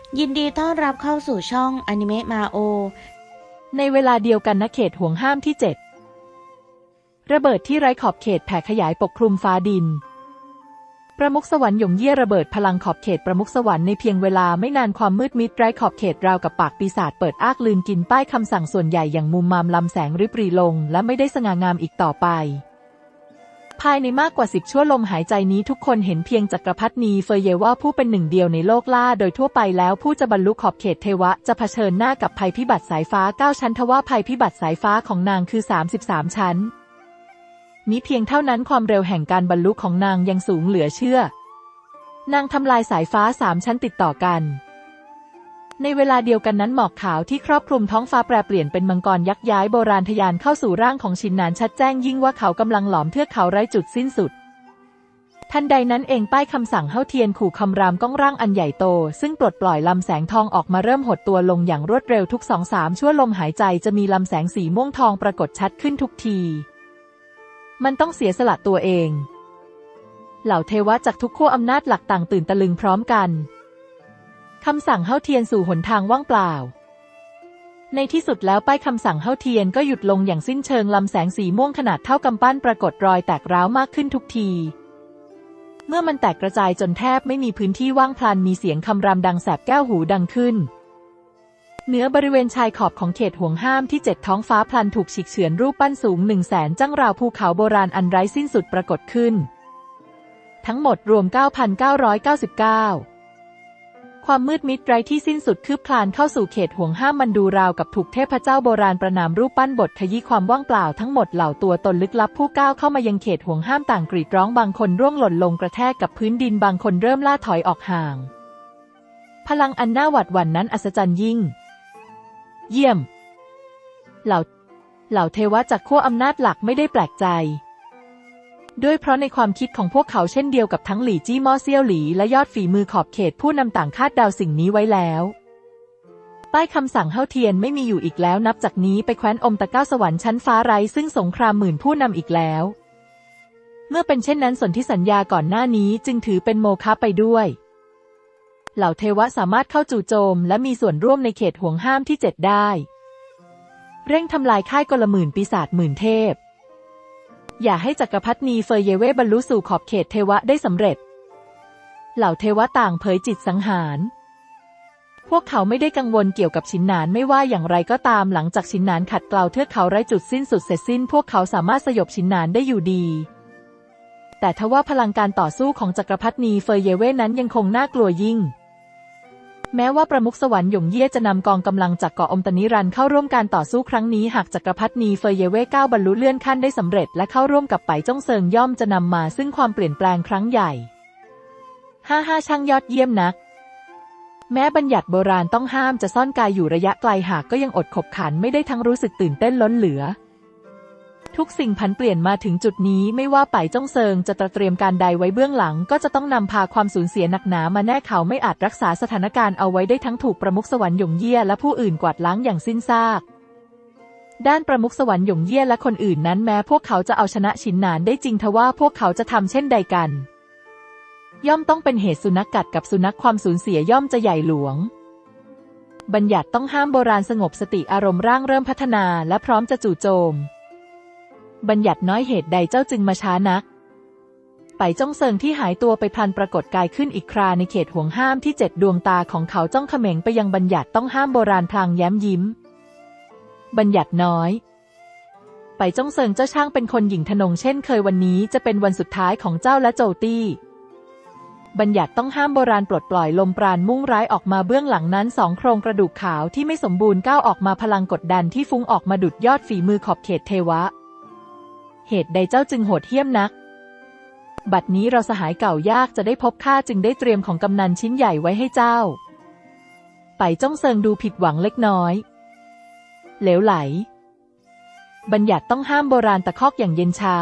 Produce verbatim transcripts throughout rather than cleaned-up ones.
ยินดีต้อนรับเข้าสู่ช่องอนิเมะมาโอในเวลาเดียวกันณเขตห่วงห้ามที่เจ็ดระเบิดที่ไร้ขอบเขตแผ่ขยายปกคลุมฟ้าดินประมุขสวรรค์หยงเยี่ยระเบิดพลังขอบเขตประมุขสวรรค์ในเพียงเวลาไม่นานความมืดมิดไร้ขอบเขตราวกับปากปีศาจเปิดอ้ากลืนกินป้ายคำสั่งส่วนใหญ่อย่างมุมมามลำแสงริบหรี่ลงและไม่ได้สง่างามอีกต่อไปภายในมากกว่าสิบชั่วลมหายใจนี้ทุกคนเห็นเพียงจักรพรรดินีเฟยเยว่าผู้เป็นหนึ่งเดียวในโลกล่าโดยทั่วไปแล้วผู้จะบรรลุขอบเขตเทวะจะเผชิญหน้ากับภัยพิบัติสายฟ้าเก้าชั้นทว่าภัยพิบัติสายฟ้าของนางคือสามสิบสามชั้นนี้เพียงเท่านั้นความเร็วแห่งการบรรลุของนางยังสูงเหลือเชื่อนางทำลายสายฟ้าสามชั้นติดต่อกันในเวลาเดียวกันนั้นหมอกขาวที่ครอบคลุมท้องฟ้าแปรเปลี่ยนเป็นมังกรยักษ์ย้ายโบราณทะยานเข้าสู่ร่างของชินนานชัดแจ้งยิ่งว่าเขากำลังหลอมเทือกเขาไร้จุดสิ้นสุดทันใดนั้นเองป้ายคำสั่งเฮ้าเทียนขู่คำรามก้องร่างอันใหญ่โตซึ่งปลดปล่อยลำแสงทองออกมาเริ่มหดตัวลงอย่างรวดเร็วทุกสองสามชั่วลมหายใจจะมีลำแสงสีม่วงทองปรากฏชัดขึ้นทุกทีมันต้องเสียสละตัวเองเหล่าเทวะจากทุกขั้วอำนาจหลักต่างตื่นตะลึงพร้อมกันคำสั่งเฮ้าเทียนสู่หนทางว่างเปล่าในที่สุดแล้วป้ายคำสั่งเฮ้าเทียนก็หยุดลงอย่างสิ้นเชิงลำแสงสีม่วงขนาดเท่ากำปั้นปรากฏรอยแตกร้าวมากขึ้นทุกทีเมื่อมันแตกกระจายจนแทบไม่มีพื้นที่ว่างพลันมีเสียงคำรามดังแสบแก้วหูดังขึ้นเหนือบริเวณชายขอบของเขตห่วงห้ามที่เจ็ดท้องฟ้าพลันถูกฉีกเฉือนรูปปั้นสูงหนึ่งแสนจั่งราวภูเขาโบราณอันไร้สิ้นสุดปรากฏขึ้นทั้งหมดรวม เก้าพันเก้าร้อยเก้าสิบเก้า ความมืดมิดไร้ที่สิ้นสุดคืบคลานเข้าสู่เขตห่วงห้ามมันดูราวกับถูกเทพเจ้าโบราณประนามรูปปั้นบทขยี้ความว่างเปล่าทั้งหมดเหล่าตัวตนลึกลับผู้ก้าวเข้ามายังเขตห่วงห้ามต่างกรีดร้องบางคนร่วงหล่นลงกระแทกกับพื้นดินบางคนเริ่มล่าถอยออกห่างพลังอันน่าหวาดหวั่นนั้นอัศจรรย์ยิ่งเยี่ยมเหล่าเหล่าเทวะจากขั้วอำนาจหลักไม่ได้แปลกใจด้วยเพราะในความคิดของพวกเขาเช่นเดียวกับทั้งหลี่จี้ม่อเซี่ยวหลี่และยอดฝีมือขอบเขตผู้นำต่างคาดเดาสิ่งนี้ไว้แล้วป้ายคำสั่งเฮ้าเทียนไม่มีอยู่อีกแล้วนับจากนี้ไปแคว้นอมตะเก้าสวรรค์ชั้นฟ้าไร้ซึ่งสงครามหมื่นผู้นำอีกแล้วเมื่อเป็นเช่นนั้นสนธิสัญญาก่อนหน้านี้จึงถือเป็นโมฆะไปด้วยเหล่าเทวะสามารถเข้าจู่โจมและมีส่วนร่วมในเขตห่วงห้ามที่เจ็ดได้เร่งทำลายค่ายกลหมื่นปีศาจหมื่นเทพอย่าให้จักรพรรดินีเฟยเยเว่บรรลุสู่ขอบเขตเทวะได้สำเร็จเหล่าเทวะต่างเผยจิตสังหารพวกเขาไม่ได้กังวลเกี่ยวกับชินนานไม่ว่าอย่างไรก็ตามหลังจากชินนานขัดเกลาเทือกเขาไร้จุดสิ้นสุดเสร็จสิ้นพวกเขาสามารถสยบชินนานได้อยู่ดีแต่ทว่าพลังการต่อสู้ของจักรพรรดินีเฟยเยเว่นั้นยังคงน่ากลัวยิ่งแม้ว่าประมุขสวรรค์หยงเยี่ยจะนำกองกำลังจากเกาะอมตะนิรันดร์เข้าร่วมการต่อสู้ครั้งนี้หากจักรพรรดินีเฟยเยเว่ก้าวบรรลุเลื่อนขั้นได้สำเร็จและเข้าร่วมกับไปจ้องเซิงย่อมจะนำมาซึ่งความเปลี่ยนแปลงครั้งใหญ่ห้าห้าช่างยอดเยี่ยมนักแม้บัญญัติโบราณต้องห้ามจะซ่อนกายอยู่ระยะไกลหากก็ยังอดขบขันไม่ได้ทั้งรู้สึกตื่นเต้นล้นเหลือทุกสิ่งผันเปลี่ยนมาถึงจุดนี้ไม่ว่าไปจ้องเซิงจะเตรียมการใดไว้เบื้องหลังก็จะต้องนำพาความสูญเสียหนักหนามาแน่เขาไม่อาจรักษาสถานการณ์เอาไว้ได้ทั้งถูกประมุขสวรรค์หยงเยี่ยและผู้อื่นกวาดล้างอย่างสิ้นซากด้านประมุขสวรรค์หยงเยี่ยและคนอื่นนั้นแม้พวกเขาจะเอาชนะชินนานได้จริงทว่าพวกเขาจะทำเช่นใดกันย่อมต้องเป็นเหตุสุนัขกัดกับสุนัขความสูญเสียย่อมจะใหญ่หลวงบัญญัติต้องห้ามโบราณสงบสติอารมณ์ร่างเริ่มพัฒนาและพร้อมจะจู่โจมบัญญัติน้อยเหตุใดเจ้าจึงมาช้านักไปจ้องเซิงที่หายตัวไปพลันปรากฏกายขึ้นอีกคราในเขตห่วงห้ามที่เจ็ดดวงตาของเขาจ้องเขม็งไปยังบัญญัติต้องห้ามโบราณพลางแย้มยิ้มบัญญัติน้อยไปจ้องเซิงเจ้าช่างเป็นคนหยิ่งทะนงเช่นเคยวันนี้จะเป็นวันสุดท้ายของเจ้าและโจตี้บัญญัติต้องห้ามโบราณปลดปล่อยลมปราณมุ่งร้ายออกมาเบื้องหลังนั้นสองโครงกระดูกขาวที่ไม่สมบูรณ์ก้าวออกมาพลังกดดันที่ฟุ้งออกมาดุจยอดฝีมือขอบเขตเทวะเหตุใดเจ้าจึงโหดเหี้ยมนักบัดนี้เราสหายเก่ายากจะได้พบข้าจึงได้เตรียมของกำนันชิ้นใหญ่ไว้ให้เจ้าไปจ้องเซิงดูผิดหวังเล็กน้อยเหลวไหลบัญญัติต้องห้ามโบราณตะคอกอย่างเย็นชา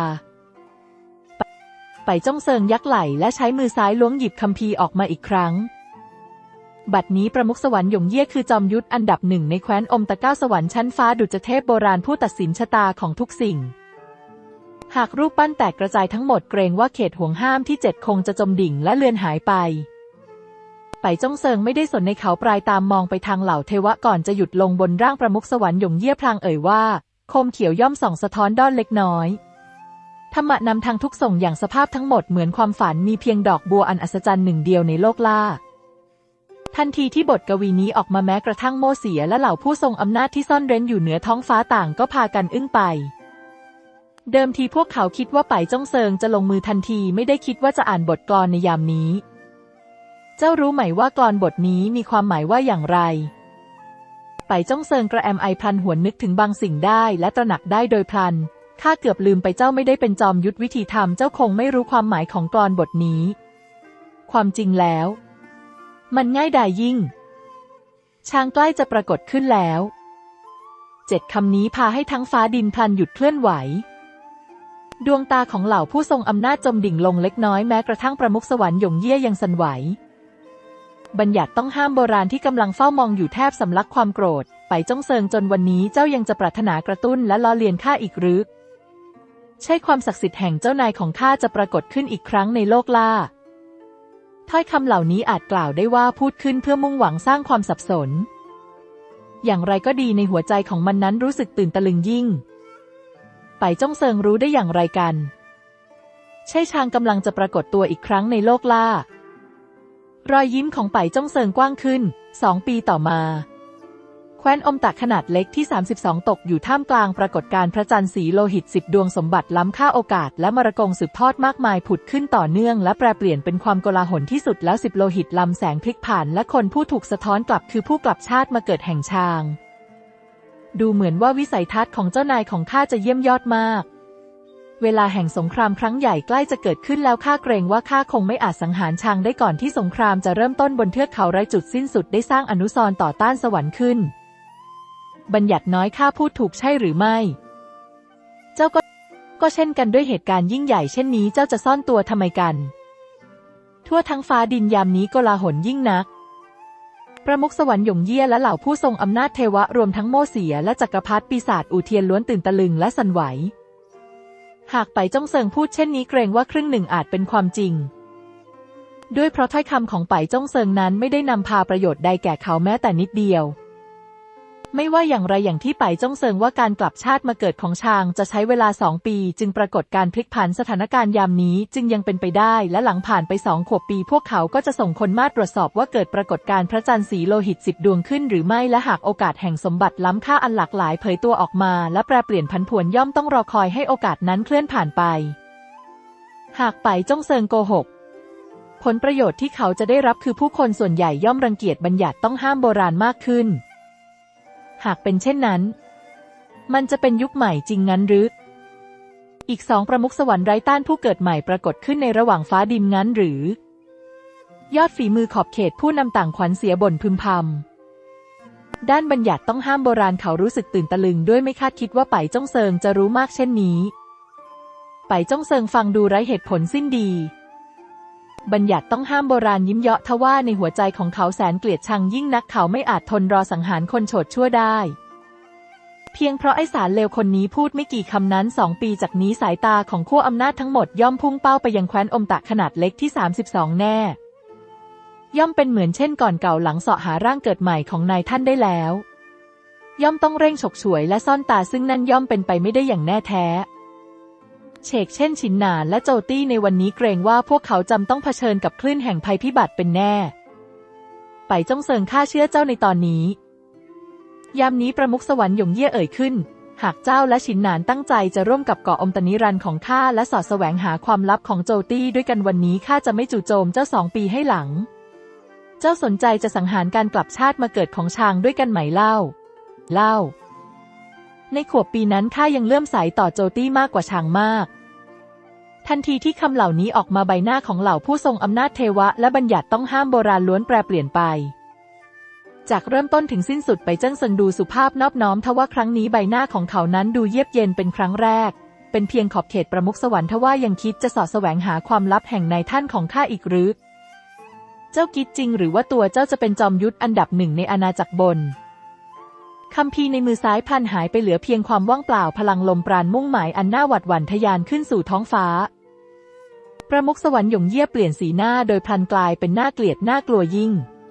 ไปจ้องเซิงยักไหล่และใช้มือซ้ายล้วงหยิบคัมภีร์ออกมาอีกครั้งบัดนี้ประมุขสวรรค์หยงเยี่ยคือจอมยุทธอันดับหนึ่งในแคว้นอมตะเก้าสวรรค์ชั้นฟ้าดุจเทพโบราณผู้ตัดสินชะตาของทุกสิ่งหากรูปปั้นแตกกระจายทั้งหมดเกรงว่าเขตห่วงห้ามที่เจ็ดคงจะจมดิ่งและเลือนหายไปไปไปจ้องเซิงไม่ได้สนในเขาปลายตามมองไปทางเหล่าเทวะก่อนจะหยุดลงบนร่างประมุขสวรรค์หยงเยี่ยพลางเอ่ยว่าโคมเขียวย่อมส่องสะท้อนด้อนเล็กน้อยธรรมะนำทางทุกส่งอย่างสภาพทั้งหมดเหมือนความฝันมีเพียงดอกบัวอันอัศจรรย์หนึ่งเดียวในโลกล่าทันทีที่บทกวีนี้ออกมาแม้กระทั่งโม่เสียและเหล่าผู้ทรงอำนาจที่ซ่อนเร้นอยู่เหนือท้องฟ้าต่างก็พากันอึ้งไปเดิมทีพวกเขาคิดว่าไปจ้องเซิงจะลงมือทันทีไม่ได้คิดว่าจะอ่านบทกลอนในยามนี้เจ้ารู้ไหมว่ากลอนบทนี้มีความหมายว่าอย่างไรไปจ้องเซิงกระแอมไอพลันหวนนึกถึงบางสิ่งได้และตระหนักได้โดยพลันข้าเกือบลืมไปเจ้าไม่ได้เป็นจอมยุทธวิธีธรรมเจ้าคงไม่รู้ความหมายของกลอนบทนี้ความจริงแล้วมันง่ายดายยิ่งช้างใกล้จะปรากฏขึ้นแล้วเจ็ดคำนี้พาให้ทั้งฟ้าดินพลันหยุดเคลื่อนไหวดวงตาของเหล่าผู้ทรงอำนาจจมดิ่งลงเล็กน้อยแม้กระทั่งประมุขสวรรค์หยงเยี่ยยังสั่นไหวบัญญัติต้องห้ามโบราณที่กำลังเฝ้ามองอยู่แทบสำลักความโกรธไปจ้องเซิงจนวันนี้เจ้ายังจะปรารถนากระตุ้นและล้อเลียนข้าอีกหรือใช่ความศักดิ์สิทธิ์แห่งเจ้านายของข้าจะปรากฏขึ้นอีกครั้งในโลกล่าถ้อยคำเหล่านี้อาจกล่าวได้ว่าพูดขึ้นเพื่อมุ่งหวังสร้างความสับสนอย่างไรก็ดีในหัวใจของมันนั้นรู้สึกตื่นตะลึงยิ่งไปจ้องเซิงรู้ได้อย่างไรกันใช่ช้างกำลังจะปรากฏตัวอีกครั้งในโลกล่ารอยยิ้มของไปจ้องเซิงกว้างขึ้นสองปีต่อมาแคว้นอมตะขนาดเล็กที่สามสิบสองตกอยู่ท่ามกลางปรากฏการณ์พระจันทร์สีโลหิตสิบดวงสมบัติล้ำค่าโอกาสและมรกงสืบทอดมากมายผุดขึ้นต่อเนื่องและแปรเปลี่ยนเป็นความโกลาหลที่สุดแล้วสิบโลหิตลำแสงพลิกผ่านและคนผู้ถูกสะท้อนกลับคือผู้กลับชาติมาเกิดแห่งชางดูเหมือนว่าวิสัยทัศน์ของเจ้านายของข้าจะเยี่ยมยอดมากเวลาแห่งสงครามครั้งใหญ่ใกล้จะเกิดขึ้นแล้วข้าเกรงว่าข้าคงไม่อาจสังหารชางได้ก่อนที่สงครามจะเริ่มต้นบนเทือกเขาไร้จุดสิ้นสุดได้สร้างอนุสรณ์ต่อต้านสวรรค์ขึ้นบัญญัติน้อยข้าพูดถูกใช่หรือไม่เจ้าก็ก็เช่นกันด้วยเหตุการณ์ยิ่งใหญ่เช่นนี้เจ้าจะซ่อนตัวทำไมกันทั่วทั้งฟ้าดินยามนี้โกลาหลยิ่งนักประมุขสวรรค์หยงเยี่ยและเหล่าผู้ทรงอำนาจเทวะรวมทั้งโม่เสียและจักรพรรดิปีศาจอู่เทียนล้วนตื่นตะลึงและสั่นไหวหากไปจ้องเซิงพูดเช่นนี้เกรงว่าครึ่งหนึ่งอาจเป็นความจริงด้วยเพราะถ้อยคำของไปจ้องเซิงนั้นไม่ได้นำพาประโยชน์ใดแก่เขาแม้แต่นิดเดียวไม่ว่าอย่างไรอย่างที่ไปจ้องเซิงว่าการกลับชาติมาเกิดของชางจะใช้เวลาสองปีจึงปรากฏการพลิกผันสถานการณ์ยามนี้จึงยังเป็นไปได้และหลังผ่านไปสองขวบปีพวกเขาก็จะส่งคนมาตรวจสอบว่าเกิดปรากฏการพระจันทร์สีโลหิตสิบดวงขึ้นหรือไม่และหากโอกาสแห่งสมบัติล้ำค่าอันหลากหลายเผยตัวออกมาและแปรเปลี่ยนผันผวนย่อมต้องรอคอยให้โอกาสนั้นเคลื่อนผ่านไปหากไปจ้องเซิงโกหกผลประโยชน์ที่เขาจะได้รับคือผู้คนส่วนใหญ่ย่อมรังเกียจบัญญัติต้องห้ามโบราณมากขึ้นหากเป็นเช่นนั้นมันจะเป็นยุคใหม่จริงงั้นหรืออีกสองประมุขสวรรค์ไร้ต้านผู้เกิดใหม่ปรากฏขึ้นในระหว่างฟ้าดินงั้นหรือยอดฝีมือขอบเขตผู้นำต่างขวัญเสียบ่นพึมพำด้านบัญญัติต้องห้ามโบราณเขารู้สึกตื่นตะลึงด้วยไม่คาดคิดว่าไปจ้องเซิงจะรู้มากเช่นนี้ไปจ้องเซิงฟังดูไร้เหตุผลสิ้นดีบัญญัติต้องห้ามโบราณยิ้มเยาะทว่าในหัวใจของเขาแสนเกลียดชังยิ่งนักเขาไม่อาจทนรอสังหารคนโฉดชั่วได้เพียงเพราะไอ้สารเลวคนนี้พูดไม่กี่คำนั้นสองปีจากนี้สายตาของขั้วอำนาจทั้งหมดย่อมพุ่งเป้าไปยังแคว้นอมตะขนาดเล็กที่สามสิบสองแน่ย่อมเป็นเหมือนเช่นก่อนเก่าหลังเสาะหาร่างเกิดใหม่ของนายท่านได้แล้วย่อมต้องเร่งฉกฉวยและซ่อนตาซึ่งนั่นย่อมเป็นไปไม่ได้อย่างแน่แท้เฉกเช่นฉินหนานและโจตี้ในวันนี้เกรงว่าพวกเขาจำต้องเผชิญกับคลื่นแห่งภัยพิบัติเป็นแน่ไปจ้องเซิงข้าเชื่อเจ้าในตอนนี้ยามนี้ประมุขสวรรค์หยงเยี่ยเอ่ยขึ้นหากเจ้าและฉินหนานตั้งใจจะร่วมกับเกาะอมตะนิรันดร์ของข้าและสอดแสวงหาความลับของโจตี้ด้วยกันวันนี้ข้าจะไม่จู่โจมเจ้าสองปีให้หลังเจ้าสนใจจะสังหารการกลับชาติมาเกิดของชางด้วยกันไหมเล่าเล่าในขวบปีนั้นข้ายังเลื่อมใสต่อโจตี้มากกว่าชางมากทันทีที่คำเหล่านี้ออกมาใบหน้าของเหล่าผู้ทรงอำนาจเทวะและบัญญัติต้องห้ามโบราณล้วนแปรเปลี่ยนไปจากเริ่มต้นถึงสิ้นสุดไปเจิ้งเซิงดูสุภาพนอบน้อมทว่าครั้งนี้ใบหน้าของเขานั้นดูเยือกเย็นเป็นครั้งแรกเป็นเพียงขอบเขตประมุขสวรรค์ทว่ายังคิดจะสอดแสวงหาความลับแห่งนายท่านของข้าอีกหรือเจ้าคิดจริงหรือว่าตัวเจ้าจะเป็นจอมยุทธอันดับหนึ่งในอาณาจักรบนคัมภีร์ในมือซ้ายพลันหายไปเหลือเพียงความว่างเปล่าพลังลมปราณมุ่งหมายอันน่าหวาดหวั่นทะยานขึ้นสู่ท้องฟ้าประมุขสวรรค์หยงเยี่ยเปลี่ยนสีหน้าโดยพลันกลายเป็นน่าเกลียดน่ากลัวยิ่ง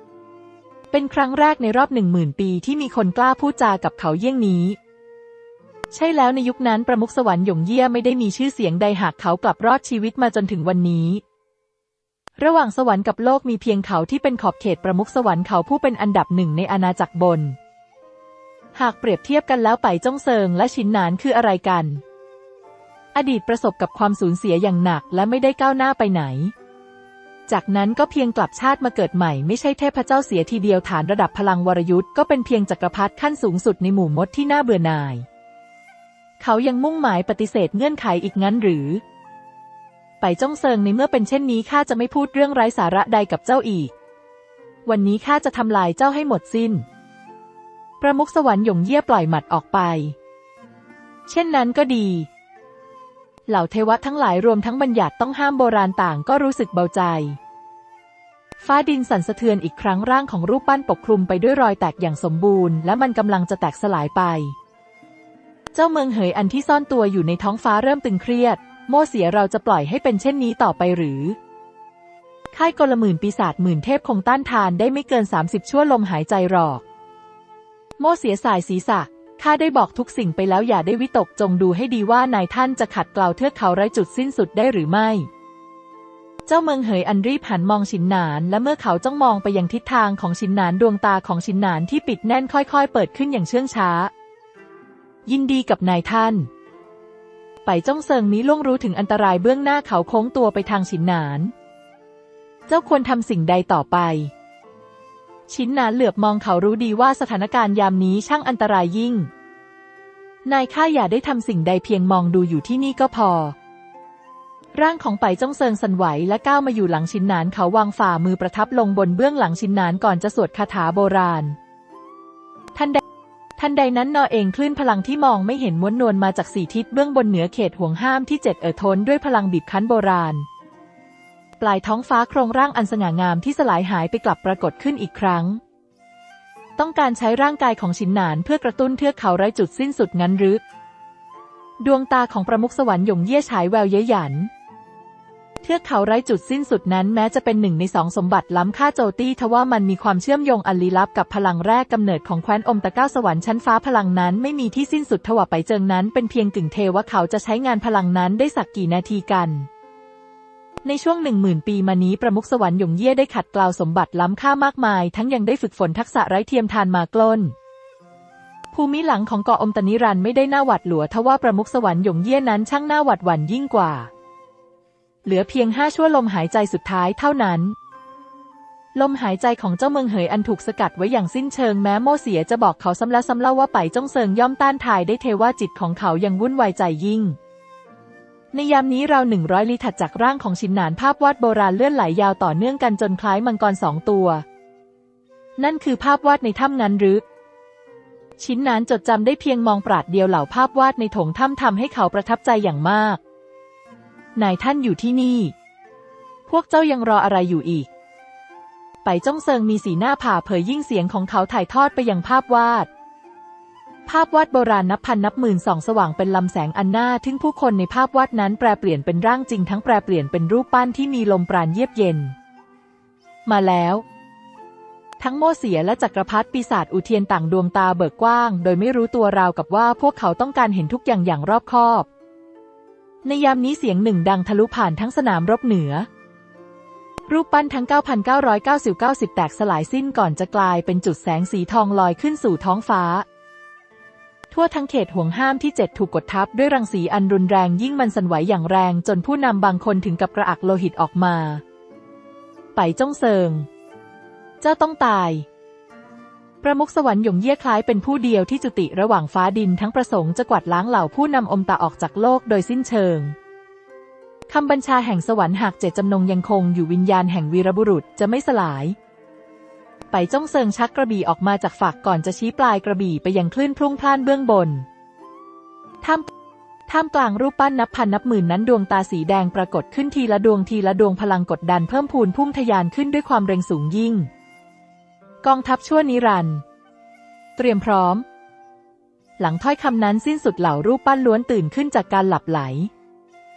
เป็นครั้งแรกในรอบหนึ่งหมื่นปีที่มีคนกล้าพูดจากับเขาเยี่ยงนี้ใช่แล้วในยุคนั้นประมุขสวรรค์หยงเยี่ยไม่ได้มีชื่อเสียงใดหากเขากลับรอดชีวิตมาจนถึงวันนี้ระหว่างสวรรค์กับโลกมีเพียงเขาที่เป็นขอบเขตประมุขสวรรค์เขาผู้เป็นอันดับหนึ่งในอาณาจักรบนหากเปรียบเทียบกันแล้วไปจ้องเซิงและชินหนานคืออะไรกันอดีตประสบกับความสูญเสียอย่างหนักและไม่ได้ก้าวหน้าไปไหนจากนั้นก็เพียงกลับชาติมาเกิดใหม่ไม่ใช่เทพเจ้าเสียทีเดียวฐานระดับพลังวรยุทธ์ก็เป็นเพียงจักรพรรดิขั้นสูงสุดในหมู่มดที่น่าเบื่อหน่ายเขายังมุ่งหมายปฏิเสธเงื่อนไขอีกงั้นหรือไปจ้องเซิงในเมื่อเป็นเช่นนี้ข้าจะไม่พูดเรื่องไร้สาระใดกับเจ้าอีกวันนี้ข้าจะทำลายเจ้าให้หมดสิ้นประมุขสวรรค์หยงเยี่ยปล่อยหมัดออกไปเช่นนั้นก็ดีเหล่าเทวะทั้งหลายรวมทั้งบัญญัติต้องห้ามโบราณต่างก็รู้สึกเบาใจฟ้าดินสั่นสะเทือนอีกครั้งร่างของรูปปั้นปกคลุมไปด้วยรอยแตกอย่างสมบูรณ์และมันกำลังจะแตกสลายไปเจ้าเมืองเหยอันที่ซ่อนตัวอยู่ในท้องฟ้าเริ่มตึงเครียดโม่เสียเราจะปล่อยให้เป็นเช่นนี้ต่อไปหรือค่ายกลหมื่นปีศาจหมื่นเทพคงต้านทานได้ไม่เกินสามสิบชั่วลมหายใจหรอกโม่เสียสายศีรษะข้าได้บอกทุกสิ่งไปแล้วอย่าได้วิตกจงดูให้ดีว่านายท่านจะขัดเกลาเทือกเขาไร้จุดสิ้นสุดได้หรือไม่เจ้าเมืองเหยอันรีบหันมองชินหนานและเมื่อเขาจ้องมองไปยังทิศทางของชินหนานดวงตาของชินหนานที่ปิดแน่นค่อยๆเปิดขึ้นอย่างเชื่องช้ายินดีกับนายท่านไปจ้องเซิงนี้ล่วงรู้ถึงอันตรายเบื้องหน้าเขาโค้งตัวไปทางชินหนานเจ้าควรทำสิ่งใดต่อไปชินหนานเหลือบมองเขารู้ดีว่าสถานการณ์ยามนี้ช่างอันตรายยิ่งนายข้าอย่าได้ทำสิ่งใดเพียงมองดูอยู่ที่นี่ก็พอร่างของไปจ้องเซิงสั่นไหวและก้าวมาอยู่หลังชินหนานเขาวางฝ่ามือประทับลงบนเบื้องหลังชินหนานก่อนจะสวดคาถาโบราณทันใดทันใดนั้นนอเองคลื่นพลังที่มองไม่เห็นม้วนนวลมาจากสี่ทิศเบื้องบนเหนือเขตห่วงห้ามที่เจ็ดเอ่อท้นด้วยพลังบีบคั้นโบราณปลายท้องฟ้าโครงร่างอันสง่างามที่สลายหายไปกลับปรากฏขึ้นอีกครั้งต้องการใช้ร่างกายของชินหนานเพื่อกระตุ้นเทือกเขาไร้จุดสิ้นสุดงั้นหรือดวงตาของประมุขสวรรค์หยงเยี่ยฉายแววเย้ยหยันเทือกเขาไร้จุดสิ้นสุดนั้นแม้จะเป็นหนึ่งในสองสมบัติล้ำค่าโจตี้ทว่ามันมีความเชื่อมโยงอันลี้ลับกับพลังแรกกำเนิดของแคว้นอมตะเก้าสวรรค์ชั้นฟ้าพลังนั้นไม่มีที่สิ้นสุดทว่าไปเจิงนั้นเป็นเพียงกึ่งเทวะเขาจะใช้งานพลังนั้นได้สักกี่นาทีกันในช่วงหนึ่งหมื่นปีมานี้ประมุขสวรรค์หยงเยี่ยได้ขัดเกลาสมบัติล้ำค่ามากมายทั้งยังได้ฝึกฝนทักษะไร้เทียมทานมากล้นภูมิหลังของเกาะอมตะนิรันดร์ไม่ได้น่าหวาดหลัวทว่าประมุขสวรรค์หยงเยี่ยนั้นช่างน่าหวาดหวั่นยิ่งกว่าเหลือเพียงห้าชั่วลมหายใจสุดท้ายเท่านั้นลมหายใจของเจ้าเมืองเหยอันถูกสกัดไว้อย่างสิ้นเชิงแม้โม่เสียจะบอกเขาซ้ำแล้วซ้ำเล่าว่าไปจ้องเซิงย่อมต้านทายได้เทว่าจิตของเขายังวุ่นวายใจยิ่งในยามนี้ราวหนึ่งร้อยลี้ถัดจากร่างของชินหนานภาพวาดโบราณเลื่อนไหลยาวต่อเนื่องกันจนคล้ายมังกรสองตัวนั่นคือภาพวาดในถ้ำงั้นหรือชินหนานจดจำได้เพียงมองปราดเดียวเหล่าภาพวาดในโถงถ้ำทำให้เขาประทับใจอย่างมากนายท่านอยู่ที่นี่พวกเจ้ายังรออะไรอยู่อีกไปจ้องเซิงมีสีหน้าผ่าเผยยิ่งเสียงของเขาถ่ายทอดไปยังภาพวาดภาพวาดโบราณนับพันนับหมื่นส่องสว่างเป็นลำแสงอันน่าทึ่งผู้คนในภาพวาดนั้นแปรเปลี่ยนเป็นร่างจริงทั้งแปรเปลี่ยนเป็นรูปปั้นที่มีลมปราณเยือกเย็นมาแล้วทั้งโม่เสียและจักรพรรดิปีศาจอุเทียนต่างดวงตาเบิกกว้างโดยไม่รู้ตัวราวกับว่าพวกเขาต้องการเห็นทุกอย่างอย่างรอบคอบในยามนี้เสียงหนึ่งดังทะลุผ่านทั้งสนามรบเหนือรูปปั้นทั้ง เก้าพันเก้าร้อยเก้าสิบเก้า แตกสลายสิ้นก่อนจะกลายเป็นจุดแสงสีทองลอยขึ้นสู่ท้องฟ้าทั่วทั้งเขตห่วงห้ามที่เจ็ดถูกกดทับด้วยรังสีอันรุนแรงยิ่งมันสั่นไหวอย่างแรงจนผู้นำบางคนถึงกับกระอักโลหิตออกมาไปจ้องเซิงเจ้าต้องตายประมุขสวรรค์หยงเยี่ยคล้ายเป็นผู้เดียวที่จุติระหว่างฟ้าดินทั้งประสงค์จะกวาดล้างเหล่าผู้นำอมตะออกจากโลกโดยสิ้นเชิงคำบัญชาแห่งสวรรค์หากเจตจำนงยังคงอยู่วิญญาณแห่งวีรบุรุษจะไม่สลายไปจ้องเซิงชักกระบี่ออกมาจากฝักก่อนจะชี้ปลายกระบี่ไปยังคลื่นพลุ่งพล่านเบื้องบนท่ามท่ามกลางรูปปั้นนับพันนับหมื่นนั้นดวงตาสีแดงปรากฏขึ้นทีละดวงทีละดวงพลังกดดันเพิ่มพูนพุ่งทะยานขึ้นด้วยความเร็งสูงยิ่งกองทัพชั่วนิรันดร์เตรียมพร้อมหลังถ้อยคำนั้นสิ้นสุดเหล่ารูปปั้นล้วนตื่นขึ้นจากการหลับไหล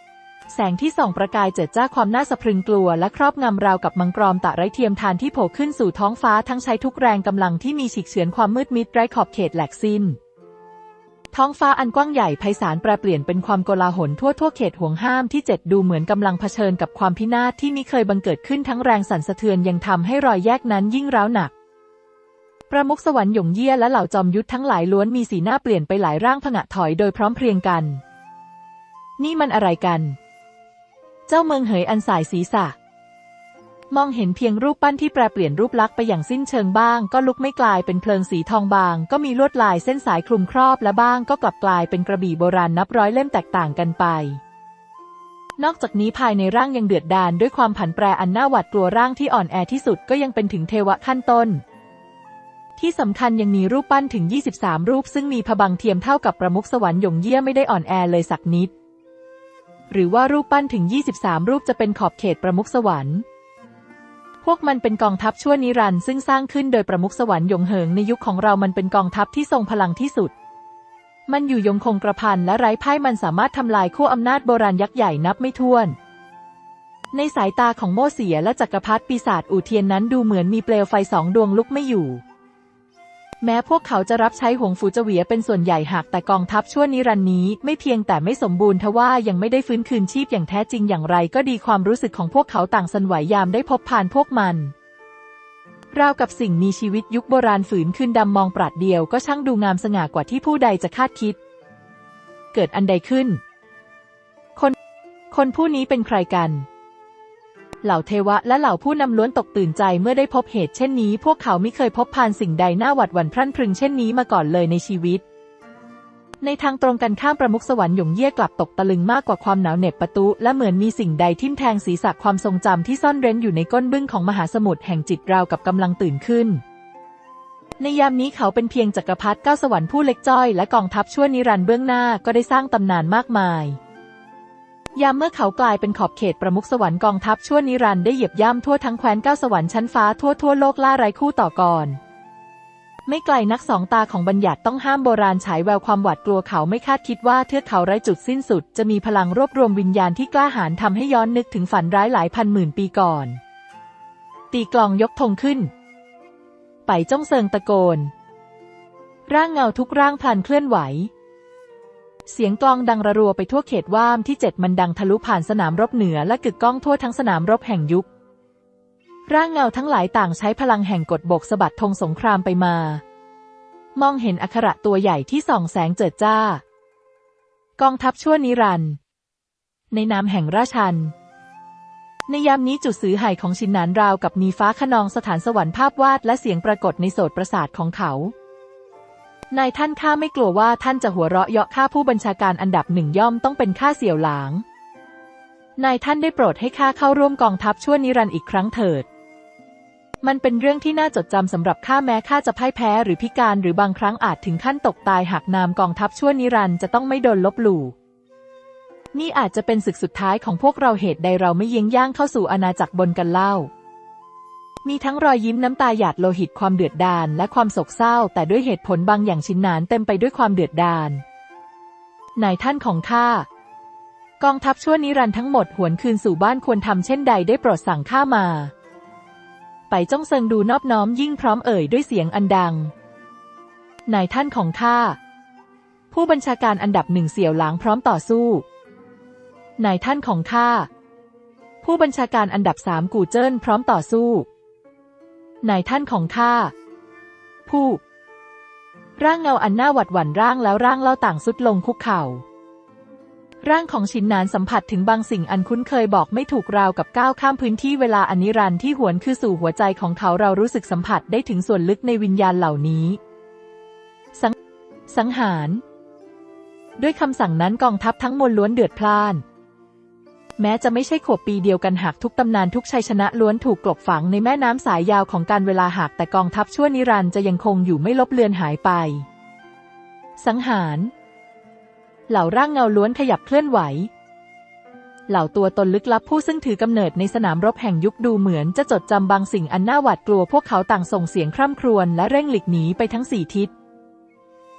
แสงที่ส่องประกายเจิดจ้าความน่าสะพรึงกลัวและครอบงำราวกับมังกรตะไร้เทียมทานที่โผล่ขึ้นสู่ท้องฟ้าทั้งใช้ทุกแรงกำลังที่มีฉีกเฉือนความมืดมิดไร้ขอบเขตแหลกสิ้นท้องฟ้าอันกว้างใหญ่ไพศาลแปรเปลี่ยนเป็นความโกลาหลทั่วทั่วเขตห่วงห้ามที่เจ็ดดูเหมือนกำลังเผชิญกับความพินาศที่มิเคยบังเกิดขึ้นทั้งแรงสั่นสะเทือนยังทำให้รอยแยกนั้นยิ่งร้าวหนักประมุขสวรรค์หยงเยี่ยและเหล่าจอมยุทธทั้งหลายล้วนมีสีหน้าเปลี่ยนไปหลายร่างผงะถอยโดยพร้อมเพรียงกันนี่มันอะไรกันเจ้าเมืองเหยอันสายศีรษะมองเห็นเพียงรูปปั้นที่แปรเปลี่ยนรูปลักษณ์ไปอย่างสิ้นเชิงบ้างก็ลุกไม่กลายเป็นเพลิงสีทองบางก็มีลวดลายเส้นสายคลุมครอบและบ้างก็กลับกลายเป็นกระบี่โบราณนับร้อยเล่มแตกต่างกันไปนอกจากนี้ภายในร่างยังเดือดดาลด้วยความผันแปรอันน่าหวาดกลัวร่างที่อ่อนแอที่สุดก็ยังเป็นถึงเทวะขั้นต้นที่สำคัญยังมีรูปปั้นถึงยี่สิบสามรูปซึ่งมีพบังเทียมเท่ากับประมุขสวรรค์หยงเยี่ยไม่ได้อ่อนแอเลยสักนิดหรือว่ารูปปั้นถึงยี่สิบสามรูปจะเป็นขอบเขตประมุขสวรรค์พวกมันเป็นกองทัพชั่วนิรันดร์ซึ่งสร้างขึ้นโดยประมุขสวรรค์หยงเหิงในยุคของเรามันเป็นกองทัพที่ทรงพลังที่สุดมันอยู่ยงคงกระพันและไร้พ่ายมันสามารถทำลายขั้วอำนาจโบราณยักษ์ใหญ่นับไม่ถ้วนในสายตาของโม่เสียและจักรพรรดิปีศาจอู่เทียนนั้นดูเหมือนมีเปลวไฟสองดวงลุกไม่อยู่แม้พวกเขาจะรับใช้หงฟูเจเวียเป็นส่วนใหญ่หากแต่กองทัพชั่วนิรันดร์นี้ไม่เพียงแต่ไม่สมบูรณ์ทว่ายังไม่ได้ฟื้นคืนชีพอย่างแท้จริงอย่างไรก็ดีความรู้สึกของพวกเขาต่างสั่นไหวยามได้พบผ่านพวกมันราวกับสิ่งมีชีวิตยุคโบราณฝืนคืนดำมองปราดเดียวก็ช่างดูงามสง่ากว่าที่ผู้ใดจะคาดคิดเกิดอันใดขึ้นคนคนผู้นี้เป็นใครกันเหล่าเทวะและเหล่าผู้นำล้วนตกตื่นใจเมื่อได้พบเหตุเช่นนี้พวกเขาไม่เคยพบผ่านสิ่งใดน่าหวาดหวั่นพรั่นพรึงเช่นนี้มาก่อนเลยในชีวิตในทางตรงกันข้ามประมุขสวรรค์หยงเยี่ยกลับตกตะลึงมากกว่าความหนาวเหน็บประตุและเหมือนมีสิ่งใดทิ่มแทงศีรษะความทรงจำที่ซ่อนเร้นอยู่ในก้นบึ้งของมหาสมุทรแห่งจิตราวกับกำลังตื่นขึ้นในยามนี้เขาเป็นเพียงจักรพรรดิเก้าสวรรค์ผู้เล็กจ้อยและกองทัพชั่วนิรันดร์เบื้องหน้าก็ได้สร้างตำนานมากมายยามเมื่อเขากลายเป็นขอบเขตประมุขสวรรค์กองทัพชั่วนิรันดร์ได้เหยียบย่ำทั่วทั้งแคว้นเก้าสวรรค์ชั้นฟ้าทั่วทั่วโลกล่าไร้คู่ต่อก่อนไม่ไกลนักสองตาของบัญญัติต้องห้ามโบราณฉายแววความหวาดกลัวเขาไม่คาดคิดว่าเทือกเขาไร้จุดสิ้นสุดจะมีพลังรวบรวมวิญญาณที่กล้าหาญทำให้ย้อนนึกถึงฝันร้ายหลายพันหมื่นปีก่อนตีกลองยกธงขึ้นไปจ้องเซิงตะโกนร่างเงาทุกร่างพลันเคลื่อนไหวเสียงกลองดังระรัวไปทั่วเขตว่ามที่เจ็ดมันดังทะลุผ่านสนามรบเหนือและกึกก้องทั่วทั้งสนามรบแห่งยุคร่างเงาทั้งหลายต่างใช้พลังแห่งกฎบกสะบัดธงสงครามไปมามองเห็นอักขระตัวใหญ่ที่ส่องแสงเจิดจ้ากองทัพชั่วนิรันดร์ในนามแห่งราชันในยามนี้จุดสื่อหายของชินนานราวกับมีฟ้าคะนองสถานสวรรค์ภาพวาดและเสียงปรากฏในโสตประสาทของเขานายท่านข้าไม่กลัวว่าท่านจะหัวเราะเยาะข้าผู้บัญชาการอันดับหนึ่งย่อมต้องเป็นข้าเสี่ยวหลางนายท่านได้โปรดให้ข้าเข้าร่วมกองทัพชั่วนิรันดร์อีกครั้งเถิดมันเป็นเรื่องที่น่าจดจำสำหรับข้าแม้ข้าจะพ่ายแพ้หรือพิการหรือบางครั้งอาจถึงขั้นตกตายหากนามกองทัพชั่วนิรันดร์จะต้องไม่โดนลบหลู่นี่อาจจะเป็นศึกสุดท้ายของพวกเราเหตุใดเราไม่เยียงย่างเข้าสู่อาณาจักรบนกันเล่ามีทั้งรอยยิ้มน้ำตาหยาดโลหิตความเดือดดาลและความโศกเศร้าแต่ด้วยเหตุผลบางอย่างชินนานเต็มไปด้วยความเดือดดาลนายท่านของข้ากองทัพชั่วนิรันดร์ทั้งหมดหวนคืนสู่บ้านควรทำเช่นใดได้โปรดสั่งข้ามาไปจ้องเซิงดูนอบน้อมยิ่งพร้อมเอ่ยด้วยเสียงอันดังนายท่านของข้าผู้บัญชาการอันดับหนึ่งเสี่ยวหลางพร้อมต่อสู้นายท่านของข้าผู้บัญชาการอันดับสามกู่เจิ้นพร้อมต่อสู้นายท่านของข้าผู้ร่างเงาอันน่าหวาดหวั่นร่างแล้วร่างเล่าต่างสุดลงคุกเข่าร่างของชินนานสัมผัสถึงบางสิ่งอันคุ้นเคยบอกไม่ถูกราวกับก้าวข้ามพื้นที่เวลาอนิรันดร์ที่หวนคือสู่หัวใจของเขาเรารู้สึกสัมผัสได้ถึงส่วนลึกในวิญญาณเหล่านี้สังสังหารด้วยคำสั่งนั้นกองทัพทั้งมวลล้วนเดือดพล่านแม้จะไม่ใช่ขวบปีเดียวกันหากทุกตำนานทุกชัยชนะล้วนถูกกลบฝังในแม่น้ำสายยาวของการเวลาหากแต่กองทัพชั่วนิรันดร์จะยังคงอยู่ไม่ลบเลือนหายไปสังหารเหล่าร่างเงาล้วนขยับเคลื่อนไหวเหล่าตัวตนลึกลับผู้ซึ่งถือกำเนิดในสนามรบแห่งยุคดูเหมือนจะจดจำบางสิ่งอันน่าหวาดกลัวพวกเขาต่างส่งเสียงคร่ำครวญและเร่งหลีกหนีไปทั้งสี่ทิศ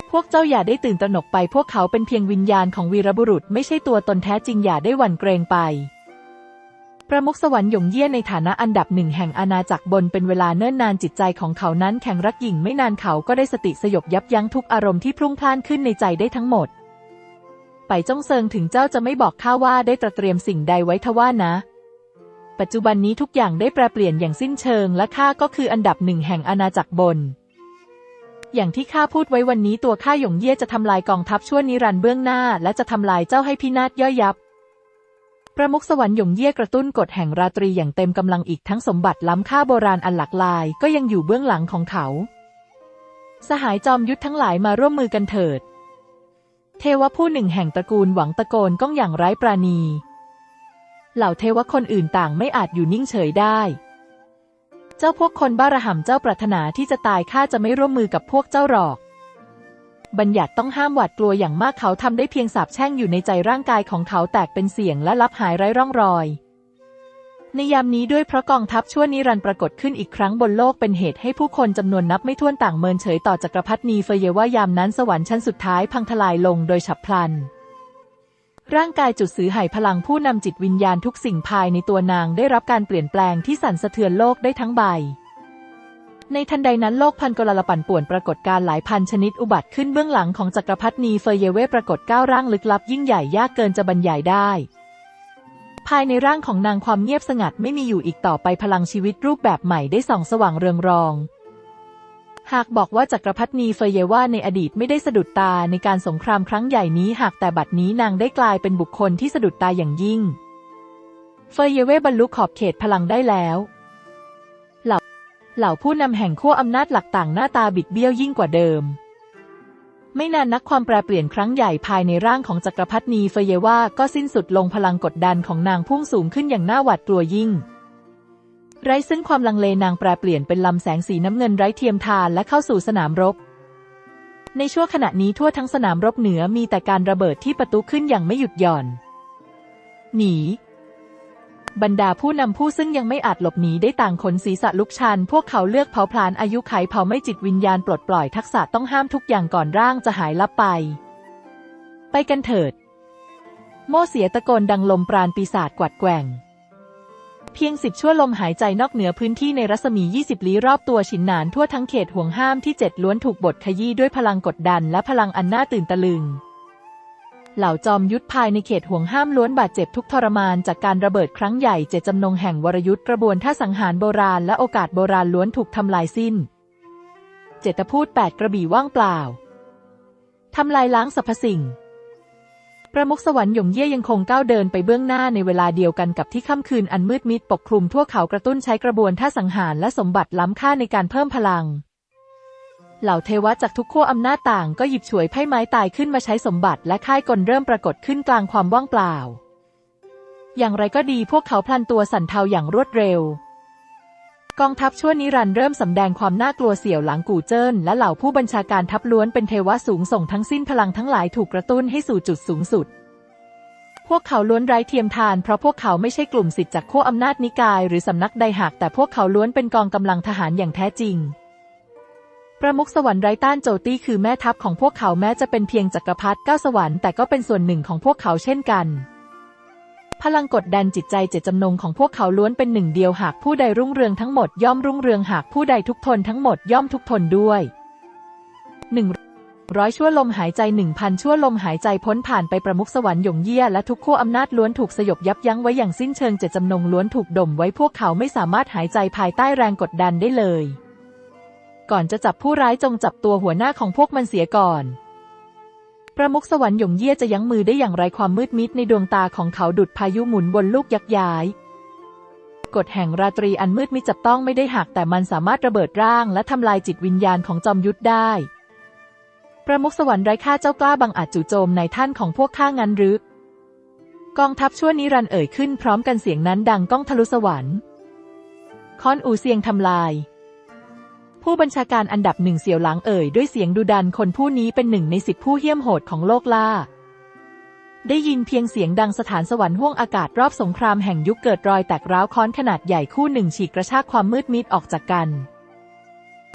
พวกเจ้าอย่าได้ตื่นตระหนกไปพวกเขาเป็นเพียงวิญญาณของวีรบุรุษไม่ใช่ตัวตนแท้จริงอย่าได้หวั่นเกรงไปประมุขสวรรค์หยงเยี่ยในฐานะอันดับหนึ่งแห่งอาณาจักรบนเป็นเวลาเนิ่นนานจิตใจของเขานั้นแข็งรักยิ่งไม่นานเขาก็ได้สติสยบยับยั้งทุกอารมณ์ที่พลุ่งพล่านขึ้นในใจได้ทั้งหมดไปจ้องเซิงถึงเจ้าจะไม่บอกข้าว่าได้ตระเตรียมสิ่งใดไว้ทว่านะปัจจุบันนี้ทุกอย่างได้แปรเปลี่ยนอย่างสิ้นเชิงและข้าก็คืออันดับหนึ่งแห่งอาณาจักรบนอย่างที่ข้าพูดไว้วันนี้ตัวข้าหยงเย่จะทำลายกองทัพชั่วนิรันดร์เบื้องหน้าและจะทำลายเจ้าให้พินาศย่อยยับประมุขสวรรค์หยงเย่กระตุ้นกฎแห่งราตรีอย่างเต็มกำลังอีกทั้งสมบัติล้ำค่าโบราณอันหลากหลายก็ยังอยู่เบื้องหลังของเขาสหายจอมยุทธทั้งหลายมาร่วมมือกันเถิดเทวะผู้หนึ่งแห่งตระกูลหวังตะโกนก้องอย่างไร้ปราณีเหล่าเทวะคนอื่นต่างไม่อาจอยู่นิ่งเฉยได้เจ้าพวกคนบ้าระห่ำเจ้าปรารถนาที่จะตายข้าจะไม่ร่วมมือกับพวกเจ้าหรอกบัญญัติต้องห้ามหวาดกลัวอย่างมากเขาทำได้เพียงสาปแช่งอยู่ในใจร่างกายของเขาแตกเป็นเสียงและลับหายไร้ร่องรอยในยามนี้ด้วยเพราะกองทัพชั่วนิรันดร์ปรากฏขึ้นอีกครั้งบนโลกเป็นเหตุให้ผู้คนจำนวนนับไม่ถ้วนต่างเมินเฉยต่อจักรพรรดินีเฟยว่ายามนั้นสวรรค์ชั้นสุดท้ายพังทลายลงโดยฉับพลันร่างกายจุดสือไหพลังผู้นำจิตวิญญาณทุกสิ่งภายในตัวนางได้รับการเปลี่ยนแปลงที่สั่นสะเทือนโลกได้ทั้งใบในทันใดนั้นโลกพันกลลปั่นป่วนปรากฏการหลายพันชนิดอุบัติขึ้นเบื้องหลังของจักรพรรดินีเฟยเว่ปรากฏก้าวร่างลึกลับยิ่งใหญ่ยากเกินจะบรรยายได้ภายในร่างของนางความเงียบสงัดไม่มีอยู่อีกต่อไปพลังชีวิตรูปแบบใหม่ได้ส่องสว่างเรืองรองหากบอกว่าจักรพรรดินีเฟยว่าในอดีตไม่ได้สะดุดตาในการสงครามครั้งใหญ่นี้หากแต่บัดนี้นางได้กลายเป็นบุคคลที่สะดุดตาอย่างยิ่งเฟยเว่บรรลุขอบเขตพลังได้แล้วเหล่าเหล่าผู้นำแห่งขั้วอำนาจหลักต่างหน้าตาบิดเบี้ยวยิ่งกว่าเดิมไม่นานนักความแปรเปลี่ยนครั้งใหญ่ภายในร่างของจักรพรรดินีเฟยว่าก็สิ้นสุดลงพลังกดดันของนางพุ่งสูงขึ้นอย่างน่าหวาดกลัวยิ่งไร้ซึ่งความลังเลนางแปรเปลี่ยนเป็นลำแสงสีน้ำเงินไร้เทียมทานและเข้าสู่สนามรบในชั่วขณะนี้ทั่วทั้งสนามรบเหนือมีแต่การระเบิดที่ประทุขึ้นอย่างไม่หยุดหย่อนหนีบรรดาผู้นำผู้ซึ่งยังไม่อาจหลบหนีได้ต่างขนศีรษะลุกชันพวกเขาเลือกเผาผลาญอายุไขเผาไม่จิตวิญญาณปลดปล่อยทักษะต้องห้ามทุกอย่างก่อนร่างจะหายลับไปไปกันเถิดโม่เสียตะโกนดังลมปราณปีศาจกวัดแกว่งเพียงสิบชั่วลมหายใจนอกเหนือพื้นที่ในรัศมียี่สิบลี้รอบตัวฉินหนานทั่วทั้งเขตห่วงห้ามที่เจ็ดล้วนถูกบดขยี้ด้วยพลังกดดันและพลังอันน่าตื่นตะลึงเหล่าจอมยุทธภายในเขตห่วงห้ามล้วนบาดเจ็บทุกทรมานจากการระเบิดครั้งใหญ่เจตจำนงแห่งวรยุทธ์กระบวนท่าสังหารโบราณและโอกาสโบราณล้วนถูกทำลายสิ้นเจตพูดแปดกระบี่ว่างเปล่าทำลายล้างสรรพสิ่งประมุขสวรรค์หยงเย่ยังคงก้าวเดินไปเบื้องหน้าในเวลาเดียวกันกับที่ค่ำคืนอันมืดมิดปกคลุมทั่วเขากระตุ้นใช้กระบวนท่าสังหารและสมบัติล้ำค่าในการเพิ่มพลังเหล่าเทวะจากทุกขั้วอำนาจต่างก็หยิบฉวยไพ่ไม้ตายขึ้นมาใช้สมบัติและค่ายกลเริ่มปรากฏขึ้นกลางความว่างเปล่าอย่างไรก็ดีพวกเขาพลันตัวสั่นเทาอย่างรวดเร็วกองทัพชั่วนิรันดร์เริ่มสำแดงความน่ากลัวเสี่ยวหลังกู่เจิ้นและเหล่าผู้บัญชาการทัพล้วนเป็นเทวะสูงส่งทั้งสิ้นพลังทั้งหลายถูกกระตุ้นให้สู่จุดสูงสุดพวกเขาล้วนไร้เทียมทานเพราะพวกเขาไม่ใช่กลุ่มศิษย์จากขั้วอำนาจนิกายหรือสำนักใดหากแต่พวกเขาล้วนเป็นกองกำลังทหารอย่างแท้จริงประมุขสวรรค์ไร้ต้านโจตี้คือแม่ทัพของพวกเขาแม้จะเป็นเพียงจักรพรรดิเก้าสวรรค์แต่ก็เป็นส่วนหนึ่งของพวกเขาเช่นกันพลังกดดันจิตใจเจตจำนงของพวกเขาล้วนเป็นหนึ่งเดียวหากผู้ใดรุ่งเรืองทั้งหมดย่อมรุ่งเรืองหากผู้ใดทุกข์ทนทั้งหมดย่อมทุกข์ทนด้วยหนึ่งร้อยชั่วลมหายใจหนึ่งพันชั่วลมหายใจพ้นผ่านไปประมุขสวรรค์หยงเยี่ยและทุกขั้วอำนาจล้วนถูกสยบยับยั้งไว้อย่างสิ้นเชิงเจตจำนงล้วนถูกดมไว้พวกเขาไม่สามารถหายใจภายใต้แรงกดดันได้เลยก่อนจะจับผู้ร้ายจงจับตัวหัวหน้าของพวกมันเสียก่อนประมุขสวรรค์หยงเยี่ยจะยั้งมือได้อย่างไรความมืดมิดในดวงตาของเขาดุจพายุหมุนบนลูกยักษ์ย้ายกฎแห่งราตรีอันมืดมิดจับต้องไม่ได้หากแต่มันสามารถระเบิดร่างและทำลายจิตวิญญาณของจอมยุทธได้ประมุขสวรรค์ไร้ค่าเจ้ากล้าบังอาจจู่โจมในท่านของพวกข้างั้นหรือกองทัพชั่วนิรันดร์เอ่ยขึ้นพร้อมกันเสียงนั้นดังก้องทะลุสวรรค์ค้อนอูเซียงทำลายผู้บัญชาการอันดับหนึ่งเสี่ยวหลางเอ่ยด้วยเสียงดุดันคนผู้นี้เป็นหนึ่งในสิบผู้เหี้ยมโหดของโลกล่าได้ยินเพียงเสียงดังสถานสวรรค์ห้วงอากาศรอบสงครามแห่งยุคเกิดรอยแตกร้าวค้อนขนาดใหญ่คู่หนึ่งฉีกกระชากความมืดมิดออกจากกัน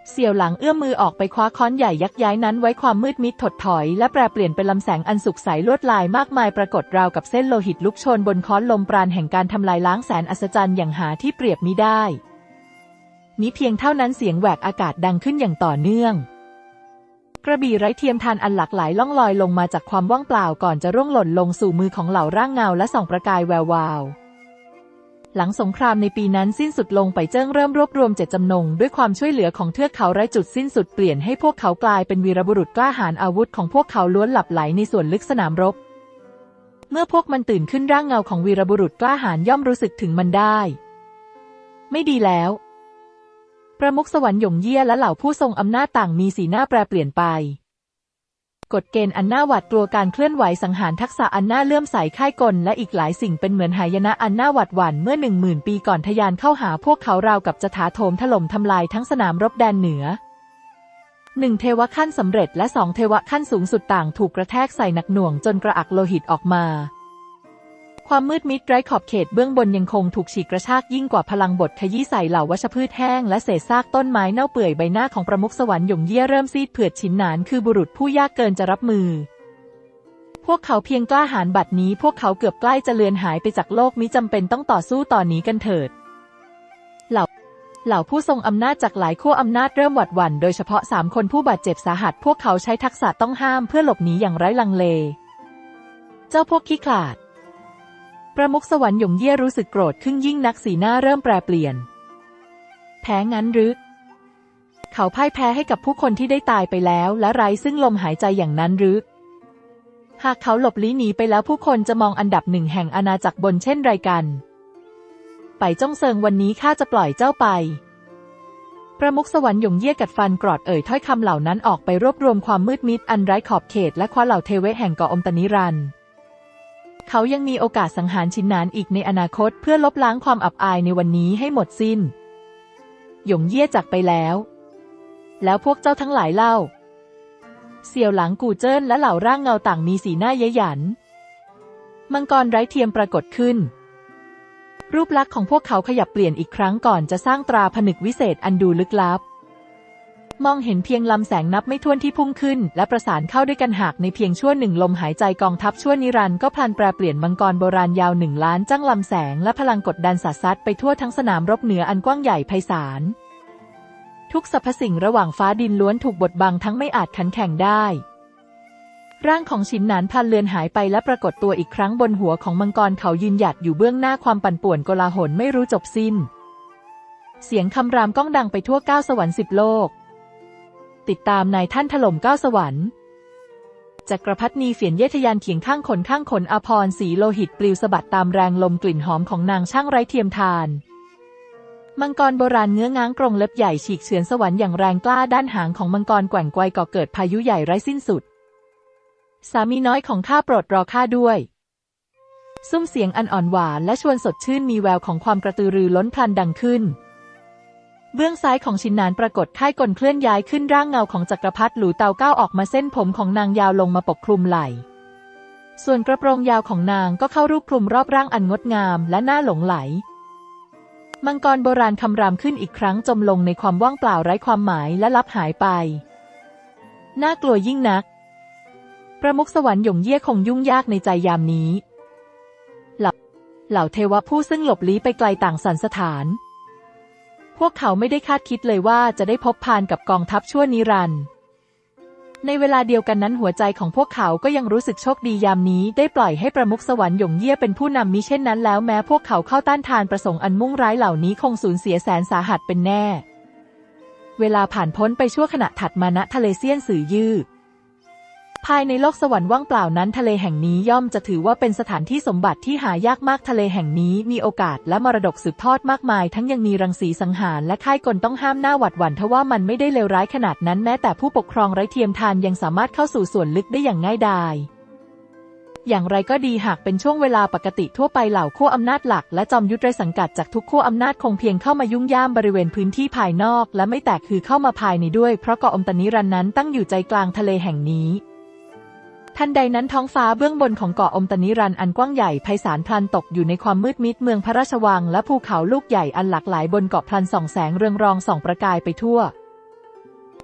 เสี่ยวหลังเอื้อมมือออกไปคว้าค้อนใหญ่ยักษ์ย้ายนั้นไว้ความมืดมิดถดถอยและแปรเปลี่ยนเป็นลำแสงอันสุกใสลวดลายมากมายปรากฏราวกับเส้นโลหิตลุกโชนบนค้อนลมปราณแห่งการทำลายล้างแสนอัศจรรย์อย่างหาที่เปรียบมิได้มิเพียงเท่านั้นเสียงแหวกอากาศดังขึ้นอย่างต่อเนื่องกระบี่ไร้เทียมทานอันหลากหลายล่องลอยลงมาจากความว่างเปล่าก่อนจะร่วงหล่นลงสู่มือของเหล่าร่างเงาและส่องประกายแวววาวหลังสงครามในปีนั้นสิ้นสุดลงไปเจิ้งเริ่มรวบรวมเจตจำนงด้วยความช่วยเหลือของเทือกเขาไร้จุดสิ้นสุดเปลี่ยนให้พวกเขากลายเป็นวีรบุรุษกล้าหาญอาวุธของพวกเขาล้วนหลับไหลในส่วนลึกสนามรบเมื่อพวกมันตื่นขึ้นร่างเงาของวีรบุรุษกล้าหาญย่อมรู้สึกถึงมันได้ไม่ดีแล้วประมุขสวรรค์หยงเยี่ยและเหล่าผู้ทรงอำนาจต่างมีสีหน้าแปรเปลี่ยนไปกฎเกณฑ์อันน่าหวาดกลัวการเคลื่อนไหวสังหารทักษะอันน่าเลื่อมใสค่ายกลและอีกหลายสิ่งเป็นเหมือนหายนะอันน่าหวาดหวั่นเมื่อหนึ่งหมื่นปีก่อนทะยานเข้าหาพวกเขาราวกับจะถาโถมถล่มทำลายทั้งสนามรบแดนเหนือหนึ่งเทวะขั้นสำเร็จและสองเทวะขั้นสูงสุดต่างถูกกระแทกใส่หนักหน่วงจนกระอักโลหิตออกมาความมืดมิดไร้ขอบเขตเบื้องบนยังคงถูกฉีกกระชากยิ่งกว่าพลังบทขยี้ใส่เหล่าวัชพืชแห้งและเศษซากต้นไม้เน่าเปื่อยใบหน้าของประมุขสวรรค์หยงเยี่ยเริ่มซีดเผือดฉินหนานคือบุรุษผู้ยากเกินจะรับมือพวกเขาเพียงกล้าหาญบัดนี้พวกเขาเกือบใกล้จะเลือนหายไปจากโลกมิจำเป็นต้องต่อสู้ต่อนี้กันเถิดเหล่าเหล่าผู้ทรงอำนาจจากหลายขั้วอำนาจเริ่มหวาดหวั่นโดยเฉพาะสามคนผู้บาดเจ็บสาหัสพวกเขาใช้ทักษะต้องห้ามเพื่อหลบหนีอย่างไร้ลังเลเจ้าพวกขี้ขลาดประมุขสวรรค์หยงเยี่ยรู้สึกโกรธขึ้นยิ่งนักสีหน้าเริ่มแปรเปลี่ยนแพ้งั้นหรือเขาพ่ายแพ้ให้กับผู้คนที่ได้ตายไปแล้วและไร้ซึ่งลมหายใจอย่างนั้นหรือหากเขาหลบลี้หนีไปแล้วผู้คนจะมองอันดับหนึ่งแห่งอาณาจักรบนเช่นไรกันไปจ้องเซิงวันนี้ข้าจะปล่อยเจ้าไปประมุขสวรรค์หยงเยี่ยกัดฟันกรอดเอ่ยถ้อยคำเหล่านั้นออกไปรวบรวมความมืดมิดอันไร้ขอบเขตและคว้าเหล่าเทเวะแห่งเกาะอมตะนิรันดร์เขายังมีโอกาสสังหารชินนานอีกในอนาคตเพื่อลบล้างความอับอายในวันนี้ให้หมดสิ้นหยงเยี่ยจากไปแล้วแล้วพวกเจ้าทั้งหลายเล่าเสี่ยวหลังกูเจิ้นและเหล่าร่างเงาต่างมีสีหน้าเย้ยหยันมังกรไร้เทียมปรากฏขึ้นรูปลักษณ์ของพวกเขาขยับเปลี่ยนอีกครั้งก่อนจะสร้างตราผนึกวิเศษอันดูลึกลับมองเห็นเพียงลำแสงนับไม่ถ้วนที่พุ่งขึ้นและประสานเข้าด้วยกันหากในเพียงชั่วหนึ่งลมหายใจกองทัพชั่วนิรันดร์ก็พลันแปรเปลี่ยนมังกรโบราณยาวหนึ่งล้านจั่งลำแสงและพลังกดดันสาดซัดไปทั่วทั้งสนามรบเหนืออันกว้างใหญ่ไพศาลทุกสรรพสิ่งระหว่างฟ้าดินล้วนถูกบดบังทั้งไม่อาจขันแข่งได้ร่างของฉินหนานพลันเลือนหายไปและปรากฏตัวอีกครั้งบนหัวของมังกรเขายืนหยัดอยู่เบื้องหน้าความปั่นป่วนโกลาหลไม่รู้จบสิ้นเสียงคำรามก้องดังไปทั่วเก้าสวรรค์สิบโลกติดตามนายท่านถล่มเก้าสวรรค์จักรพรรดินีเฟียนเย่ทยานเขียงข้างขนข้างขนอภรณ์สีโลหิตปลิวสะบัดตามแรงลมกลิ่นหอมของนางช่างไร้เทียมทานมังกรโบราณเงื้อง้างกรงเล็บใหญ่ฉีกเฉือนสวรรค์อย่างแรงกล้าด้านหางของมังกรแกว่งไกวก่อเกิดพายุใหญ่ไร้สิ้นสุดสามีน้อยของข้าโปรดรอข้าด้วยซุ้มเสียงอันอ่อนหวานและชวนสดชื่นมีแววของความกระตือรือร้นพลันดังขึ้นเบื้องซ้ายของชินนานปรากฏค่ายกลเคลื่อนย้ายขึ้นร่างเงาของจักรพรรดิหลูเตาก้าวออกมาเส้นผมของนางยาวลงมาปกคลุมไหล่ส่วนกระโปรงยาวของนางก็เข้ารูปคลุมรอบร่างอันงดงามและน่าหลงไหลมังกรโบราณคำรามขึ้นอีกครั้งจมลงในความว่างเปล่าไร้ความหมายและลับหายไปน่ากลัวยิ่งนักประมุขสวรรค์หยงเยี่ยคงยุ่งยากในใจยามนี้เหล่าเหล่าเทวะผู้ซึ่งหลบลี้ไปไกลต่างสันสถานพวกเขาไม่ได้คาดคิดเลยว่าจะได้พบพานกับกองทัพชั่วนิรันดร์ในเวลาเดียวกันนั้นหัวใจของพวกเขาก็ยังรู้สึกโชคดียามนี้ได้ปล่อยให้ประมุขสวรรค์หยงเยี่ยเป็นผู้นำมิเช่นนั้นแล้วแม้พวกเขาเข้าต้านทานประสงค์อันมุ่งร้ายเหล่านี้คงสูญเสียแสนสาหัสเป็นแน่เวลาผ่านพ้นไปชั่วขณะถัดมาณทะเลเซียนสื่อยื่อภายในโลกสวรรค์ว่างเปล่านั้นทะเลแห่งนี้ย่อมจะถือว่าเป็นสถานที่สมบัติที่หายากมากทะเลแห่งนี้มีโอกาสและมรดกสืบทอดมากมายทั้งยังมีรังสีสังหารและค่ายกลต้องห้ามหน้าหวัดหวั่นทว่ามันไม่ได้เลวร้ายขนาดนั้นแม้แต่ผู้ปกครองไร้เทียมทานยังสามารถเข้าสู่ส่วนลึกได้อย่างง่ายดายอย่างไรก็ดีหากเป็นช่วงเวลาปกติทั่วไปเหล่าขั้วอำนาจหลักและจอมยุทธไร้สังกัดจากทุกขั้วอำนาจคงเพียงเข้ามายุ่งย่ามบริเวณพื้นที่ภายนอกและไม่แตกคือเข้ามาภายในด้วยเพราะเกาะอมตะนิรันดร์นั้นตั้งอยู่ใจกลางทะเลแห่งนี้ทันใดนั้นท้องฟ้าเบื้องบนของเกาะอมตะนิรันดร์อันกว้างใหญ่ไพศาลพลันตกอยู่ในความมืดมิดเมืองพระราชวังและภูเขาลูกใหญ่อันหลากหลายบนเกาะพลันส่องแสงเรืองรองส่องประกายไปทั่ว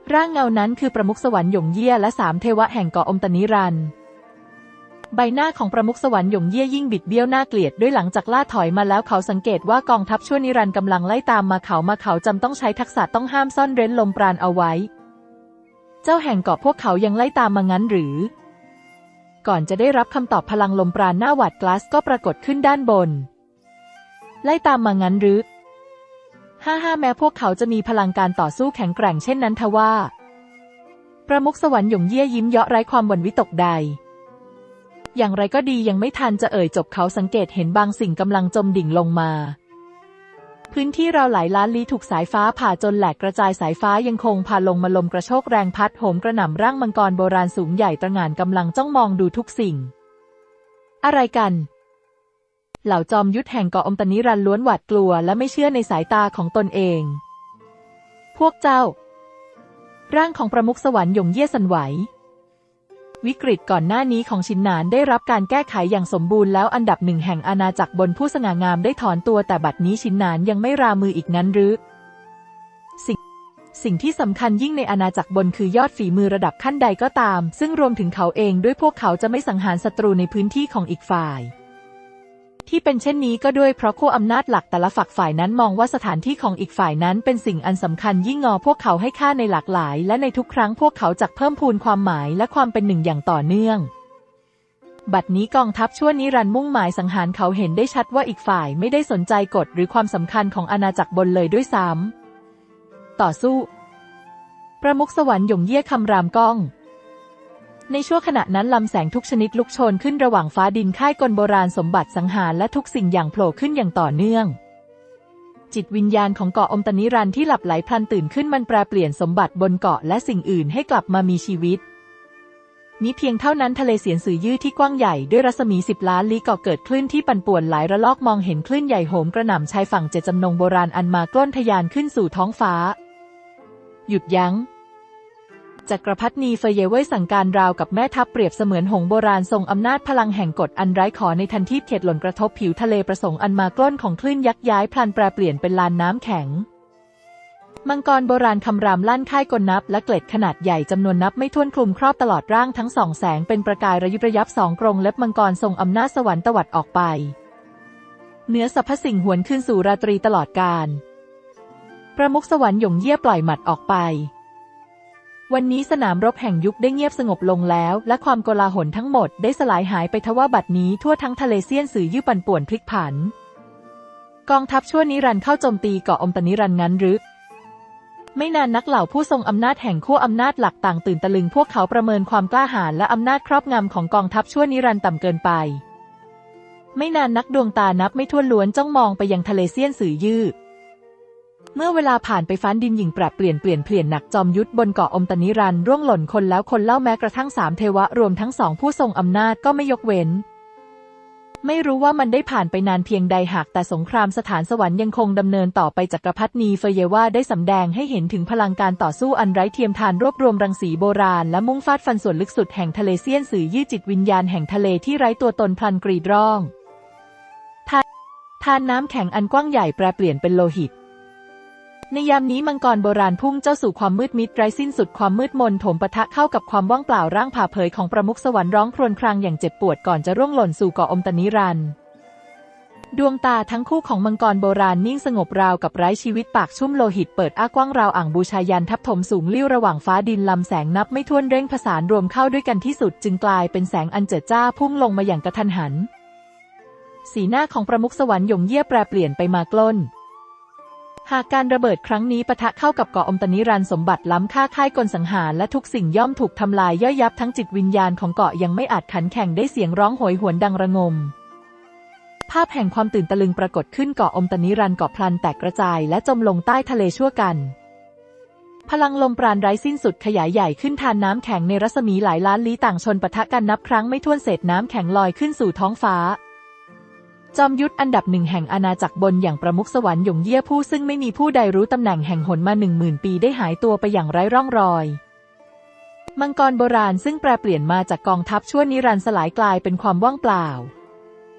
ร่างเงานั้นคือประมุขสวรรค์หยงเยี่ยและสามเทวะแห่งเกาะอมตะนิรันดร์ใบหน้าของประมุขสวรรค์หยงเยี่ยยิ่งบิดเบี้ยวน่าเกลียดด้วยหลังจากล่าถอยมาแล้วเขาสังเกตว่ากองทัพชั่วนิรันดร์กำลังไล่ตามมาเขามาเขาจำต้องใช้ทักษะต้องห้ามซ่อนเร้นลมปราณเอาไว้เจ้าแห่งเกาะพวกเขายังไล่ตามมางั้นหรือก่อนจะได้รับคำตอบพลังลมปราณหน้าหวาดกลาสก็ปรากฏขึ้นด้านบนไล่ตามมางั้นหรือห้าห้าแม้พวกเขาจะมีพลังการต่อสู้แข็งแกร่งเช่นนั้นทว่าประมุขสวรรค์หยงเยี่ยยิ้มเยาะไร้ความหวั่นวิตกใดอย่างไรก็ดียังไม่ทันจะเอ่ยจบเขาสังเกตเห็นบางสิ่งกำลังจมดิ่งลงมาพื้นที่ราวหลายล้านลี้ถูกสายฟ้าผ่าจนแหลกกระจายสายฟ้ายังคงพาลงมาลมกระโชกแรงพัดโหมกระหน่ำร่างมังกรโบราณสูงใหญ่ตระหง่านกำลังจ้องมองดูทุกสิ่งอะไรกันเหล่าจอมยุทธแห่งเกาะอมตะนิรันดร์ล้วนหวาดกลัวและไม่เชื่อในสายตาของตนเองพวกเจ้าร่างของประมุขสวรรค์หยงเยี่ยสั่นไหววิกฤตก่อนหน้านี้ของชินหนานได้รับการแก้ไขอย่างสมบูรณ์แล้วอันดับหนึ่งแห่งอาณาจักรบนผู้สง่างามได้ถอนตัวแต่บัดนี้ชินหนานยังไม่รามืออีกนั้นหรือสิ่งสิ่งที่สำคัญยิ่งในอาณาจักรบนคือยอดฝีมือระดับขั้นใดก็ตามซึ่งรวมถึงเขาเองด้วยพวกเขาจะไม่สังหารศัตรูในพื้นที่ของอีกฝ่ายที่เป็นเช่นนี้ก็ด้วยเพราะขั้วอำนาจหลักแต่ละฝักฝ่ายนั้นมองว่าสถานที่ของอีกฝ่ายนั้นเป็นสิ่งอันสำคัญยิ่งงอพวกเขาให้ค่าในหลากหลายและในทุกครั้งพวกเขาจักเพิ่มพูนความหมายและความเป็นหนึ่งอย่างต่อเนื่องบัดนี้กองทัพชั่วนิรันดร์มุ่งหมายสังหารเขาเห็นได้ชัดว่าอีกฝ่ายไม่ได้สนใจกฎหรือความสำคัญของอาณาจักรบนเลยด้วยซ้ำต่อสู้ประมุขสวรรค์หยงเยี่ยคำรามก้องในช่วงขณะนั้นลำแสงทุกชนิดลุกโชนขึ้นระหว่างฟ้าดินค่ายกลโบราณสมบัติสังหารและทุกสิ่งอย่างโผล่ขึ้นอย่างต่อเนื่องจิตวิญญาณของเกาะอมตะนิรันดร์ที่หลับไหลพลันตื่นขึ้นมันแปรเปลี่ยนสมบัติบนเกาะและสิ่งอื่นให้กลับมามีชีวิตนี้เพียงเท่านั้นทะเลเสียนสื่อยืดที่กว้างใหญ่ด้วยรัศมีสิบล้านลี้ก่อเกิดคลื่นที่ปั่นป่วนหลายระลอกมองเห็นคลื่นใหญ่โหมกระหน่ำชายฝั่งเจ็ดจำนงโบราณอันมากล้นทะยานขึ้นสู่ท้องฟ้าหยุดยั้งจักรพรรดินีเฟเยเว่ยสั่งการราวกับแม่ทัพเปรียบเสมือนหงส์โบราณทรงอำนาจพลังแห่งกฎอันไร้ขอในทันทีเขตหล่นกระทบผิวทะเลประสงค์อันมากล้นของคลื่นยักษ์ย้ายพลันแปรเปลี่ยนเป็นลานน้ำแข็งมังกรโบราณคำรามลั่นค่ายกลนับและเกล็ดขนาดใหญ่จำนวนนับไม่ถ้วนคลุมครอบตลอดร่างทั้งสองแสงเป็นประกายระยิบระยับสองกรงเล็บมังกรทรงอำนาจสวรรค์ตวัดออกไปเหนือสรรพสิ่งหวนคืนสู่ราตรีตลอดกาลประมุขสวรรค์หยงเยี่ยปล่อยหมัดออกไปวันนี้สนามรบแห่งยุคได้เงียบสงบลงแล้วและความโกลาหลทั้งหมดได้สลายหายไปทว่าบัดนี้ทั่วทั้งทะเลเซียนสื่อยื่ปั่นป่วนพลิกผันกองทัพชั่วนิรันดร์เข้าโจมตีเกาะอมตะนิรันดร์งั้นหรือไม่นานนักเหล่าผู้ทรงอำนาจแห่งขั้วอำนาจหลักต่างตื่นตะลึงพวกเขาประเมินความกล้าหาญและอำนาจครอบงำของกองทัพชั่วนิรันดร์ต่ำเกินไปไม่นานนักดวงตานับไม่ถ้วนล้วนจ้องมองไปยังทะเลเซียนสื่อยื่เมื่อเวลาผ่านไปฟ้าดินหยิ่งแปรเปลี่ยนเปลี่ยนเปลี่ยนหนักจอมยุทธบนเกาะอมตะนิรันดร์ร่วงหล่นคนแล้วคนเล่าแม้กระทั่งสามเทวะรวมทั้งสองผู้ทรงอำนาจก็ไม่ยกเว้นไม่รู้ว่ามันได้ผ่านไปนานเพียงใดหากแต่สงครามสถานสวรรค์ยังคงดำเนินต่อไปจักรพรรดินีเฟเยว่าได้สำแดงให้เห็นถึงพลังการต่อสู้อันไร้เทียมทานรวบรวมรังสีโบราณและมุ่งฟาดฟันส่วนลึกสุดแห่งทะเลเซียนสื่อยืดจิตวิญญาณแห่งทะเลที่ไร้ตัวตนพลันกรีดร้องทานน้ำแข็งอันกว้างใหญ่แปรเปลี่ยนเป็นโลหิตในยามนี้มังกรโบราณพุ่งเจ้าสู่ความมืดมิดไร้สิ้นสุดความมืดมนโถมปะทะเข้ากับความว่างเปล่าร่างผ่าเผยของประมุขสวรรค์ร้องครวญครางอย่างเจ็บปวดก่อนจะร่วงหล่นสู่เกาะอมตะนิรันดร์ดวงตาทั้งคู่ของมังกรโบราณนิ่งสงบราวกับไร้ชีวิตปากชุ่มโลหิตเปิดอ้ากว้างราวอ่างบูชายันทับถมสูงลิ่วระหว่างฟ้าดินลำแสงนับไม่ถ้วนเร่งผสานรวมเข้าด้วยกันที่สุดจึงกลายเป็นแสงอันเจิดจ้าพุ่งลงมาอย่างกระทันหันสีหน้าของประมุขสวรรค์หยงเยี่ยแปรเปลี่ยนไปมากล้นหากการระเบิดครั้งนี้ปะทะเข้ากับเกาะอมตะนิรันดร์สมบัติล้ำค่าค่ายกลสังหารและทุกสิ่งย่อมถูกทำลายย่อยยับทั้งจิตวิญญาณของเกาะยังไม่อาจขันแข่งได้เสียงร้องโหยหวนดังระงมภาพแห่งความตื่นตะลึงปรากฏขึ้นเกาะอมตะนิรันดร์เกาะพลันแตกกระจายและจมลงใต้ทะเลชั่วกันพลังลมปราณไร้สิ้นสุดขยายใหญ่ขึ้นทานน้ำแข็งในรัศมีหลายล้านลี้ต่างชนปะทะกันนับครั้งไม่ถ้วนเศษน้ำแข็งลอยขึ้นสู่ท้องฟ้าจอมยุทธอันดับหนึ่งแห่งอาณาจักรบนอย่างประมุขสวรรค์หยงเยี่ยผู้ซึ่งไม่มีผู้ใดรู้ตำแหน่งแห่งหนมาหนึ่งหมื่นปีได้หายตัวไปอย่างไร้ร่องรอยมังกรโบราณซึ่งแปรเปลี่ยนมาจากกองทัพชั่วนิรันดร์สลายกลายเป็นความว่างเปล่า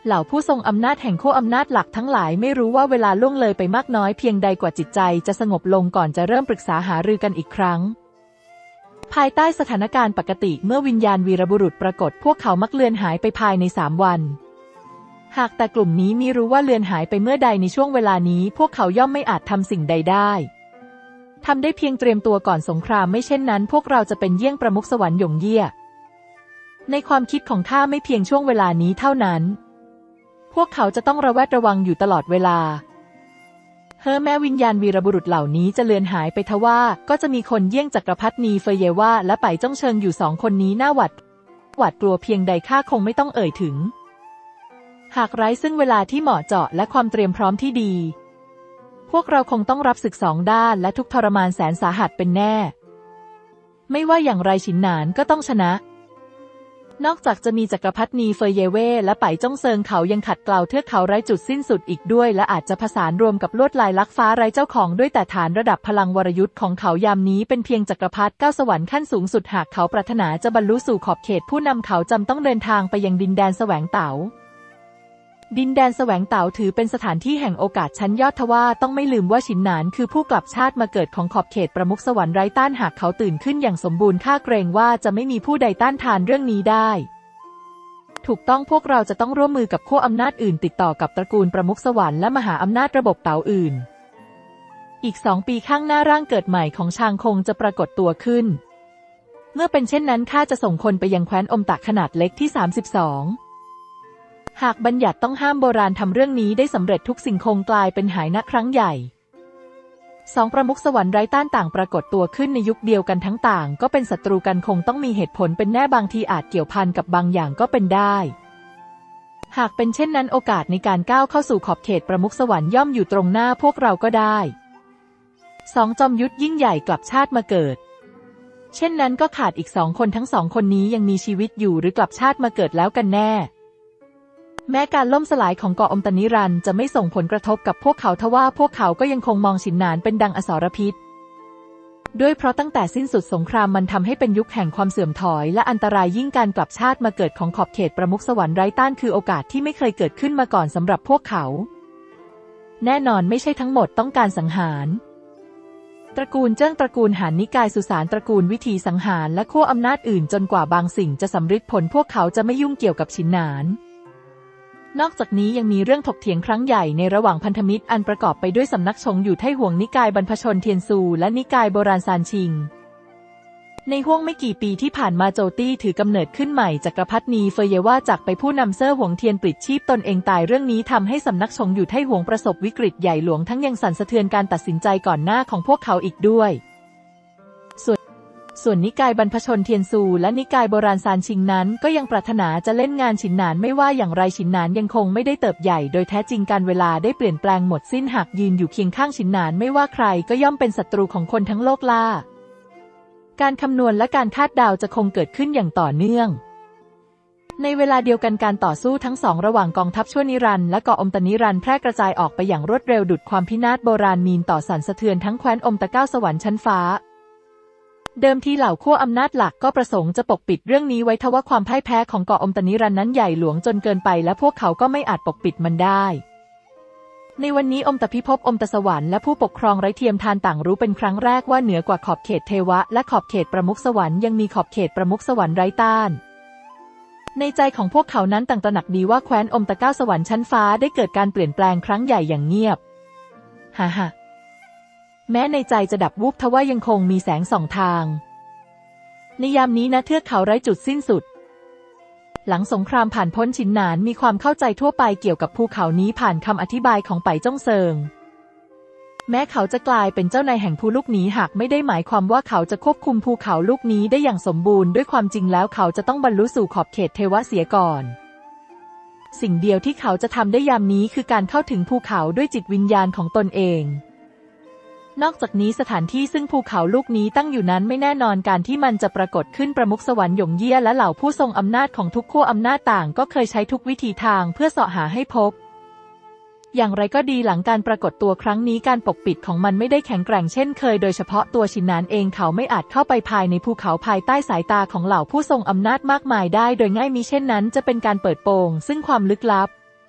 เหล่าผู้ทรงอำนาจแห่งขั้วอำนาจหลักทั้งหลายไม่รู้ว่าเวลาล่วงเลยไปมากน้อยเพียงใดกว่าจิตใจจะสงบลงก่อนจะเริ่มปรึกษาหารือกันอีกครั้งภายใต้สถานการณ์ปกติเมื่อวิญญาณวีรบุรุษปรากฏพวกเขามักเลือนหายไปภายในสามวันหากแต่กลุ่มนี้มิรู้ว่าเลือนหายไปเมื่อใดในช่วงเวลานี้พวกเขาย่อมไม่อาจทำสิ่งใดได้ทำได้เพียงเตรียมตัวก่อนสงครามไม่เช่นนั้นพวกเราจะเป็นเยี่ยงประมุขสวรรค์หยงเยี่ยในความคิดของข้าไม่เพียงช่วงเวลานี้เท่านั้นพวกเขาจะต้องระแวดระวังอยู่ตลอดเวลาเฮ้อแม้วิญญาณวีรบุรุษเหล่านี้จะเลือนหายไปทว่าก็จะมีคนเยี่ยงจักรพรรดินีเฟยเยว่าและไปจ้องเชิงอยู่สองคนนี้น่าหวาดหวาดกลัวเพียงใดข้าคงไม่ต้องเอ่ยถึงหากไร้ซึ่งเวลาที่เหมาะเจาะและความเตรียมพร้อมที่ดีพวกเราคงต้องรับศึกสองด้านและทุกทรมานแสนสาหัสเป็นแน่ไม่ว่าอย่างไรฉินหนานก็ต้องชนะนอกจากจะมีจักรพรรดินีเฟยเยเว่และไปจ้องเซิงเขายังขัดเกลาเทือกเขาไร้จุดสิ้นสุดอีกด้วยและอาจจะผสานรวมกับลวดลายลักฟ้าไร้เจ้าของด้วยแต่ฐานระดับพลังวรยุทธ์ของเขายามนี้เป็นเพียงจักรพรรดิเก้าสวรรค์ขั้นสูงสุดหากเขาปรารถนาจะบรรลุสู่ขอบเขตผู้นำเขาจำต้องเดินทางไปยังดินแดนแสวงเต๋าดินแดนแสวงเต๋าถือเป็นสถานที่แห่งโอกาสชั้นยอดทว่าต้องไม่ลืมว่าฉินหนานคือผู้กลับชาติมาเกิดของขอบเขตประมุขสวรรค์ไร้ต้านหากเขาตื่นขึ้นอย่างสมบูรณ์ข้าเกรงว่าจะไม่มีผู้ใดต้านทานเรื่องนี้ได้ถูกต้องพวกเราจะต้องร่วมมือกับขั้วอำนาจอื่นติดต่อกับตระกูลประมุขสวรรค์และมหาอำนาจระบบเต๋าอื่นอีกสองปีข้างหน้าร่างเกิดใหม่ของชางคงจะปรากฏตัวขึ้นเมื่อเป็นเช่นนั้นข้าจะส่งคนไปยังแคว้นอมตะขนาดเล็กที่สามสิบสองหากบัญญัติต้องห้ามโบราณทำเรื่องนี้ได้สำเร็จทุกสิ่งคงกลายเป็นหายนะครั้งใหญ่สองประมุขสวรรค์ไร้ต้านต่างปรากฏตัวขึ้นในยุคเดียวกันทั้งต่างก็เป็นศัตรูกันคงต้องมีเหตุผลเป็นแน่บางทีอาจเกี่ยวพันกับบางอย่างก็เป็นได้หากเป็นเช่นนั้นโอกาสในการก้าวเข้าสู่ขอบเขตประมุขสวรรค์ย่อมอยู่ตรงหน้าพวกเราก็ได้สองจอมยุทธยิ่งใหญ่กลับชาติมาเกิดเช่นนั้นก็ขาดอีกสองคนทั้งสองคนนี้ยังมีชีวิตอยู่หรือกลับชาติมาเกิดแล้วกันแน่แม้การล่มสลายของเกาะอมตะนิรันดร์จะไม่ส่งผลกระทบกับพวกเขาทว่าพวกเขาก็ยังคงมองฉินหนานเป็นดังอสรพิษด้วยเพราะตั้งแต่สิ้นสุดสงครามมันทำให้เป็นยุคแห่งความเสื่อมถอยและอันตรายยิ่งการกลับชาติมาเกิดของขอบเขตประมุขสวรรค์ไร้ต้านคือโอกาสที่ไม่เคยเกิดขึ้นมาก่อนสำหรับพวกเขาแน่นอนไม่ใช่ทั้งหมดต้องการสังหารตระกูลเจิ้งตระกูลหานนิกายสุสานตระกูลวิธีสังหารและขั้วอำนาจอื่นจนกว่าบางสิ่งจะสำฤทธิ์ผลพวกเขาจะไม่ยุ่งเกี่ยวกับฉินหนานนอกจากนี้ยังมีเรื่องถกเถียงครั้งใหญ่ในระหว่างพันธมิตรอันประกอบไปด้วยสำนักชงอยู่ไทห่วงนิกายบรรพชนเทียนซูและนิกายโบราณซานชิงในห้วงไม่กี่ปีที่ผ่านมาโจตี้ถือกำเนิดขึ้นใหม่จักรพรรดินีเฟยเยว่าจากไปผู้นำเซ่อหวงเทียนปลิดชีพตนเองตายเรื่องนี้ทำให้สำนักชงอยู่ไทห่วงประสบวิกฤตใหญ่หลวงทั้งยังสั่นสะเทือนการตัดสินใจก่อนหน้าของพวกเขาอีกด้วยส่วนส่วนนิกายบรรพชนเทียนซูและนิกายโบราณซานชิงนั้นก็ยังปรารถนาจะเล่นงานฉินหนานไม่ว่าอย่างไรฉินหนานยังคงไม่ได้เติบใหญ่โดยแท้จริงการเวลาได้เปลี่ยนแปลงหมดสิ้นหากยืนอยู่เคียงข้างฉินหนานไม่ว่าใครก็ย่อมเป็นศัตรูของคนทั้งโลกล่าการคำนวณและการคาดเดาจะคงเกิดขึ้นอย่างต่อเนื่องในเวลาเดียวกันการต่อสู้ทั้งสองระหว่างกองทัพชั่วนิรันดร์และเกาะอมตะนิรันดร์แพร่กระจายออกไปอย่างรวดเร็วดุจความพินาศโบราณมีนต่อสั่นสะเทือนทั้งแคว้นอมตะเก้าสวรรค์ชั้นฟ้าเดิมทีเหล่าขั้วอำนาจหลักก็ประสงค์จะปกปิดเรื่องนี้ไว้ทว่าความพ่ายแพ้ของเกาะอมตะนิรันดร์นั้นใหญ่หลวงจนเกินไปและพวกเขาก็ไม่อาจปกปิดมันได้ในวันนี้อมตะพิภพอมตะสวรรค์และผู้ปกครองไร้เทียมทานต่างรู้เป็นครั้งแรกว่าเหนือกว่าขอบเขตเทวะและขอบเขตประมุขสวรรค์ยังมีขอบเขตประมุขสวรรค์ไร้ต้านในใจของพวกเขานั้นต่างตระหนักดีว่าแคว้นอมตะเก้าสวรรค์ชั้นฟ้าได้เกิดการเปลี่ยนแปลงครั้งใหญ่อย่างเงียบฮ่าฮ่าแม้ในใจจะดับวูบทว่ายังคงมีแสงส่องทางในยามนี้ณเทือกเขาไร้จุดสิ้นสุดหลังสงครามผ่านพ้นฉินหนานมีความเข้าใจทั่วไปเกี่ยวกับภูเขานี้ผ่านคำอธิบายของไปจ้องเซิงแม้เขาจะกลายเป็นเจ้านายแห่งภูลูกนี้หากไม่ได้หมายความว่าเขาจะควบคุมภูเขาลูกนี้ได้อย่างสมบูรณ์ด้วยความจริงแล้วเขาจะต้องบรรลุสู่ขอบเขตเทวะเสียก่อนสิ่งเดียวที่เขาจะทำได้ยามนี้คือการเข้าถึงภูเขาด้วยจิตวิญญาณของตนเองนอกจากนี้สถานที่ซึ่งภูเขาลูกนี้ตั้งอยู่นั้นไม่แน่นอนการที่มันจะปรากฏขึ้นประมุขสวรรค์หยงเยี่ยและเหล่าผู้ทรงอำนาจของทุกขั้วอำนาจต่างก็เคยใช้ทุกวิธีทางเพื่อเสาะหาให้พบอย่างไรก็ดีหลังการปรากฏตัวครั้งนี้การปกปิดของมันไม่ได้แข็งแกร่งเช่นเคยโดยเฉพาะตัวฉินหนานเองเขาไม่อาจเข้าไปภายในภูเขาภายใต้สายตาของเหล่าผู้ทรงอำนาจมากมายได้โดยง่ายมิเช่นนั้นจะเป็นการเปิดโปงซึ่งความลึกลับ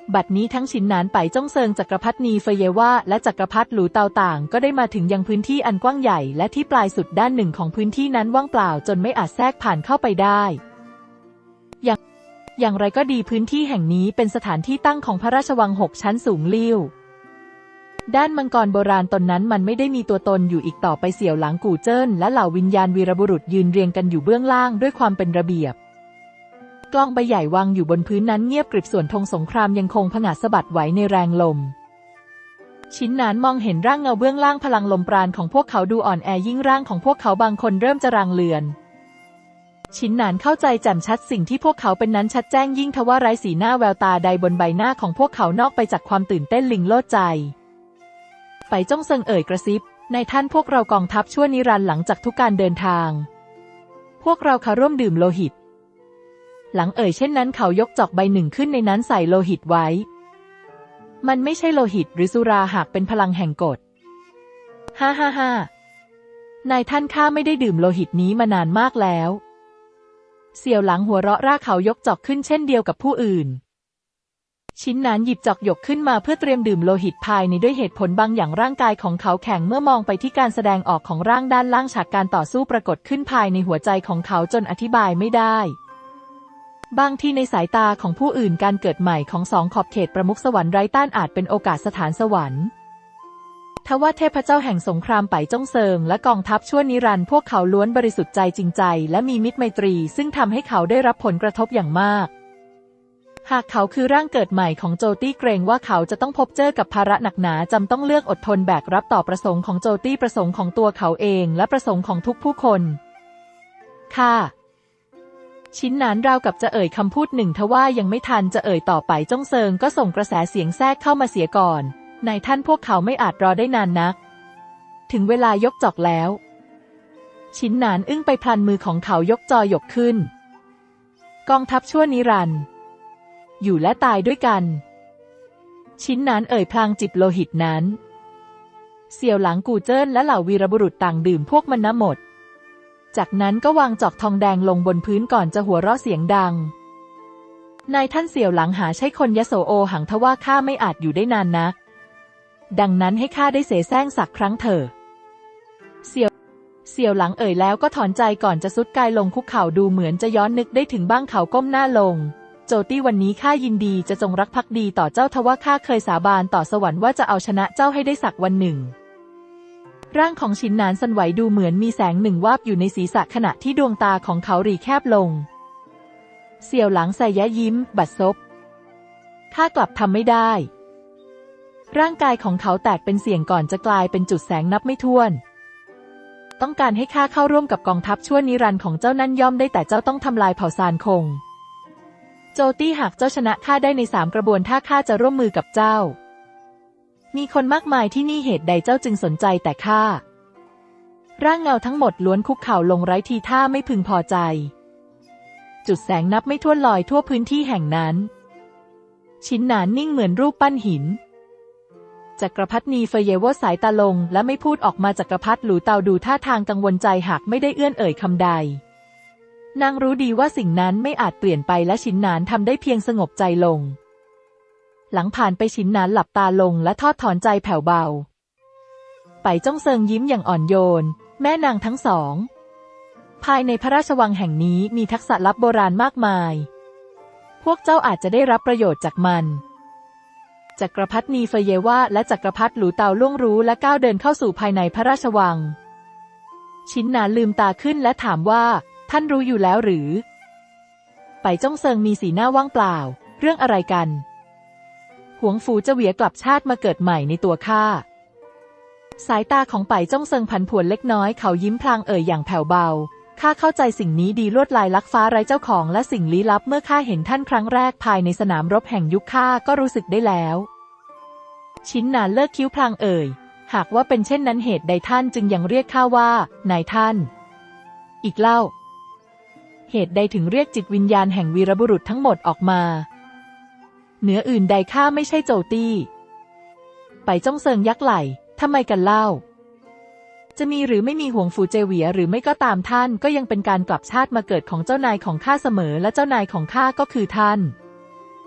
บัดนี้ทั้งฉินหนานไปจ้องเซิงจักรพรรดินีเฟเยว่าและจักรพรรดิหลูเตาต่างก็ได้มาถึงยังพื้นที่อันกว้างใหญ่และที่ปลายสุดด้านหนึ่งของพื้นที่นั้นว่างเปล่าจนไม่อาจแทรกผ่านเข้าไปได้อย่างอย่างไรก็ดีพื้นที่แห่งนี้เป็นสถานที่ตั้งของพระราชวังหกชั้นสูงลิ่วด้านมังกรโบราณตนนั้นมันไม่ได้มีตัวตนอยู่อีกต่อไปเสี่ยวหลางกู่เจิ้นและเหล่าวิญญาณวีรบุรุษยืนเรียงกันอยู่เบื้องล่างด้วยความเป็นระเบียบกล้องใบใหญ่วางอยู่บนพื้นนั้นเงียบกริบส่วนธงสงครามยังคงผงาดสะบัดไหวในแรงลมชิ้นหนานมองเห็นร่างเงาเบื้องล่างพลังลมปราณของพวกเขาดูอ่อนแอยิ่งร่างของพวกเขาบางคนเริ่มจะรางเลือนชิ้นหนานเข้าใจแจ่มชัดสิ่งที่พวกเขาเป็นนั้นชัดแจ้งยิ่งทว่าไร้สีหน้าแววตาใดบนใบหน้าของพวกเขานอกไปจากความตื่นเต้นลิงโลดใจไปจ้องเซิงเอ่ยกระซิบในท่านพวกเรากองทัพชั่วนิรันดร์หลังจากทุกการเดินทางพวกเราค่ะร่วมดื่มโลหิตหลังเอ่ยเช่นนั้นเขายกจอกใบหนึ่งขึ้นในนั้นใส่โลหิตไว้มันไม่ใช่โลหิตหรือสุราหากเป็นพลังแห่งกฎฮ่าฮ่าฮ่านายท่านข้าไม่ได้ดื่มโลหิตนี้มานานมากแล้วเสี่ยวหลังหัวเราะร่าเขายกจอกขึ้นเช่นเดียวกับผู้อื่นชิ้นหนานหยิบจอกหยกขึ้นมาเพื่อเตรียมดื่มโลหิตภายในด้วยเหตุผลบางอย่างร่างกายของเขาแข็งเมื่อมองไปที่การแสดงออกของร่างด้านล่างฉากการต่อสู้ปรากฏขึ้นภายในหัวใจของเขาจนอธิบายไม่ได้บางที่ในสายตาของผู้อื่นการเกิดใหม่ของสองขอบเขตประมุขสวรรค์ไร้ต้านอาจเป็นโอกาสสถานสวรรค์ทว่าเทพเจ้าแห่งสงครามไปจ้องเซิงและกองทัพชั่วนิรันดร์พวกเขาล้วนบริสุทธิ์ใจจริงใจและมีมิตรไมตรีซึ่งทำให้เขาได้รับผลกระทบอย่างมากหากเขาคือร่างเกิดใหม่ของโจตี้เกรงว่าเขาจะต้องพบเจอกับภาระหนักหนาจำต้องเลือกอดทนแบกรับต่อประสงค์ของโจตี้ประสงค์ของตัวเขาเองและประสงค์ของทุกผู้คนค่ะชิ้นหนานราวกับจะเอ่ยคำพูดหนึ่งทว่ายังไม่ทันจะเอ่ยต่อไปจ้องเซิงก็ส่งกระแสเสียงแทรกเข้ามาเสียก่อนนายท่านพวกเขาไม่อาจรอได้นานนักถึงเวลายกจอกแล้วชิ้นหนานอึ้งไปพลันมือของเขายกจอยกขึ้นกองทัพชั่วนิรันดร์อยู่และตายด้วยกันชิ้นหนานเอ่ยพลางจิบโลหิตนั้นเสี่ยวหลังกู่เจิ้นและเหล่าวีรบุรุษต่างดื่มพวกมันน้ำหมดจากนั้นก็วางจอกทองแดงลงบนพื้นก่อนจะหัวเราะเสียงดังนายท่านเสี่ยวหลังหาใช่คนยโสโอหังทว่าข้าไม่อาจอยู่ได้นานนักดังนั้นให้ข้าได้เสแสร้งสักครั้งเถอะเสี่ยวเสี่ยวหลังเอ่ยแล้วก็ถอนใจก่อนจะซุดกายลงคุกเข่าดูเหมือนจะย้อนนึกได้ถึงบ้างเขาก้มหน้าลงโจตี้วันนี้ข้ายินดีจะจงรักภักดีต่อเจ้าทว่าข้าเคยสาบานต่อสวรรค์ว่าจะเอาชนะเจ้าให้ได้สักวันหนึ่งร่างของฉินหนานสั่นไหวดูเหมือนมีแสงหนึ่งวาบอยู่ในศีรษะขณะที่ดวงตาของเขาหรี่แคบลงเสี่ยวหลังใส่แย้ยิ้มบัดซบข้ากลับทำไม่ได้ร่างกายของเขาแตกเป็นเสี่ยงก่อนจะกลายเป็นจุดแสงนับไม่ถ้วนต้องการให้ข้าเข้าร่วมกับกองทัพชั่วนิรันดร์ของเจ้านั่นย่อมได้แต่เจ้าต้องทำลายเผ่าซานคงโจตี้หากเจ้าชนะข้าได้ในสามกระบวนท่าข้าจะร่วมมือกับเจ้ามีคนมากมายที่นี่เหตุใดเจ้าจึงสนใจแต่ข้าร่างเงาทั้งหมดล้วนคุกเข่าลงไร้ทีท่าไม่พึงพอใจจุดแสงนับไม่ถ้วนลอยทั่วพื้นที่แห่งนั้นชิ้นหนานนิ่งเหมือนรูปปั้นหินจักรพรรดินีเฟเยวสายตาลงและไม่พูดออกมาจักรพรรดิหลูเตาดูท่าทางกังวลใจหากไม่ได้เอื้อนเอ่ยคำใดนางรู้ดีว่าสิ่งนั้นไม่อาจเปลี่ยนไปและชิ้นหนานทำได้เพียงสงบใจลงหลังผ่านไปชิ้นหนานหลับตาลงและทอดถอนใจแผ่วเบาไปจ้องเซิงยิ้มอย่างอ่อนโยนแม่นางทั้งสองภายในพระราชวังแห่งนี้มีทักษะลับโบราณมากมายพวกเจ้าอาจจะได้รับประโยชน์จากมันจักรพรรดินีเฟเยวาและจักรพรรดิหลูเตาล่วงรู้และก้าวเดินเข้าสู่ภายในพระราชวังชิ้นหนานลืมตาขึ้นและถามว่าท่านรู้อยู่แล้วหรือไปจ้องเซิงมีสีหน้าว่างเปล่าเรื่องอะไรกันหวงฝูจะเหวี่ยงกลับชาติมาเกิดใหม่ในตัวข้าสายตาของไปจ้องเซิงผันผวนเล็กน้อยเขายิ้มพลางเอ่ยอย่างแผ่วเบาข้าเข้าใจสิ่งนี้ดีลวดลายลักฟ้าไร้เจ้าของและสิ่งลี้ลับเมื่อข้าเห็นท่านครั้งแรกภายในสนามรบแห่งยุคข้าก็รู้สึกได้แล้วชิ้นหนานเลิกคิ้วพลางเอ่ยหากว่าเป็นเช่นนั้นเหตุใดท่านจึงยังเรียกข้าว่านายท่านอีกเล่าเหตุใดถึงเรียกจิตวิญญาณแห่งวีรบุรุษทั้งหมดออกมาเหนืออื่นใดข้าไม่ใช่โจตี้ไปจ้องเซิงยักไหล่ทำไมกันเล่าจะมีหรือไม่มีหวงฝูเจเหวียหรือไม่ก็ตามท่านก็ยังเป็นการกลับชาติมาเกิดของเจ้านายของข้าเสมอและเจ้านายของข้าก็คือท่าน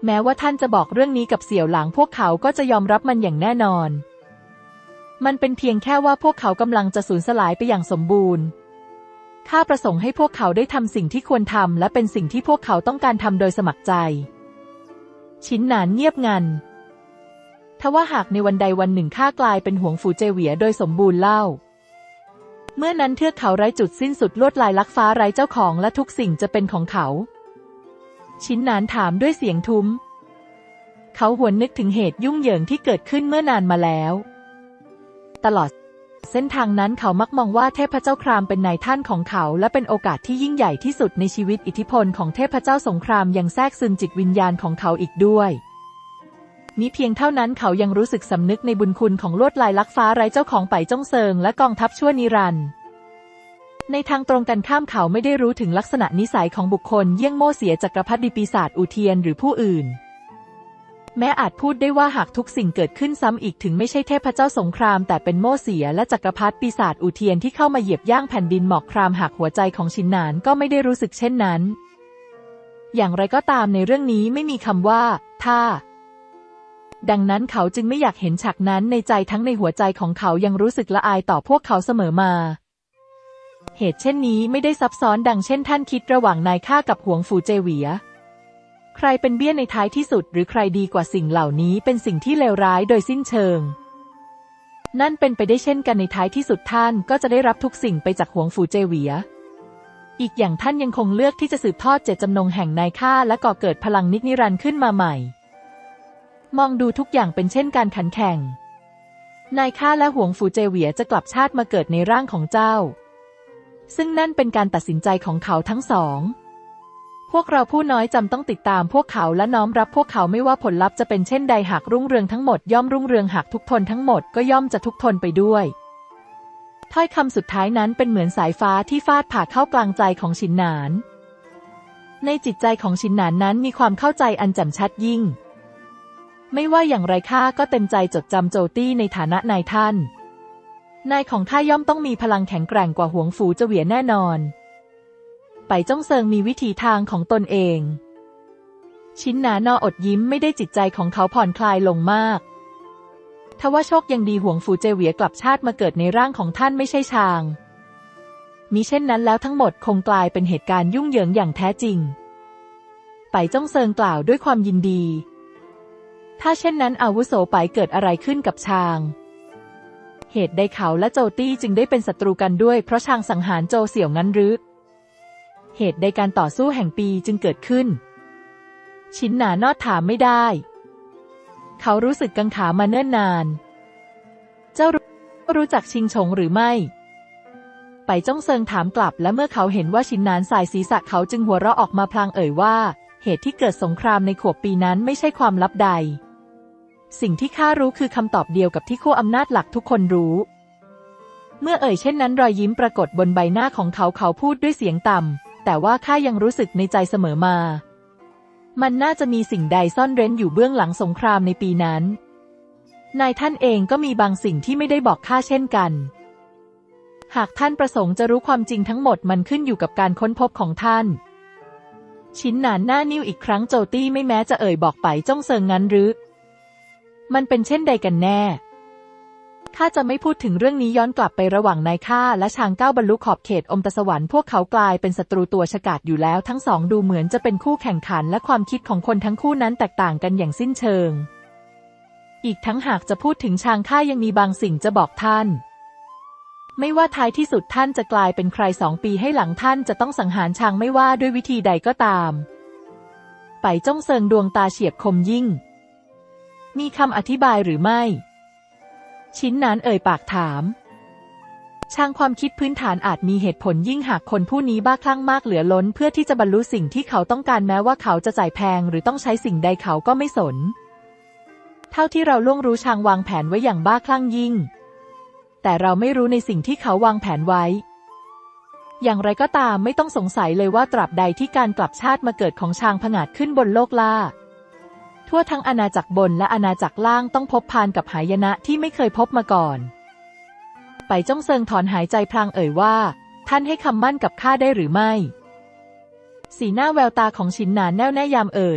แม้ว่าท่านจะบอกเรื่องนี้กับเสี่ยวหลางพวกเขาก็จะยอมรับมันอย่างแน่นอนมันเป็นเพียงแค่ว่าพวกเขากำลังจะสูญสลายไปอย่างสมบูรณ์ข้าประสงค์ให้พวกเขาได้ทำสิ่งที่ควรทำและเป็นสิ่งที่พวกเขาต้องการทำโดยสมัครใจชินหนานเงียบงันทว่าหากในวันใดวันหนึ่งข้ากลายเป็นหวงฝูเจเหวียโดยสมบูรณ์เล่าเมื่อนั้นเทือกเขาไร้จุดสิ้นสุดลวดลายลักฟ้าไร้เจ้าของและทุกสิ่งจะเป็นของเขาชินหนานถามด้วยเสียงทุ้มเขาหวนนึกถึงเหตุยุ่งเหยิงที่เกิดขึ้นเมื่อนานมาแล้วตลอดเส้นทางนั้นเขามักมองว่าเทพเจ้าครามเป็นนายท่านของเขาและเป็นโอกาสที่ยิ่งใหญ่ที่สุดในชีวิตอิทธิพลของเทพเจ้าสงครามยังแทรกซึมจิตวิญญาณของเขาอีกด้วยมิเพียงเท่านั้นเขายังรู้สึกสำนึกในบุญคุณของลวดลายลักฟ้าไร้เจ้าของไปจ้องเซิงและกองทัพชั่วนิรันดร์ในทางตรงกันข้ามเขาไม่ได้รู้ถึงลักษณะนิสัยของบุคคลเยี่ยงโม่เสียจักรพรรดิปีศาจอูเทียนหรือผู้อื่นแม้อาจพูดได้ว่าหากทุกสิ่งเกิดขึ้นซ้ำอีกถึงไม่ใช่เทพเจ้าสงครามแต่เป็นโม่เสียและจักรพรรดิปีศาจอูเทียนที่เข้ามาเหยียบย่างแผ่นดินหมอกครามหากหัวใจของชินหนานก็ไม่ได้รู้สึกเช่นนั้นอย่างไรก็ตามในเรื่องนี้ไม่มีคำว่าถ้าดังนั้นเขาจึงไม่อยากเห็นฉากนั้นในใจทั้งในหัวใจของเขายังรู้สึกละอายต่อพวกเขาเสมอมาเหตุเช่นนี้ไม่ได้ซับซ้อนดังเช่นท่านคิดระหว่างนายข้ากับหวงฝูเจเหวียใครเป็นเบี้ยในท้ายที่สุดหรือใครดีกว่าสิ่งเหล่านี้เป็นสิ่งที่เลวร้ายโดยสิ้นเชิงนั่นเป็นไปได้เช่นกันในท้ายที่สุดท่านก็จะได้รับทุกสิ่งไปจากหวงฝูเจเหวียอีกอย่างท่านยังคงเลือกที่จะสืบทอดเจตจำนงแห่งนายข้าและก่อเกิดพลังนิรันดร์ขึ้นมาใหม่มองดูทุกอย่างเป็นเช่นการขันแข่งนายข้าและหวงฝูเจเหวียจะกลับชาติมาเกิดในร่างของเจ้าซึ่งนั่นเป็นการตัดสินใจของเขาทั้งสองพวกเราผู้น้อยจำต้องติดตามพวกเขาและน้อมรับพวกเขาไม่ว่าผลลัพธ์จะเป็นเช่นใดหากรุ่งเรืองทั้งหมดย่อมรุ่งเรืองหากทุกทนทั้งหมดก็ย่อมจะทุกทนไปด้วยถ้อยคำสุดท้ายนั้นเป็นเหมือนสายฟ้าที่ฟาดผ่าเข้ากลางใจของชินหนานในจิตใจของชินหนานนั้นมีความเข้าใจอันแจ่มชัดยิ่งไม่ว่าอย่างไรข้าก็เต็มใจจดจำโจตี้ในฐานะนายท่านนายของข้าย่อมต้องมีพลังแข็งแกร่งกว่าหวงฝูเจเหวียแน่นอนไปจ้องเซิงมีวิถีทางของตนเองชินหนานอดยิ้มไม่ได้จิตใจของเขาผ่อนคลายลงมากทว่าโชคยังดีหวงฝูเจเหวียกลับชาติมาเกิดในร่างของท่านไม่ใช่ชางมิเช่นนั้นแล้วทั้งหมดคงกลายเป็นเหตุการณ์ยุ่งเหยิงอย่างแท้จริงไปจ้องเซิงกล่าวด้วยความยินดีถ้าเช่นนั้นอาวุโสไปเกิดอะไรขึ้นกับชางเหตุใดเขาและโจตี้จึงได้เป็นศัตรูกันด้วยเพราะชางสังหารโจเสี่ยวงั้นหรือเหตุใดการต่อสู้แห่งปีจึงเกิดขึ้นชินหนานอดถามไม่ได้เขารู้สึกกังขามาเนิ่นนานเจ้ารู้จักชิงฉงหรือไม่ไปจ้องเซิงถามกลับและเมื่อเขาเห็นว่าชินหนานสายศีรษะเขาจึงหัวเราะออกมาพลางเอ่ยว่าเหตุที่เกิดสงครามในขวบปีนั้นไม่ใช่ความลับใดสิ่งที่ข้ารู้คือคำตอบเดียวกับที่คู่อำนาจหลักทุกคนรู้เมื่อเอ่ยเช่นนั้นรอยยิ้มปรากฏบนใบหน้าของเขาเขาพูดด้วยเสียงต่ำแต่ว่าข้ายังรู้สึกในใจเสมอมามันน่าจะมีสิ่งใดซ่อนเร้นอยู่เบื้องหลังสงครามในปีนั้นนายท่านเองก็มีบางสิ่งที่ไม่ได้บอกข้าเช่นกันหากท่านประสงค์จะรู้ความจริงทั้งหมดมันขึ้นอยู่กับการค้นพบของท่านชินหนานหน้านิ้วอีกครั้งโจตี้ไม่แม้จะเอ่ยบอกไปจ้องเซิงงั้นหรือมันเป็นเช่นใดกันแน่ข้าจะไม่พูดถึงเรื่องนี้ย้อนกลับไประหว่างนายข้าและชางเก้าบรรลุขอบเขตอมตะสวรรค์พวกเขากลายเป็นศัตรูตัวฉกาจอยู่แล้วทั้งสองดูเหมือนจะเป็นคู่แข่งขันและความคิดของคนทั้งคู่นั้นแตกต่างกันอย่างสิ้นเชิงอีกทั้งหากจะพูดถึงชางข้ายังมีบางสิ่งจะบอกท่านไม่ว่าท้ายที่สุดท่านจะกลายเป็นใครสองปีให้หลังท่านจะต้องสังหารชางไม่ว่าด้วยวิธีใดก็ตามไปจ้องเซิงดวงตาเฉียบคมยิ่งมีคำอธิบายหรือไม่ชินหนานเอ่ยปากถามชางความคิดพื้นฐานอาจมีเหตุผลยิ่งหากคนผู้นี้บ้าคลั่งมากเหลือล้นเพื่อที่จะบรรลุสิ่งที่เขาต้องการแม้ว่าเขาจะจ่ายแพงหรือต้องใช้สิ่งใดเขาก็ไม่สนเท่าที่เราล่วงรู้ชางวางแผนไว้อย่างบ้าคลั่งยิ่งแต่เราไม่รู้ในสิ่งที่เขาวางแผนไว้อย่างไรก็ตามไม่ต้องสงสัยเลยว่าตราบใดที่การกลับชาติมาเกิดของชางผงาดขึ้นบนโลกล่าทั่วทั้งอาณาจักรบนและอาณาจักรล่างต้องพบพานกับหายนะที่ไม่เคยพบมาก่อนไปจ้องเซิงถอนหายใจพลางเอ่ยว่าท่านให้คำมั่นกับข้าได้หรือไม่สีหน้าแววตาของชินหนานแน่วแน่ยามเอ่ย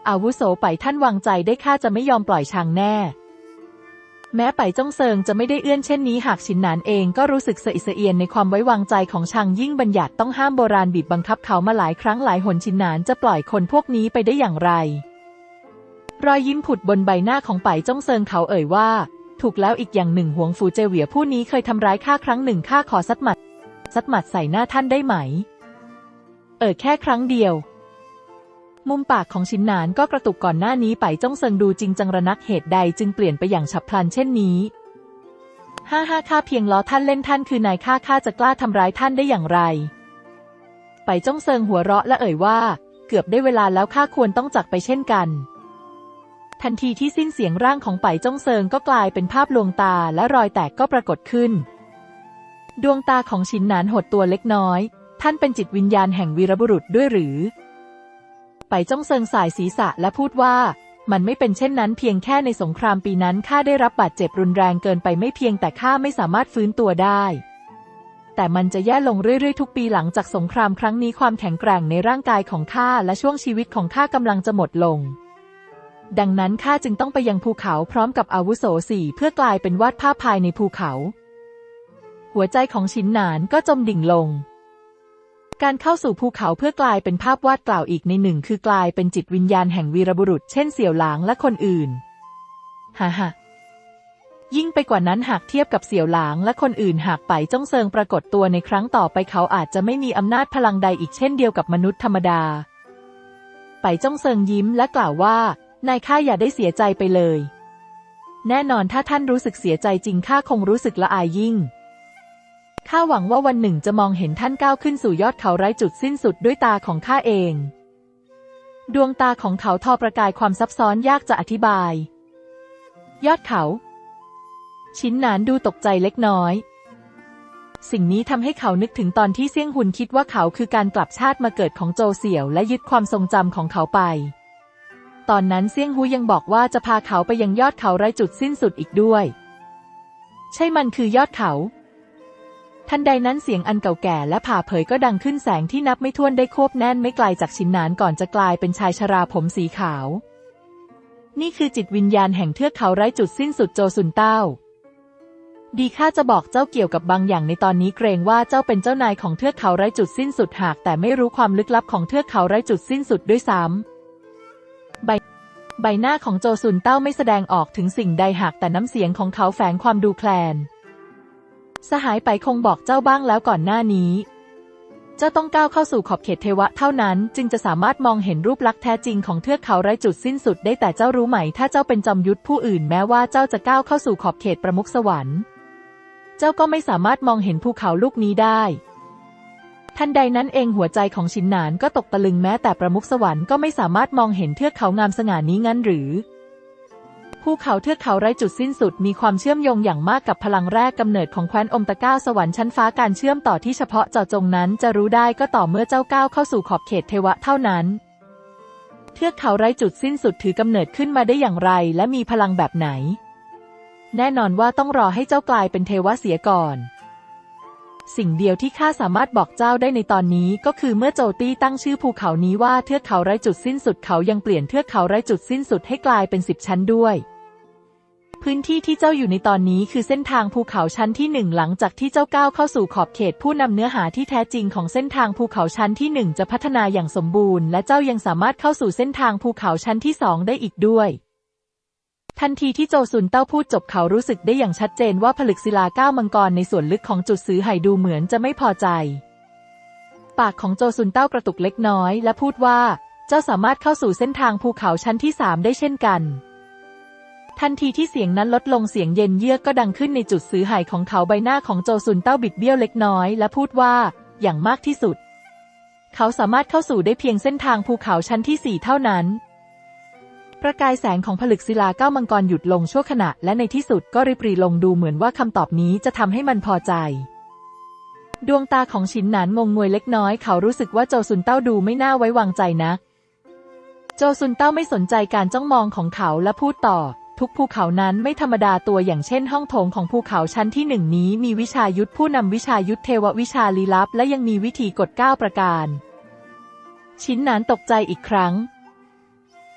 อาวุโสไปท่านวางใจได้ข้าจะไม่ยอมปล่อยชางแน่แม้ไปจ้องเซิงจะไม่ได้เอื้อนเช่นนี้หากฉินหนานเองก็รู้สึกสะอิดสะเอียนในความไว้วางใจของชางยิ่งบัญญัติต้องห้ามโบราณบีบบังคับเขามาหลายครั้งหลายหนฉินหนานจะปล่อยคนพวกนี้ไปได้อย่างไรรอยยิ้มผุดบนใบหน้าของไปจ้องเซิงเขาเอ่ยว่าถูกแล้วอีกอย่างหนึ่งหวงฟูเจเหวียผู้นี้เคยทำร้ายข้าครั้งหนึ่งข้าขอซัดหมัดซัดหมัดใส่หน้าท่านได้ไหมเออแค่ครั้งเดียวมุมปากของฉินหนานก็กระตุกก่อนหน้านี้ไปจ้องเซิงดูจริงจังระนักเหตุใดจึงเปลี่ยนไปอย่างฉับพลันเช่นนี้ฮ่าฮ่าข้าเพียงล้อท่านเล่นท่านคือนายข้าข้าจะกล้าทำร้ายท่านได้อย่างไรไปจ้องเซิงหัวเราะและเอ่ยว่าเกือบได้เวลาแล้วข้าควรต้องจากไปเช่นกันทันทีที่สิ้นเสียงร่างของไปจ้องเซิงก็กลายเป็นภาพลวงตาและรอยแตกก็ปรากฏขึ้นดวงตาของฉินหนานหดตัวเล็กน้อยท่านเป็นจิตวิญญาณแห่งวีรบุรุษด้วยหรือไปจ้องเซิงสายศีรษะและพูดว่ามันไม่เป็นเช่นนั้นเพียงแค่ในสงครามปีนั้นข้าได้รับบาดเจ็บรุนแรงเกินไปไม่เพียงแต่ข้าไม่สามารถฟื้นตัวได้แต่มันจะแย่ลงเรื่อยๆทุกปีหลังจากสงครามครั้งนี้ความแข็งแกร่งในร่างกายของข้าและช่วงชีวิตของข้ากำลังจะหมดลงดังนั้นข้าจึงต้องไปยังภูเขาพร้อมกับอาวุโสสี่เพื่อกลายเป็นวาดภาพภายในภูเขาหัวใจของฉินหนานก็จมดิ่งลงการเข้าสู่ภูเขาเพื่อกลายเป็นภาพวาดกล่าวอีกในหนึ่งคือกลายเป็นจิตวิญญาณแห่งวีรบุรุษเช่นเสี่ยวหลางและคนอื่นฮ่าฮ่ายิ่งไปกว่านั้นหากเทียบกับเสี่ยวหลางและคนอื่นหากไปจ้องเซิงปรากฏตัวในครั้งต่อไปเขาอาจจะไม่มีอำนาจพลังใดอีกเช่นเดียวกับมนุษย์ธรรมดาไปจ้องเซิงยิ้มและกล่าวว่านายข้าอย่าได้เสียใจไปเลยแน่นอนถ้าท่านรู้สึกเสียใจจริงข้าคงรู้สึกละอายยิ่งข้าหวังว่าวันหนึ่งจะมองเห็นท่านก้าวขึ้นสู่ยอดเขาไร้จุดสิ้นสุดด้วยตาของข้าเองดวงตาของเขาทอประกายความซับซ้อนยากจะอธิบายยอดเขาฉินหนานดูตกใจเล็กน้อยสิ่งนี้ทำให้เขานึกถึงตอนที่เซี่ยงหุนคิดว่าเขาคือการกลับชาติมาเกิดของโจเสี่ยวและยึดความทรงจำของเขาไปตอนนั้นเซี่ยงฮูยังบอกว่าจะพาเขาไปยังยอดเขาไร้จุดสิ้นสุดอีกด้วยใช่มันคือยอดเขาทันใดนั้นเสียงอันเก่าแก่และผ่าเผยก็ดังขึ้นแสงที่นับไม่ถ้วนได้ควบแน่นไม่ไกลจากฉินหนานก่อนจะกลายเป็นชายชราผมสีขาวนี่คือจิตวิญญาณแห่งเทือกเขาไร้จุดสิ้นสุดโจซุนเต้าดีข้าจะบอกเจ้าเกี่ยวกับบางอย่างในตอนนี้เกรงว่าเจ้าเป็นเจ้านายของเทือกเขาไร้จุดสิ้นสุดหากแต่ไม่รู้ความลึกลับของเทือกเขาไร้จุดสิ้นสุดด้วยซ้ำใบใบหน้าของโจซุนเต้าไม่แสดงออกถึงสิ่งใดหากแต่น้ำเสียงของเขาแฝงความดูแคลนสหายไปคงบอกเจ้าบ้างแล้วก่อนหน้านี้เจ้าต้องก้าวเข้าสู่ขอบเขตเทวะเท่านั้นจึงจะสามารถมองเห็นรูปลักษณ์แท้จริงของเทือกเขาไร้จุดสิ้นสุดได้แต่เจ้ารู้ไหมถ้าเจ้าเป็นจอมยุทธผู้อื่นแม้ว่าเจ้าจะก้าวเข้าสู่ขอบเขตประมุขสวรรค์เจ้าก็ไม่สามารถมองเห็นภูเขาลูกนี้ได้ทันใดนั้นเองหัวใจของฉินหนานก็ตกตะลึงแม้แต่ประมุขสวรรค์ก็ไม่สามารถมองเห็นเทือกเขางามสง่านี้งั้นหรือภูเขาเทือกเขาไร้จุดสิ้นสุดมีความเชื่อมโยงอย่างมากกับพลังแรกกำเนิดของแคว้นอมตะก้าสวรรค์ชั้นฟ้าการเชื่อมต่อที่เฉพาะเจาะจงนั้นจะรู้ได้ก็ต่อเมื่อเจ้าก้าวเข้าสู่ขอบเขตเทวะเท่านั้นเทือกเขาไร้จุดสิ้นสุดถือกำเนิดขึ้นมาได้อย่างไรและมีพลังแบบไหนแน่นอนว่าต้องรอให้เจ้ากลายเป็นเทวะเสียก่อนสิ่งเดียวที่ข้าสามารถบอกเจ้าได้ในตอนนี้ก็คือเมื่อโจตี้ตั้งชื่อภูเขานี้ว่าเทือกเขาไร้จุดสิ้นสุดเขายังเปลี่ยนเทือกเขาไร้จุดสิ้นสุดให้กลายเป็นสิบชั้นด้วยพื้นที่ที่เจ้าอยู่ในตอนนี้คือเส้นทางภูเขาชั้นที่หนึ่งหลังจากที่เจ้าก้าวเข้าสู่ขอบเขตผู้นำเนื้อหาที่แท้จริงของเส้นทางภูเขาชั้นที่หนึ่งจะพัฒนาอย่างสมบูรณ์และเจ้ายังสามารถเข้าสู่เส้นทางภูเขาชั้นที่สองได้อีกด้วยทันทีที่โจซุนเต้าพูดจบเขารู้สึกได้อย่างชัดเจนว่าผลึกศิลาเก้ามังกรในส่วนลึกของจุดซื้อไห่ดูเหมือนจะไม่พอใจปากของโจซุนเต้ากระตุกเล็กน้อยและพูดว่าเจ้าสามารถเข้าสู่เส้นทางภูเขาชั้นที่สามได้เช่นกันทันทีที่เสียงนั้นลดลงเสียงเย็นเยือกก็ดังขึ้นในจุดซื้อไห่ของเขาใบหน้าของโจซุนเต้าบิดเบี้ยวเล็กน้อยและพูดว่าอย่างมากที่สุดเขาสามารถเข้าสู่ได้เพียงเส้นทางภูเขาชั้นที่สี่เท่านั้นประกายแสงของผลึกศิลาเก้ามังกรหยุดลงชั่วขณะและในที่สุดก็ริบหรี่ลงดูเหมือนว่าคำตอบนี้จะทำให้มันพอใจดวงตาของฉินหนานงงงวยเล็กน้อยเขารู้สึกว่าโจซุนเต้าดูไม่น่าไว้วางใจนักโจซุนเต้าไม่สนใจการจ้องมองของเขาและพูดต่อทุกภูเขานั้นไม่ธรรมดาตัวอย่างเช่นห้องโถงของภูเขาชั้นที่หนึ่งนี้มีวิชายุทธผู้นำวิชายุทธเทววิชาลี้ลับและยังมีวิธีกฎเก้าประการฉินหนานตกใจอีกครั้ง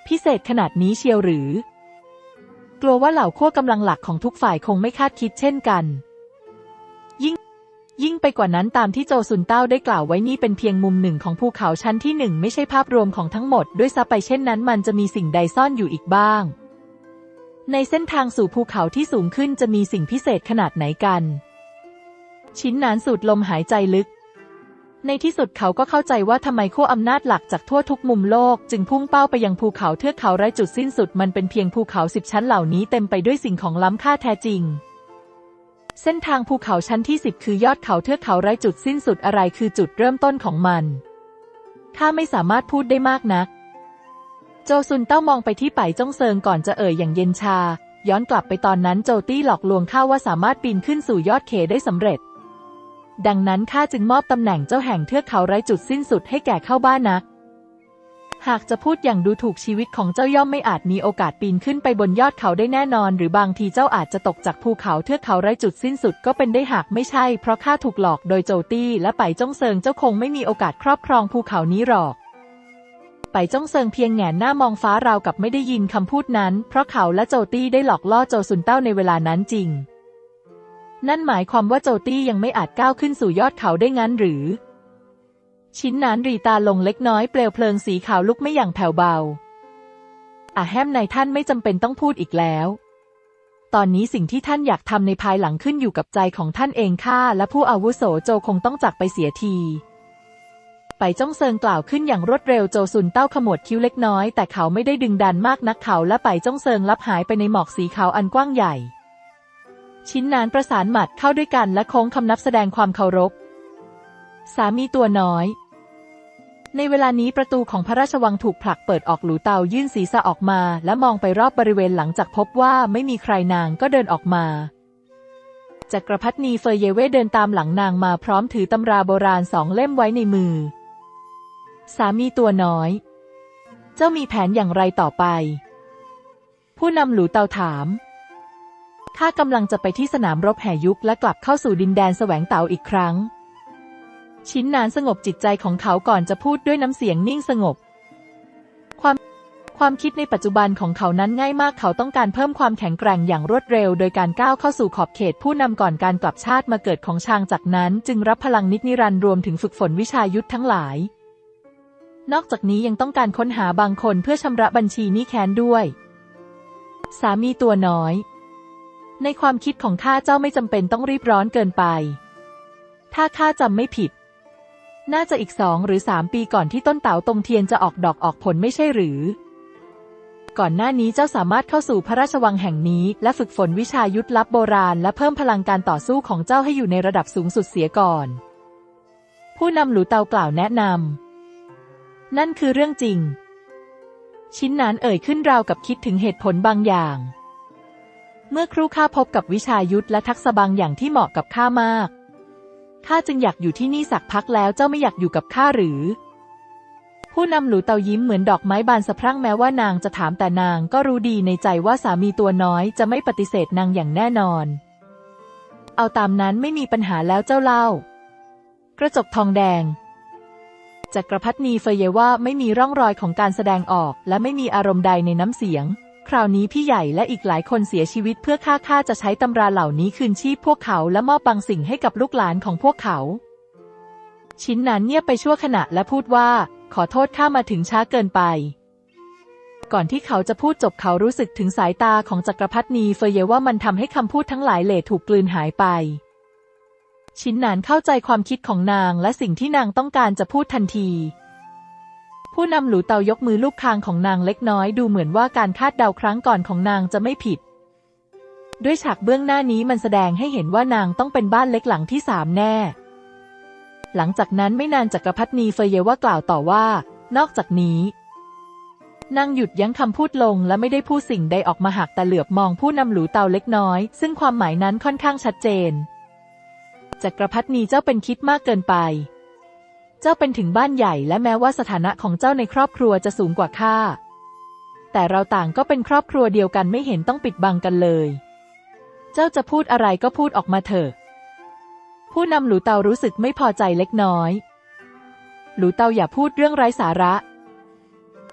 พิเศษขนาดนี้เชียวหรือกลัวว่าเหล่าขั้วกำลังหลักของทุกฝ่ายคงไม่คาดคิดเช่นกันยิ่งยิ่งไปกว่านั้นตามที่โจซุนเต้าได้กล่าวไว้นี่เป็นเพียงมุมหนึ่งของภูเขาชั้นที่หนึ่งไม่ใช่ภาพรวมของทั้งหมดด้วยซะไปเช่นนั้นมันจะมีสิ่งใดซ่อนอยู่อีกบ้างในเส้นทางสู่ภูเขาที่สูงขึ้นจะมีสิ่งพิเศษขนาดไหนกันชิ้นหนานสูดลมหายใจลึกในที่สุดเขาก็เข้าใจว่าทำไมขั้วอำนาจหลักจากทั่วทุกมุมโลกจึงพุ่งเป้าไปยังภูเขาเทือกเขาไร้จุดสิ้นสุดมันเป็นเพียงภูเขาสิบชั้นเหล่านี้เต็มไปด้วยสิ่งของล้ำค่าแท้จริงเส้นทางภูเขาชั้นที่สิบคือยอดเขาเทือกเขาไร้จุดสิ้นสุดอะไรคือจุดเริ่มต้นของมันข้าไม่สามารถพูดได้มากนักโจซุนเต้ามองไปที่ป่ายจ้องเซิงก่อนจะเอ่ยอย่างเย็นชาย้อนกลับไปตอนนั้นโจตี้หลอกลวงข้าว่าสามารถปีนขึ้นสู่ยอดเคได้สำเร็จดังนั้นข้าจึงมอบตำแหน่งเจ้าแห่งเทือกเขาไร้จุดสิ้นสุดให้แก่เข้าบ้านนักหากจะพูดอย่างดูถูกชีวิตของเจ้าย่อมไม่อาจมีโอกาสปีนขึ้นไปบนยอดเขาได้แน่นอนหรือบางทีเจ้าอาจจะตกจากภูเขาเทือกเขาไร้จุดสิ้นสุดก็เป็นได้หากไม่ใช่เพราะข้าถูกหลอกโดยโจตี้และป่ายจ้องเซิงเจ้าคงไม่มีโอกาสครอบครองภูเขานี้หรอกป่ายจ้องเซิงเพียงแหงนหน้ามองฟ้าราวกับไม่ได้ยินคำพูดนั้นเพราะเขาและโจตี้ได้หลอกล่อโจซุนเต้าในเวลานั้นจริงนั่นหมายความว่าโจตี้ยังไม่อาจก้าวขึ้นสู่ยอดเขาได้งั้นหรือชิ้นนานรีตาลงเล็กน้อยเปลวเพลิงสีขาวลุกไม่อย่างแผ่วเบาอาแฮมนายท่านไม่จำเป็นต้องพูดอีกแล้วตอนนี้สิ่งที่ท่านอยากทำในภายหลังขึ้นอยู่กับใจของท่านเองข้าและผู้อาวุโสโจคงต้องจากไปเสียทีไปจ้องเซิงกล่าวขึ้นอย่างรวดเร็วโจซุนเต้าขมวดคิ้วเล็กน้อยแต่เขาไม่ได้ดึงดันมากนักเขาและไปจ้องเซิงลับหายไปในหมอกสีขาวอันกว้างใหญ่ชิ้นนานประสานหมัดเข้าด้วยกันและโค้งคำนับแสดงความเคารพสามีตัวน้อยในเวลานี้ประตูของพระราชวังถูกผลักเปิดออกหลูเตายื่นศีรษะออกมาและมองไปรอบบริเวณหลังจากพบว่าไม่มีใครนางก็เดินออกมาจักรพรรดินีเฟยเยเว่เดินตามหลังนางมาพร้อมถือตำราโบราณสองเล่มไว้ในมือสามีตัวน้อยเจ้ามีแผนอย่างไรต่อไปผู้นำหลูเตาถามข้ากำลังจะไปที่สนามรบแห่ยุคและกลับเข้าสู่ดินแดนแสวงเต๋าอีกครั้งชิ้นนานสงบจิตใจของเขาก่อนจะพูดด้วยน้ำเสียงนิ่งสงบความความคิดในปัจจุบันของเขานั้นง่ายมากเขาต้องการเพิ่มความแข็งแกร่งอย่างรวดเร็วโดยการก้าวเข้าสู่ขอบเขตผู้นำก่อนการกลับชาติมาเกิดของชางจากนั้นจึงรับพลังนิจนิรันดร์รวมถึงฝึกฝนวิชายุทธทั้งหลายนอกจากนี้ยังต้องการค้นหาบางคนเพื่อชำระบัญชีหนี้แค้นด้วยสามีตัวน้อยในความคิดของข้าเจ้าไม่จำเป็นต้องรีบร้อนเกินไปถ้าข้าจำไม่ผิดน่าจะอีกสองหรือสามปีก่อนที่ต้นเต๋าตงเทียนจะออกดอกออกผลไม่ใช่หรือก่อนหน้านี้เจ้าสามารถเข้าสู่พระราชวังแห่งนี้และฝึกฝนวิชายุทธลับโบราณและเพิ่มพลังการต่อสู้ของเจ้าให้อยู่ในระดับสูงสุดเสียก่อนผู้นำหลูเตากล่าวแนะนำนั่นคือเรื่องจริงชิ้นนานเอ่ยขึ้นราวกับคิดถึงเหตุผลบางอย่างเมื่อครู่ข้าพบกับวิชายุทธและทักษะบางอย่างที่เหมาะกับข้ามากข้าจึงอยากอยู่ที่นี่สักพักแล้วเจ้าไม่อยากอยู่กับข้าหรือผู้นำหลูเตายิ้มเหมือนดอกไม้บานสะพรั่งแม้ว่านางจะถามแต่นางก็รู้ดีในใจว่าสามีตัวน้อยจะไม่ปฏิเสธนางอย่างแน่นอนเอาตามนั้นไม่มีปัญหาแล้วเจ้าเล่ากระจกทองแดงจักรพรรดินีเฟยเยว่าไม่มีร่องรอยของการแสดงออกและไม่มีอารมณ์ใดในน้ำเสียงคราวนี้พี่ใหญ่และอีกหลายคนเสียชีวิตเพื่อข้าข้าจะใช้ตำราเหล่านี้คืนชีพพวกเขาและมอบบางสิ่งให้กับลูกหลานของพวกเขาชิ้นนั้นเงียบไปชั่วขณะและพูดว่าขอโทษข้ามาถึงช้าเกินไปก่อนที่เขาจะพูดจบเขารู้สึกถึงสายตาของจักรพรรดินีเฟยเยว่ามันทำให้คำพูดทั้งหลายเหล่ถูกกลืนหายไปชิ้นนั้นเข้าใจความคิดของนางและสิ่งที่นางต้องการจะพูดทันทีผู้นำหลูเตายกมือลูบคางของนางเล็กน้อยดูเหมือนว่าการคาดเดาครั้งก่อนของนางจะไม่ผิดด้วยฉากเบื้องหน้านี้มันแสดงให้เห็นว่านางต้องเป็นบ้านเล็กหลังที่สามแน่หลังจากนั้นไม่นานจักรพรรดินีเฟยเยว่ากล่าวต่อว่านอกจากนี้นางหยุดยั้งคำพูดลงและไม่ได้พูดสิ่งใดออกมาหากแต่เหลือบมองผู้นำหลูเตาเล็กน้อยซึ่งความหมายนั้นค่อนข้างชัดเจนจักรพรรดินีเจ้าเป็นคิดมากเกินไปเจ้าเป็นถึงบ้านใหญ่และแม้ว่าสถานะของเจ้าในครอบครัวจะสูงกว่าข้าแต่เราต่างก็เป็นครอบครัวเดียวกันไม่เห็นต้องปิดบังกันเลยเจ้าจะพูดอะไรก็พูดออกมาเถอะผู้นำหลูเตารู้สึกไม่พอใจเล็กน้อยหลูเตาอย่าพูดเรื่องไร้สาระ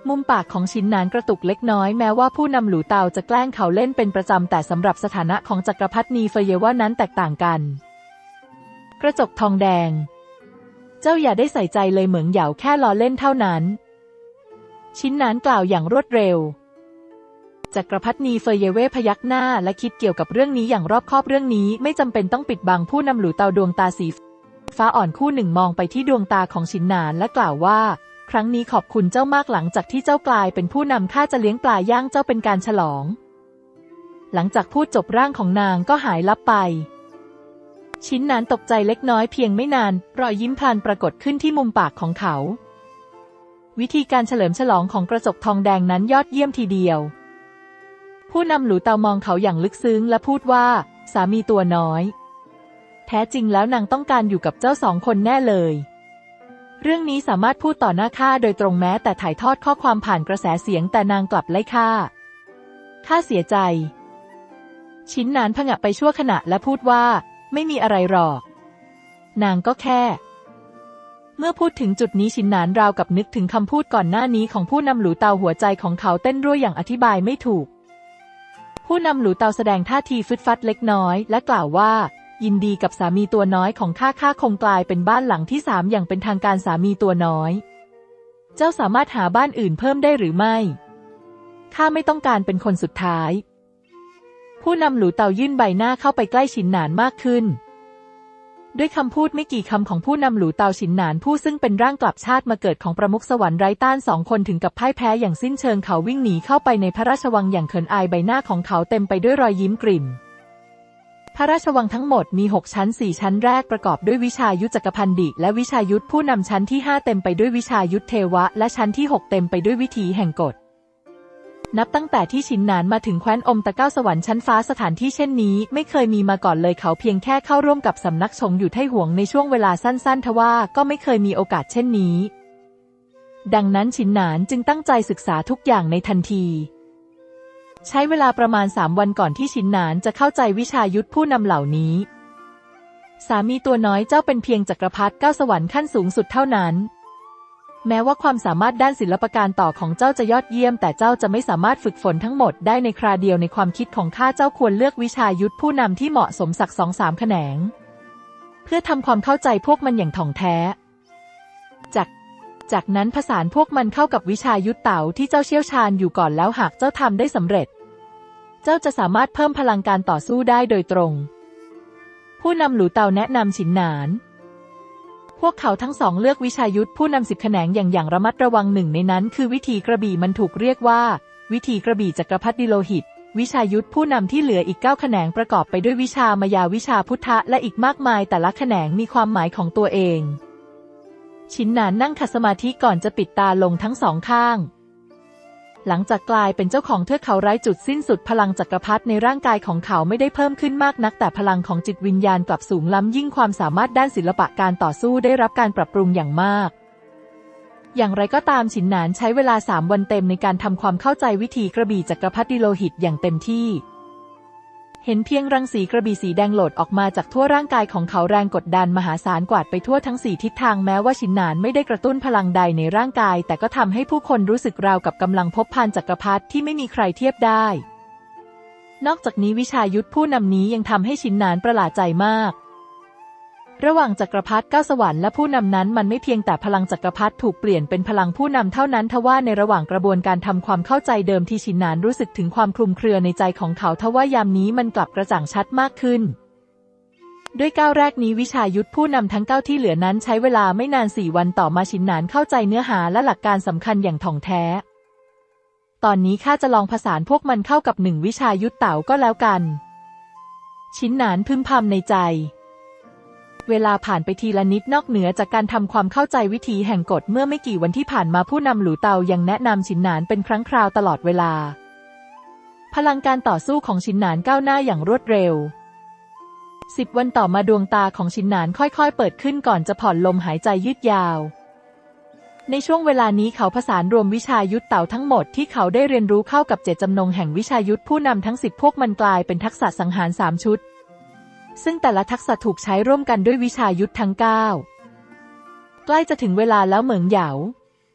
มุมปากของชินหนานกระตุกเล็กน้อยแม้ว่าผู้นำหลูเตาจะแกล้งเขาเล่นเป็นประจำแต่สำหรับสถานะของจักรพรรดินีเฟเยว่านั้นแตกต่างกันกระจกทองแดงเจ้าอย่าได้ใส่ใจเลยเหมืองเหยาแค่ล้อเล่นเท่านั้นชินหนานกล่าวอย่างรวดเร็วจักรพรรดินีเฟเยเว่พยักหน้าและคิดเกี่ยวกับเรื่องนี้อย่างรอบคอบเรื่องนี้ไม่จำเป็นต้องปิดบังผู้นำหลูเตาดวงตาสีฟ้าอ่อนคู่หนึ่งมองไปที่ดวงตาของชินหนานและกล่าวว่าครั้งนี้ขอบคุณเจ้ามากหลังจากที่เจ้ากลายเป็นผู้นำข้าจะเลี้ยงปลาย่างเจ้าเป็นการฉลองหลังจากพูดจบร่างของนางก็หายลับไปชินหนานตกใจเล็กน้อยเพียงไม่นานรอยยิ้มพลันปรากฏขึ้นที่มุมปากของเขาวิธีการเฉลิมฉลองของกระจกทองแดงนั้นยอดเยี่ยมทีเดียวผู้นำหลูเตามองเขาอย่างลึกซึ้งและพูดว่าสามีตัวน้อยแท้จริงแล้วนางต้องการอยู่กับเจ้าสองคนแน่เลยเรื่องนี้สามารถพูดต่อหน้าข้าโดยตรงแม้แต่ถ่ายทอดข้อความผ่านกระแสเสียงแต่นางกลับไล่ข้าข้าเสียใจชินหนานผงะไปชั่วขณะและพูดว่าไม่มีอะไรหรอกนางก็แค่เมื่อพูดถึงจุดนี้ชินหนานราวกับนึกถึงคำพูดก่อนหน้านี้ของผู้นำหลูเตาหัวใจของเขาเต้นรั่วอย่างอธิบายไม่ถูกผู้นำหลูเตาแสดงท่าทีฟึดฟัดเล็กน้อยและกล่าวว่ายินดีกับสามีตัวน้อยของข้าข้าคงกลายเป็นบ้านหลังที่สามอย่างเป็นทางการสามีตัวน้อยเจ้าสามารถหาบ้านอื่นเพิ่มได้หรือไม่ข้าไม่ต้องการเป็นคนสุดท้ายผู้นำหลูเตายื่นใบหน้าเข้าไปใกล้ชินหนานมากขึ้นด้วยคำพูดไม่กี่คำของผู้นำหลูเตาชินหนานผู้ซึ่งเป็นร่างกลับชาติมาเกิดของประมุขสวรรค์ไร้ต้านสองคนถึงกับพ่ายแพ้อย่างสิ้นเชิงเขาวิ่งหนีเข้าไปในพระราชวังอย่างเขินอายใบหน้าของเขาเต็มไปด้วยรอยยิ้มกริ่มพระราชวังทั้งหมดมีหกชั้นสี่ชั้นแรกประกอบด้วยวิชายุทธจักรพันดิและวิชายุทธผู้นำชั้นที่ห้าเต็มไปด้วยวิชายุทธเทวะและชั้นที่หกเต็มไปด้วยวิถีแห่งกฎนับตั้งแต่ที่ชินหนานมาถึงแคว้นอมตะเก้าสวรรค์ชั้นฟ้าสถานที่เช่นนี้ไม่เคยมีมาก่อนเลยเขาเพียงแค่เข้าร่วมกับสำนักชงอยู่ไทหวงในช่วงเวลาสั้นๆทว่าก็ไม่เคยมีโอกาสเช่นนี้ดังนั้นชินหนานจึงตั้งใจศึกษาทุกอย่างในทันทีใช้เวลาประมาณสามวันก่อนที่ชินหนานจะเข้าใจวิชายุทธผู้นำเหล่านี้สามีตัวน้อยเจ้าเป็นเพียงจักรพรรดิเก้าสวรรค์ขั้นสูงสุดเท่านั้นแม้ว่าความสามารถด้านศิลปการต่อของเจ้าจะยอดเยี่ยมแต่เจ้าจะไม่สามารถฝึกฝนทั้งหมดได้ในคราเดียวในความคิดของข้าเจ้าควรเลือกวิชายุทธผู้นำที่เหมาะสมสักสองสามแขนงเพื่อทำความเข้าใจพวกมันอย่างถ่องแท้จากจากนั้นผสานพวกมันเข้ากับวิชายุทธเต๋าที่เจ้าเชี่ยวชาญอยู่ก่อนแล้วหากเจ้าทำได้สำเร็จเจ้าจะสามารถเพิ่มพลังการต่อสู้ได้โดยตรงผู้นำหลูเตาแนะนำฉินหนานพวกเขาทั้งสองเลือกวิชายุทธผู้นำสิบแขนงอย่างอย่างระมัดระวังหนึ่งในนั้นคือวิธีกระบี่มันถูกเรียกว่าวิธีกระบี่จักรพรรดิโลหิตวิชายุทธผู้นำที่เหลืออีกเก้าแขนงประกอบไปด้วยวิชามายาวิชาพุทธะและอีกมากมายแต่ละแขนงมีความหมายของตัวเองฉินหนานนั่งขัดสมาธิก่อนจะปิดตาลงทั้งสองข้างหลังจากกลายเป็นเจ้าของเทือกเขาไร้จุดสิ้นสุดพลังจักรพรรดิในร่างกายของเขาไม่ได้เพิ่มขึ้นมากนักแต่พลังของจิตวิญญาณกลับสูงล้ำยิ่งความสามารถด้านศิลปะการต่อสู้ได้รับการปรับปรุงอย่างมากอย่างไรก็ตามฉินหนานใช้เวลาสามวันเต็มในการทำความเข้าใจวิธีกระบี่จักรพรรดิโลหิตอย่างเต็มที่เห็นเพียงรังสีกระบี่สีแดงโหลดออกมาจากทั่วร่างกายของเขาแรงกดดันมหาศาลกวาดไปทั่วทั้งสี่ทิศทางแม้ว่าฉินหนานไม่ได้กระตุ้นพลังใดในร่างกายแต่ก็ทำให้ผู้คนรู้สึกราวกับกำลังพบพานจักรพรรดิที่ไม่มีใครเทียบได้นอกจากนี้วิชายุทธผู้นำนี้ยังทำให้ฉินหนานประหลาดใจมากระหว่างจักรพรรดิเก้าสวรรค์และผู้นำนั้นมันไม่เพียงแต่พลังจักรพรรดิถูกเปลี่ยนเป็นพลังผู้นำเท่านั้นทว่าในระหว่างกระบวนการทำความเข้าใจเดิมที่ฉินหนานรู้สึกถึงความคลุมเครือในใจของเขาทว่ายามนี้มันกลับกระจ่างชัดมากขึ้นด้วยก้าวแรกนี้วิชายุทธผู้นำทั้งเก้าที่เหลือนั้นใช้เวลาไม่นานสี่วันต่อมาฉินหนานเข้าใจเนื้อหาและหลักการสำคัญอย่างถ่องแท้ตอนนี้ข้าจะลองผสานพวกมันเข้ากับหนึ่งวิชายุทธเต๋าก็แล้วกันฉินหนานพึมพำในใจเวลาผ่านไปทีละนิดนอกเหนือจากการทำความเข้าใจวิธีแห่งกฎเมื่อไม่กี่วันที่ผ่านมาผู้นำหลูเตายังแนะนำฉินหนานเป็นครั้งคราวตลอดเวลาพลังการต่อสู้ของฉินหนานก้าวหน้าอย่างรวดเร็วสิบวันต่อมาดวงตาของฉินหนานค่อยๆเปิดขึ้นก่อนจะผ่อนลมหายใจยืดยาวในช่วงเวลานี้เขาผสานรวมวิชายุทธเต๋าทั้งหมดที่เขาได้เรียนรู้เข้ากับเจตจำนงแห่งวิชายุทธผู้นำทั้งสิบพวกมันกลายเป็นทักษะสังหารสามชุดซึ่งแต่ละทักษะถูกใช้ร่วมกันด้วยวิชายุทธทั้งเก้าใกล้จะถึงเวลาแล้วเหมิงเหยา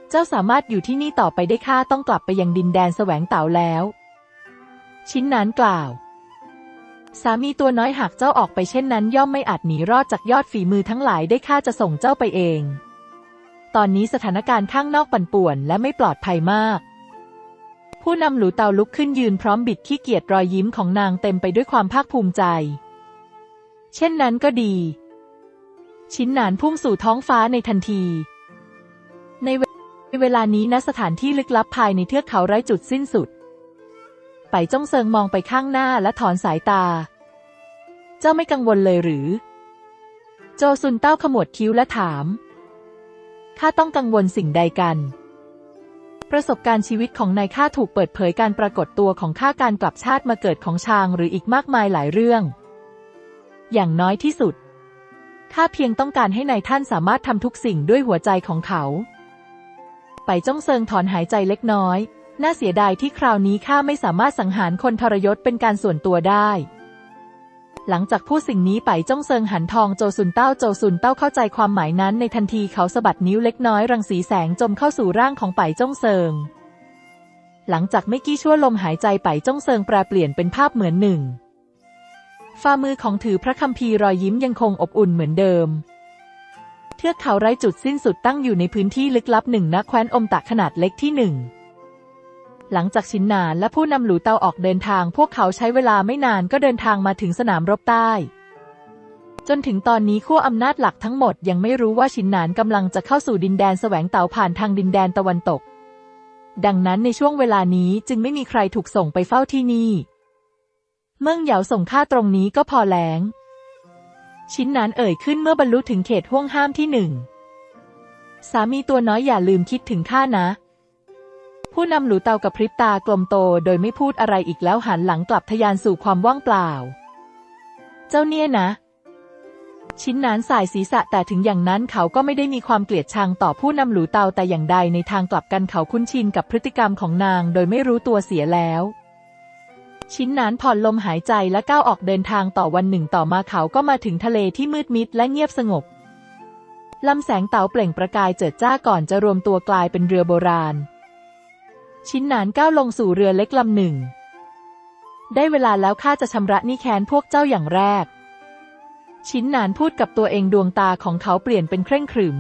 เจ้าสามารถอยู่ที่นี่ต่อไปได้ข้าต้องกลับไปยังดินแดนแสวงเต่าแล้วชินหนานกล่าวสามีตัวน้อยหากเจ้าออกไปเช่นนั้นย่อมไม่อาจหนีรอดจากยอดฝีมือทั้งหลายได้ข้าจะส่งเจ้าไปเองตอนนี้สถานการณ์ข้างนอกปั่นป่วนและไม่ปลอดภัยมากผู้นำหลูเตาลุกขึ้นยืนพร้อมบิดขี้เกียจรอยยิ้มของนางเต็มไปด้วยความภาคภูมิใจเช่นนั้นก็ดีชินหนานพุ่งสู่ท้องฟ้าในทันทีในเวลานี้ณสถานที่ลึกลับภายในเทือกเขาไร้จุดสิ้นสุดไปจ้องเซิงมองไปข้างหน้าและถอนสายตาเจ้าไม่กังวลเลยหรือโจซุนเต้าขมวดคิ้วและถามข้าต้องกังวลสิ่งใดกันประสบการณ์ชีวิตของนายข้าถูกเปิดเผยการปรากฏตัวของข้าการกลับชาติมาเกิดของชางหรืออีกมากมายหลายเรื่องอย่างน้อยที่สุดข้าเพียงต้องการให้นายท่านสามารถทำทุกสิ่งด้วยหัวใจของเขาไปจ้องเซิงถอนหายใจเล็กน้อยน่าเสียดายที่คราวนี้ข้าไม่สามารถสังหารคนทรยศเป็นการส่วนตัวได้หลังจากพูดสิ่งนี้ไปจ้องเซิงหันทองโจซุนเต้าโจซุนเต้าเข้าใจความหมายนั้นในทันทีเขาสะบัดนิ้วเล็กน้อยรังสีแสงจมเข้าสู่ร่างของไปจ้องเซิงหลังจากไม่กี่ชั่วลมหายใจไปจ้องเซิงแปรเปลี่ยนเป็นภาพเหมือนหนึ่งฝ่ามือของถือพระคัมภีร์รอยยิ้มยังคงอบอุ่นเหมือนเดิมเทือกเขาไร้จุดสิ้นสุดตั้งอยู่ในพื้นที่ลึกลับหนึ่งณแคว้นอมตะขนาดเล็กที่หนึ่งหลังจากชินหนานและผู้นำหลูเตาออกเดินทางพวกเขาใช้เวลาไม่นานก็เดินทางมาถึงสนามรบใต้จนถึงตอนนี้ขั้วอำนาจหลักทั้งหมดยังไม่รู้ว่าชินหนานกำลังจะเข้าสู่ดินแดนแสวงเต่าผ่านทางดินแดนตะวันตกดังนั้นในช่วงเวลานี้จึงไม่มีใครถูกส่งไปเฝ้าที่นี่เมิ่งเหยาส่งข้าตรงนี้ก็พอแล้วชินหนานเอ่ยขึ้นเมื่อบรรลุถึงเขตห่วงห้ามที่หนึ่งสามีตัวน้อยอย่าลืมคิดถึงข้านะผู้นำหลูเตากับพริบตากลมโตโดยไม่พูดอะไรอีกแล้วหันหลังกลับทะยานสู่ความว่างเปล่าเจ้าเนี่ยนะชินหนานสายศีรษะแต่ถึงอย่างนั้นเขาก็ไม่ได้มีความเกลียดชังต่อผู้นำหลูเตาแต่อย่างใดในทางกลับกันเขาคุ้นชินกับพฤติกรรมของนางโดยไม่รู้ตัวเสียแล้วชินหนานผ่อนลมหายใจและก้าวออกเดินทางต่อวันหนึ่งต่อมาเขาก็มาถึงทะเลที่มืดมิดและเงียบสงบลำแสงเต๋าเปล่งประกายเจิดจ้าก่อนจะรวมตัวกลายเป็นเรือโบราณชินหนานก้าวลงสู่เรือเล็กลำหนึ่งได้เวลาแล้วข้าจะชำระหนี้แค้นพวกเจ้าอย่างแรกชินหนานพูดกับตัวเองดวงตาของเขาเปลี่ยนเป็นเคร่งขรึม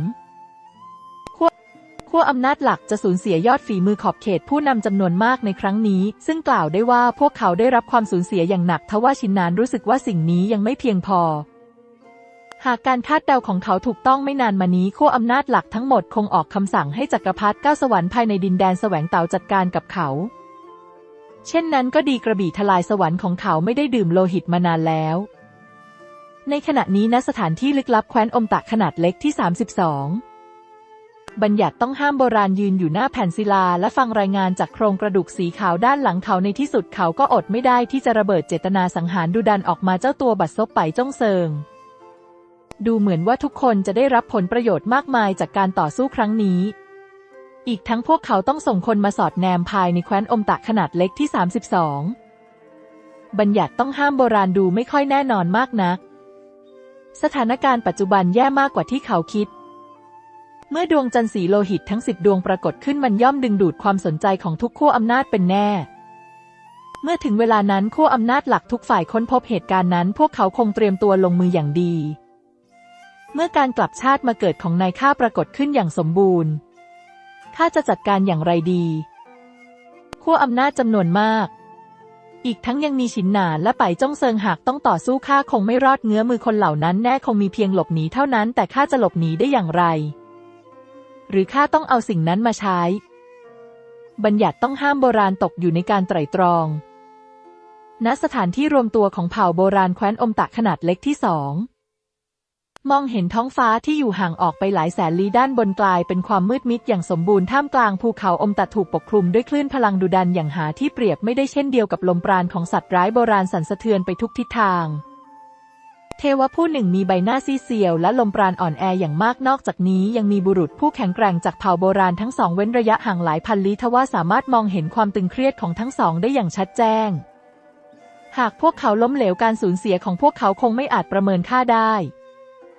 ขั้วอำนาจหลักจะสูญเสียยอดฝีมือขอบเขตผู้นำจำนวนมากในครั้งนี้ซึ่งกล่าวได้ว่าพวกเขาได้รับความสูญเสียอย่างหนักทว่าชินหนานรู้สึกว่าสิ่งนี้ยังไม่เพียงพอหากการคาดเดาของเขาถูกต้องไม่นานมานี้ขั้วอำนาจหลักทั้งหมดคงออกคำสั่งให้จักรพรรดิเก้าสวรรค์ภายในดินแดนแสวงเต่าจัดการกับเขาเช่นนั้นก็ดีกระบี่ทลายสวรรค์ของเขาไม่ได้ดื่มโลหิตมานานแล้วในขณะนี้ณสถานที่ลึกลับแคว้นอมตะขนาดเล็กที่สามสิบสองบัญญัติต้องห้ามโบราณยืนอยู่หน้าแผ่นศิลาและฟังรายงานจากโครงกระดูกสีขาวด้านหลังเขาในที่สุดเขาก็อดไม่ได้ที่จะระเบิดเจตนาสังหารดุดันออกมาเจ้าตัวบัดซบไปจ้องเซิงดูเหมือนว่าทุกคนจะได้รับผลประโยชน์มากมายจากการต่อสู้ครั้งนี้อีกทั้งพวกเขาต้องส่งคนมาสอดแนมภายในแคว้นอมตะขนาดเล็กที่สามสิบสองบัญญัติต้องห้ามโบราณดูไม่ค่อยแน่นอนมากนักสถานการณ์ปัจจุบันแย่มากกว่าที่เขาคิดเมื่อดวงจันทร์สีโลหิตทั้งสิบดวงปรากฏขึ้นมันย่อมดึงดูดความสนใจของทุกขั้วอำนาจเป็นแน่เมื่อถึงเวลานั้นขั้วอำนาจหลักทุกฝ่ายค้นพบเหตุการณ์นั้นพวกเขาคงเตรียมตัวลงมืออย่างดีเมื่อการกลับชาติมาเกิดของนายข้าปรากฏขึ้นอย่างสมบูรณ์ข้าจะจัดการอย่างไรดีขั้วอำนาจจำนวนมากอีกทั้งยังมีฉินหนานและไปจ้องเซิงหากต้องต่อสู้ข้าคงไม่รอดเงื้อมือคนเหล่านั้นแน่คงมีเพียงหลบหนีเท่านั้นแต่ข้าจะหลบหนีได้อย่างไรหรือข้าต้องเอาสิ่งนั้นมาใช้บัญญัติต้องห้ามโบราณตกอยู่ในการไตร่ตรองณสถานที่รวมตัวของเผ่าโบราณแคว้นอมตะขนาดเล็กที่สองมองเห็นท้องฟ้าที่อยู่ห่างออกไปหลายแสนลี้ด้านบนกลายเป็นความมืดมิดอย่างสมบูรณ์ท่ามกลางภูเขาอมตะถูกปกคลุมด้วยคลื่นพลังดุดันอย่างหาที่เปรียบไม่ได้เช่นเดียวกับลมปราณของสัตว์ร้ายโบราณสั่นสะเทือนไปทุกทิศทางเทวะผู้หนึ่งมีใบหน้าซีเซียวและลมปราณอ่อนแออย่างมากนอกจากนี้ยังมีบุรุษผู้แข็งแกร่งจากเผ่าโบราณทั้งสองเว้นระยะห่างหลายพันลี้ทว่าสามารถมองเห็นความตึงเครียดของทั้งสองได้อย่างชัดแจ้งหากพวกเขาล้มเหลวการสูญเสียของพวกเขาคงไม่อาจประเมินค่าได้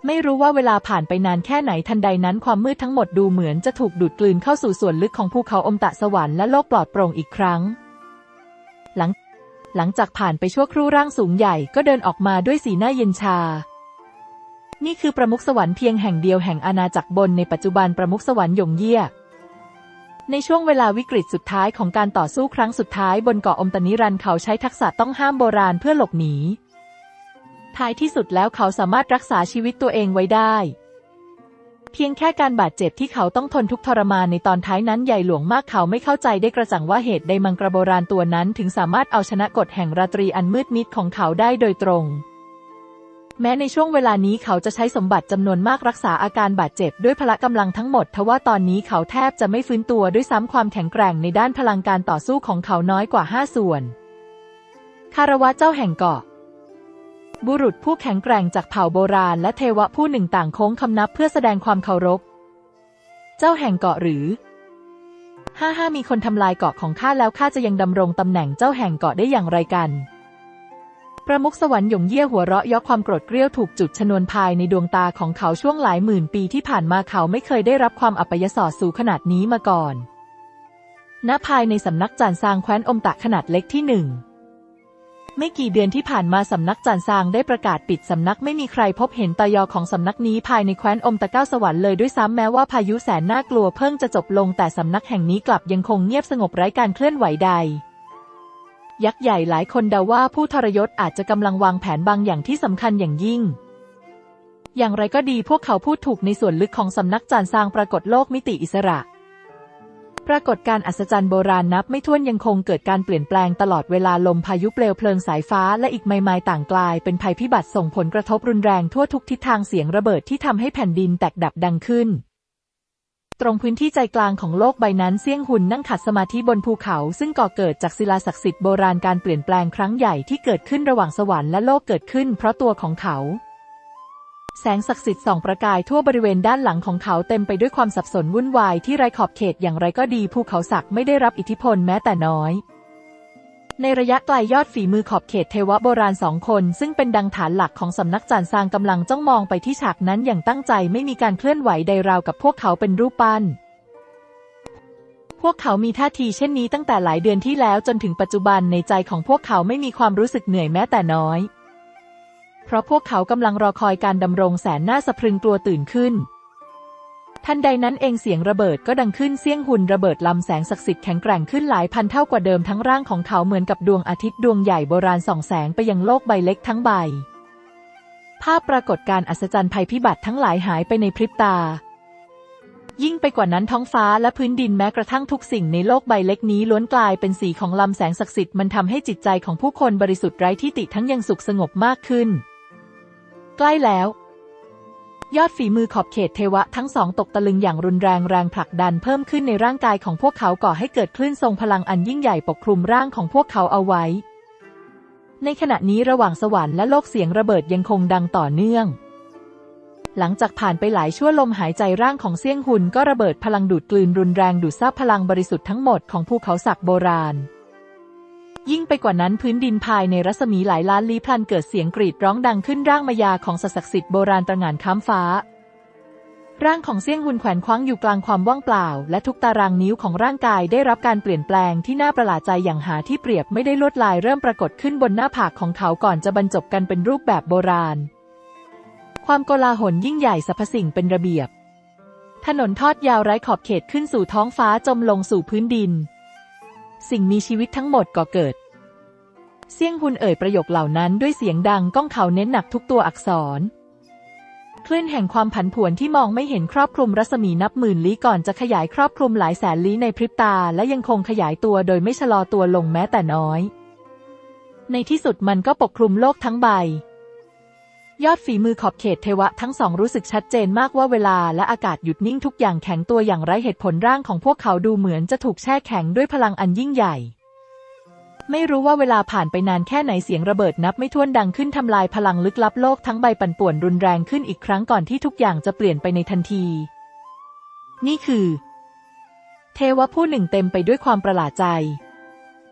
ไม่รู้ว่าเวลาผ่านไปนานแค่ไหนทันใดนั้นความมืดทั้งหมดดูเหมือนจะถูกดูดกลืนเข้าสู่ส่วนลึกของภูเขาอมตะสวรรค์และโลกปลอดโปร่งอีกครั้งหลังหลังจากผ่านไปชั่วครู่ร่างสูงใหญ่ก็เดินออกมาด้วยสีหน้าเย็นชานี่คือประมุขสวรรค์เพียงแห่งเดียวแห่งอาณาจักรบนในปัจจุบันประมุขสวรรค์หยงเยี่ยในช่วงเวลาวิกฤตสุดท้ายของการต่อสู้ครั้งสุดท้ายบนเกาะอมตะนิรันดร์เขาใช้ทักษะต้องห้ามโบราณเพื่อหลบหนีท้ายที่สุดแล้วเขาสามารถรักษาชีวิตตัวเองไว้ได้เพียงแค่การบาดเจ็บที่เขาต้องทนทุกข์ทรมานในตอนท้ายนั้นใหญ่หลวงมากเขาไม่เข้าใจได้กระจ่างว่าเหตุใดมังกรโบราณตัวนั้นถึงสามารถเอาชนะกฎแห่งราตรีอันมืดมิดของเขาได้โดยตรงแม้ในช่วงเวลานี้เขาจะใช้สมบัติจำนวนมากรักษาอาการบาดเจ็บด้วยพละกำลังทั้งหมดทว่าตอนนี้เขาแทบจะไม่ฟื้นตัวด้วยซ้ำความแข็งแกร่งในด้านพลังการต่อสู้ของเขาน้อยกว่าห้าส่วนคารวะเจ้าแห่งเกาะบุรุษผู้แข็งแกร่งจากเผ่าโบราณและเทวะผู้หนึ่งต่างโค้งคำนับเพื่อแสดงความเคารพเจ้าแห่งเกาะหรือห้าห้ามีคนทำลายเกาะของข้าแล้วข้าจะยังดำรงตำแหน่งเจ้าแห่งเกาะได้อย่างไรกันประมุขสวรรค์หยงเยี่ยหัวเราะเยาะความโกรธเกรี้ยวถูกจุดชนวนภายในดวงตาของเขาช่วงหลายหมื่นปีที่ผ่านมาเขาไม่เคยได้รับความอัปยศสูงขนาดนี้มาก่อนณภายในสำนักจานซางแคว้นอมตะขนาดเล็กที่หนึ่งไม่กี่เดือนที่ผ่านมาสำนักจานซางได้ประกาศปิดสำนักไม่มีใครพบเห็นตยอของสำนักนี้ภายในแคว้นอมตะเก้าสวรรค์เลยด้วยซ้ำแม้ว่าพายุแสนน่ากลัวเพิ่งจะจบลงแต่สำนักแห่งนี้กลับยังคงเงียบสงบไร้การเคลื่อนไหวใดยักษ์ใหญ่หลายคนเดาว่าผู้ทรยศอาจจะกำลังวางแผนบางอย่างที่สำคัญอย่างยิ่งอย่างไรก็ดีพวกเขาพูดถูกในส่วนลึกของสำนักจานซางปรากฏโลกมิติอิสระปรากฏการณ์อัศจรรย์โบราณนับไม่ถ้วนยังคงเกิดการเปลี่ยนแปลงตลอดเวลาลมพายุเปลวเพลิงสายฟ้าและอีกไม่ไม่ต่างกลายเป็นภัยพิบัติส่งผลกระทบรุนแรงทั่วทุกทิศทางเสียงระเบิดที่ทำให้แผ่นดินแตกดับดังขึ้นตรงพื้นที่ใจกลางของโลกใบนั้นเซี่ยงหุนนั่งขัดสมาธิบนภูเขาซึ่งก่อเกิดจากศิลาศักดิ์สิทธิ์โบราณการเปลี่ยนแปลงครั้งใหญ่ที่เกิดขึ้นระหว่างสวรรค์และโลกเกิดขึ้นเพราะตัวของเขาแสงศักดิ์สิทธิ์ส่องประกายทั่วบริเวณด้านหลังของเขาเต็มไปด้วยความสับสนวุ่นวายที่ไร้ขอบเขตอย่างไรก็ดีภูเขาศักดิ์ไม่ได้รับอิทธิพลแม้แต่น้อยในระยะไกลยอดฝีมือขอบเขตเทวะโบราณสองคนซึ่งเป็นดังฐานหลักของสำนักจานซางกำลังจ้องมองไปที่ฉากนั้นอย่างตั้งใจไม่มีการเคลื่อนไหวใดราวกับพวกเขาเป็นรูปปั้นพวกเขามีท่าทีเช่นนี้ตั้งแต่หลายเดือนที่แล้วจนถึงปัจจุบันในใจของพวกเขาไม่มีความรู้สึกเหนื่อยแม้แต่น้อยเพราะพวกเขากำลังรอคอยการดำรงแสนน่าสะพรึงกลัวตื่นขึ้นทันใดนั้นเองเสียงระเบิดก็ดังขึ้นเซี่ยงหุนระเบิดลำแสงศักดิ์สิทธิ์แข็งแกร่งขึ้นหลายพันเท่ากว่าเดิมทั้งร่างของเขาเหมือนกับดวงอาทิตย์ดวงใหญ่โบราณส่องแสงไปยังโลกใบเล็กทั้งใบภาพปรากฏการณ์อัศจรรย์ภัยพิบัติทั้งหลายหายไปในพริบตายิ่งไปกว่านั้นท้องฟ้าและพื้นดินแม้กระทั่งทุกสิ่งในโลกใบเล็กนี้ล้วนกลายเป็นสีของลำแสงศักดิ์สิทธิ์มันทำให้จิตใจของผู้คนบริสุทธิ์ไร้ที่ติทั้งยังสุขสงบมากขึ้นใกล้แล้วยอดฝีมือขอบเขตเทวะทั้งสองตกตะลึงอย่างรุนแรงแรงผลักดันเพิ่มขึ้นในร่างกายของพวกเขาก่อให้เกิดคลื่นทรงพลังอันยิ่งใหญ่ปกคลุมร่างของพวกเขาเอาไว้ในขณะนี้ระหว่างสวรรค์และโลกเสียงระเบิดยังคงดังต่อเนื่องหลังจากผ่านไปหลายชั่วลมหายใจร่างของเซี่ยงหุนก็ระเบิดพลังดูดกลืนรุนแรงดูดซับพลังบริสุทธิ์ทั้งหมดของภูเขาศักดิ์โบราณยิ่งไปกว่านั้นพื้นดินภายในรัศมีหลายล้านลี้พลันเกิดเสียงกรีดร้องดังขึ้นร่างมายาของศักดิ์สิทธิ์โบราณตระหง่านค้ำฟ้าร่างของเซี่ยงหุนแขวนคว้างอยู่กลางความว่างเปล่าและทุกตารางนิ้วของร่างกายได้รับการเปลี่ยนแปลงที่น่าประหลาดใจอย่างหาที่เปรียบไม่ได้ลวดลายเริ่มปรากฏขึ้นบนหน้าผากของเขาก่อนจะบรรจบกันเป็นรูปแบบโบราณความโกลาหลยิ่งใหญ่สรรพสิ่งเป็นระเบียบถนนทอดยาวไร้ขอบเขตขึ้นสู่ท้องฟ้าจมลงสู่พื้นดินสิ่งมีชีวิตทั้งหมดก่อเกิดเซี่ยงหุนเอ่ยประโยคเหล่านั้นด้วยเสียงดังก้องเขาเน้นหนักทุกตัวอักษรคลื่นแห่งความผันผวนที่มองไม่เห็นครอบคลุมรัศมีนับหมื่นลี้ก่อนจะขยายครอบคลุมหลายแสนลี้ในพริบตาและยังคงขยายตัวโดยไม่ชะลอตัวลงแม้แต่น้อยในที่สุดมันก็ปกคลุมโลกทั้งใบยอดฝีมือขอบเขตเทวะทั้งสองรู้สึกชัดเจนมากว่าเวลาและอากาศหยุดนิ่งทุกอย่างแข็งตัวอย่างไร้เหตุผลร่างของพวกเขาดูเหมือนจะถูกแช่แข็งด้วยพลังอันยิ่งใหญ่ไม่รู้ว่าเวลาผ่านไปนานแค่ไหนเสียงระเบิดนับไม่ถ้วนดังขึ้นทำลายพลังลึกลับโลกทั้งใบปั่นป่วนรุนแรงขึ้นอีกครั้งก่อนที่ทุกอย่างจะเปลี่ยนไปในทันทีนี่คือเทวะผู้หนึ่งเต็มไปด้วยความประหลาดใจ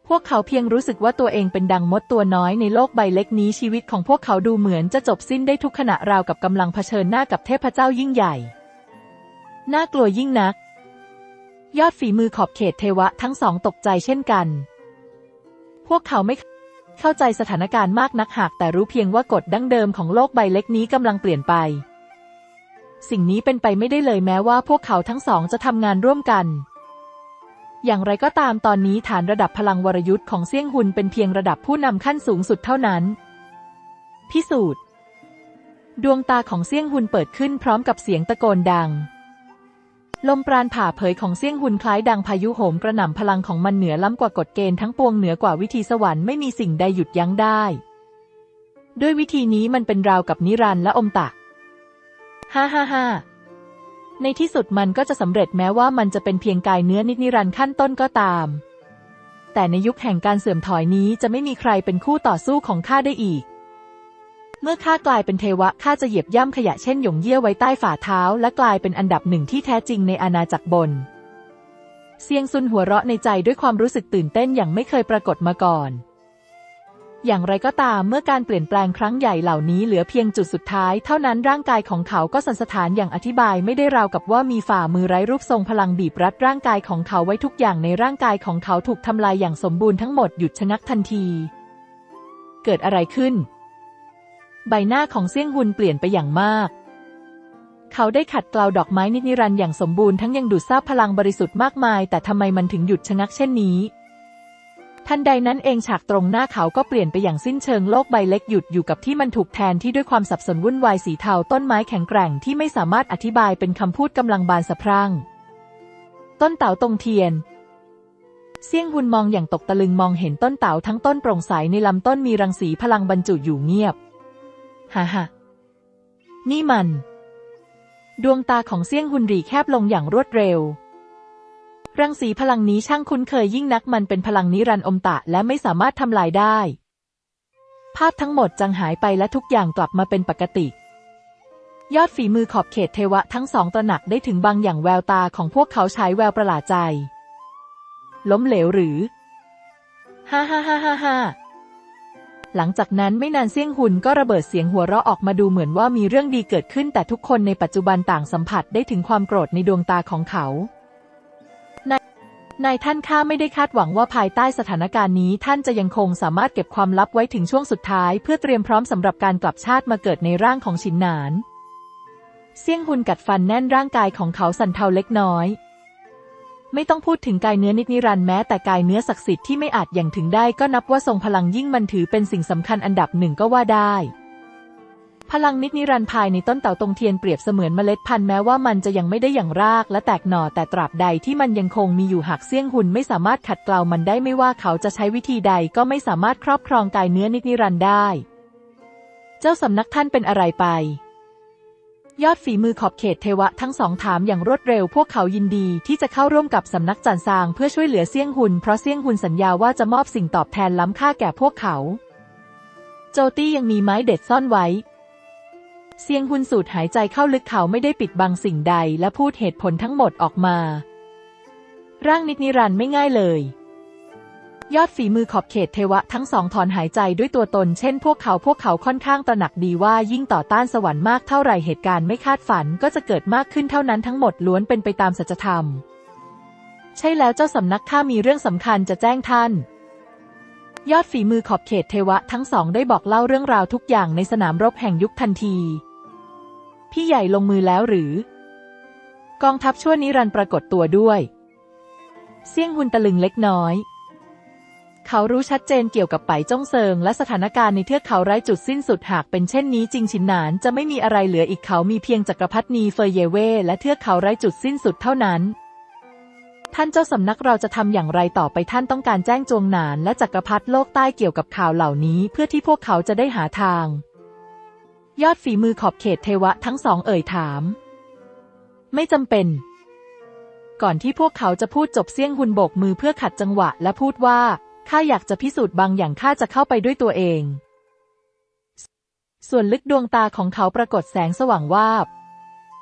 พวกเขาเพียงรู้สึกว่าตัวเองเป็นดังมดตัวน้อยในโลกใบเล็กนี้ชีวิตของพวกเขาดูเหมือนจะจบสิ้นได้ทุกขณะราวกับกำลังเผชิญหน้ากับเทพเจ้ายิ่งใหญ่น่ากลัวยิ่งนักยอดฝีมือขอบเขตเทวะทั้งสองตกใจเช่นกันพวกเขาไม่เข้าใจสถานการณ์มากนักหากแต่รู้เพียงว่ากฎดั้งเดิมของโลกใบเล็กนี้กำลังเปลี่ยนไปสิ่งนี้เป็นไปไม่ได้เลยแม้ว่าพวกเขาทั้งสองจะทำงานร่วมกันอย่างไรก็ตามตอนนี้ฐานระดับพลังวรยุทธ์ของเซี่ยงฮุนเป็นเพียงระดับผู้นำขั้นสูงสุดเท่านั้นพิสูจน์ดวงตาของเซี่ยงฮุนเปิดขึ้นพร้อมกับเสียงตะโกนดังลมปราณผ่าเผยของเซี่ยงฮุนคล้ายดังพายุโหมกระหน่ำพลังของมันเหนือล้ำกว่ากฎเกณฑ์ทั้งปวงเหนือกว่าวิธีสวรรค์ไม่มีสิ่งใดหยุดยั้งได้ด้วยวิธีนี้มันเป็นราวกับนิรันดร์และอมตะฮ่าฮ่าฮ่าในที่สุดมันก็จะสำเร็จแม้ว่ามันจะเป็นเพียงกายเนื้อนินิรันดร์ขั้นต้นก็ตามแต่ในยุคแห่งการเสื่อมถอยนี้จะไม่มีใครเป็นคู่ต่อสู้ของข้าได้อีกเมื่อข้ากลายเป็นเทวะข้าจะเหยียบย่ำขยะเช่นหยงเยี่ยไว้ใต้ฝ่าเท้าและกลายเป็นอันดับหนึ่งที่แท้จริงในอาณาจักรบนเซียงซุนหัวเราะในใจด้วยความรู้สึกตื่นเต้นอย่างไม่เคยปรากฏมาก่อนอย่างไรก็ตามเมื่อการเปลี่ยนแปลงครั้งใหญ่เหล่านี้เหลือเพียงจุดสุดท้ายเท่านั้นร่างกายของเขาก็สั่นสะท้านอย่างอธิบายไม่ได้ราวกับว่ามีฝ่ามือไร้รูปทรงพลังบีบรัดร่างกายของเขาไว้ทุกอย่างในร่างกายของเขาถูกทำลายอย่างสมบูรณ์ทั้งหมดหยุดชะงักทันทีเกิดอะไรขึ้นใบหน้าของเซี่ยงฮุนเปลี่ยนไปอย่างมากเขาได้ขัดเกลาดอกไม้นิรันดร์อย่างสมบูรณ์ทั้งยังดูดซาบพลังบริสุทธิ์มากมายแต่ทำไมมันถึงหยุดชะงักเช่นนี้ทันใดนั้นเองฉากตรงหน้าเขาก็เปลี่ยนไปอย่างสิ้นเชิงโลกใบเล็กหยุดอยู่กับที่มันถูกแทนที่ด้วยความสับสนวุ่นวายสีเทาต้นไม้แข็งแกร่งที่ไม่สามารถอธิบายเป็นคำพูดกำลังบานสะพรั่งต้นเต๋าตงเทียนเซี่ยงฮุนมองอย่างตกตะลึงมองเห็นต้นเต๋าทั้งต้นโปร่งใสในลำต้นมีรังสีพลังบรรจุอยู่เงียบฮ่าฮ่านี่มันดวงตาของเซี่ยงฮุนหรี่แคบลงอย่างรวดเร็วรังสีพลังนี้ช่างคุ้นเคยยิ่งนักมันเป็นพลังนิรันดร์อมตะและไม่สามารถทำลายได้ภาพทั้งหมดจางหายไปและทุกอย่างกลับมาเป็นปกติยอดฝีมือขอบเขตเทวะทั้งสองตระหนักได้ถึงบางอย่างแววตาของพวกเขาฉายแววประหลาดใจล้มเหลวหรือฮ่าฮ่าฮ่าฮ่าฮ่าหลังจากนั้นไม่นานเซี่ยงฮุนก็ระเบิดเสียงหัวเราะออกมาดูเหมือนว่ามีเรื่องดีเกิดขึ้นแต่ทุกคนในปัจจุบันต่างสัมผัสได้ถึงความโกรธในดวงตาของเขานายนายท่านข้าไม่ได้คาดหวังว่าภายใต้สถานการณ์นี้ท่านจะยังคงสามารถเก็บความลับไว้ถึงช่วงสุดท้ายเพื่อเตรียมพร้อมสำหรับการกลับชาติมาเกิดในร่างของฉินหนานเซี่ยงฮุนกัดฟันแน่นร่างกายของเขาสั่นเทาเล็กน้อยไม่ต้องพูดถึงกายเนื้อนิรันดร์แม้แต่กายเนื้อศักดิ์สิทธิ์ที่ไม่อาจอย่างถึงได้ก็นับว่าทรงพลังยิ่งมันถือเป็นสิ่งสำคัญอันดับหนึ่งก็ว่าได้พลังนิรันดร์ภายในต้นเต่าตงเทียนเปรียบเสมือนเมล็ดพันธุ์แม้ว่ามันจะยังไม่ได้อย่างรากและแตกหน่อแต่ตราบใดที่มันยังคงมีอยู่หากเซี่ยงฮุนไม่สามารถขัดเกลามันได้ไม่ว่าเขาจะใช้วิธีใดก็ไม่สามารถครอบครองกายเนื้อนิรันดร์ได้เจ้าสำนักท่านเป็นอะไรไปยอดฝีมือขอบเขตเทวะทั้งสองถามอย่างรวดเร็วพวกเขายินดีที่จะเข้าร่วมกับสำนักจันซางเพื่อช่วยเหลือเซี่ยงฮุนเพราะเซี่ยงฮุนสัญญาว่าจะมอบสิ่งตอบแทนล้ำค่าแก่พวกเขาโจตี้ยังมีไม้เด็ดซ่อนไว้เซี่ยงฮุนสูดหายใจเข้าลึกเขาไม่ได้ปิดบังสิ่งใดและพูดเหตุผลทั้งหมดออกมาร่างนิรันดร์ไม่ง่ายเลยยอดฝีมือขอบเขตเทวะทั้งสองถอนหายใจด้วยตัวตนเช่นพวกเขาพวกเขาค่อนข้างตระหนักดีว่ายิ่งต่อต้านสวรรค์มากเท่าไหร่เหตุการณ์ไม่คาดฝันก็จะเกิดมากขึ้นเท่านั้นทั้งหมดล้วนเป็นไปตามสัจธรรมใช่แล้วเจ้าสำนักข้ามีเรื่องสำคัญจะแจ้งท่านยอดฝีมือขอบเขตเทวะทั้งสองได้บอกเล่าเรื่องราวทุกอย่างในสนามรบแห่งยุคทันทีพี่ใหญ่ลงมือแล้วหรือกองทัพชั่วนิรันดร์ปรากฏตัวด้วยเซี่ยงฮุนตะลึงเล็กน้อยเขารู้ชัดเจนเกี่ยวกับไปจ้งเซิงและสถานการณ์ในเทือกเขาไร้จุดสิ้นสุดหากเป็นเช่นนี้จริงฉินหนานจะไม่มีอะไรเหลืออีกเขามีเพียงจักรพรรดินีเฟยเยเว่และเทือกเขาไร้จุดสิ้นสุดเท่านั้นท่านเจ้าสำนักเราจะทำอย่างไรต่อไปท่านต้องการแจ้งจวงหนานและจักรพรรดิโลกใต้เกี่ยวกับข่าวเหล่านี้เพื่อที่พวกเขาจะได้หาทางยอดฝีมือขอบเขตเทวะทั้งสองเอ่ยถามไม่จำเป็นก่อนที่พวกเขาจะพูดจบเซี่ยงฮุนโบกมือเพื่อขัดจังหวะและพูดว่าข้าอยากจะพิสูจน์บางอย่างข้าจะเข้าไปด้วยตัวเองส่วนลึกดวงตาของเขาปรากฏแสงสว่างวาบ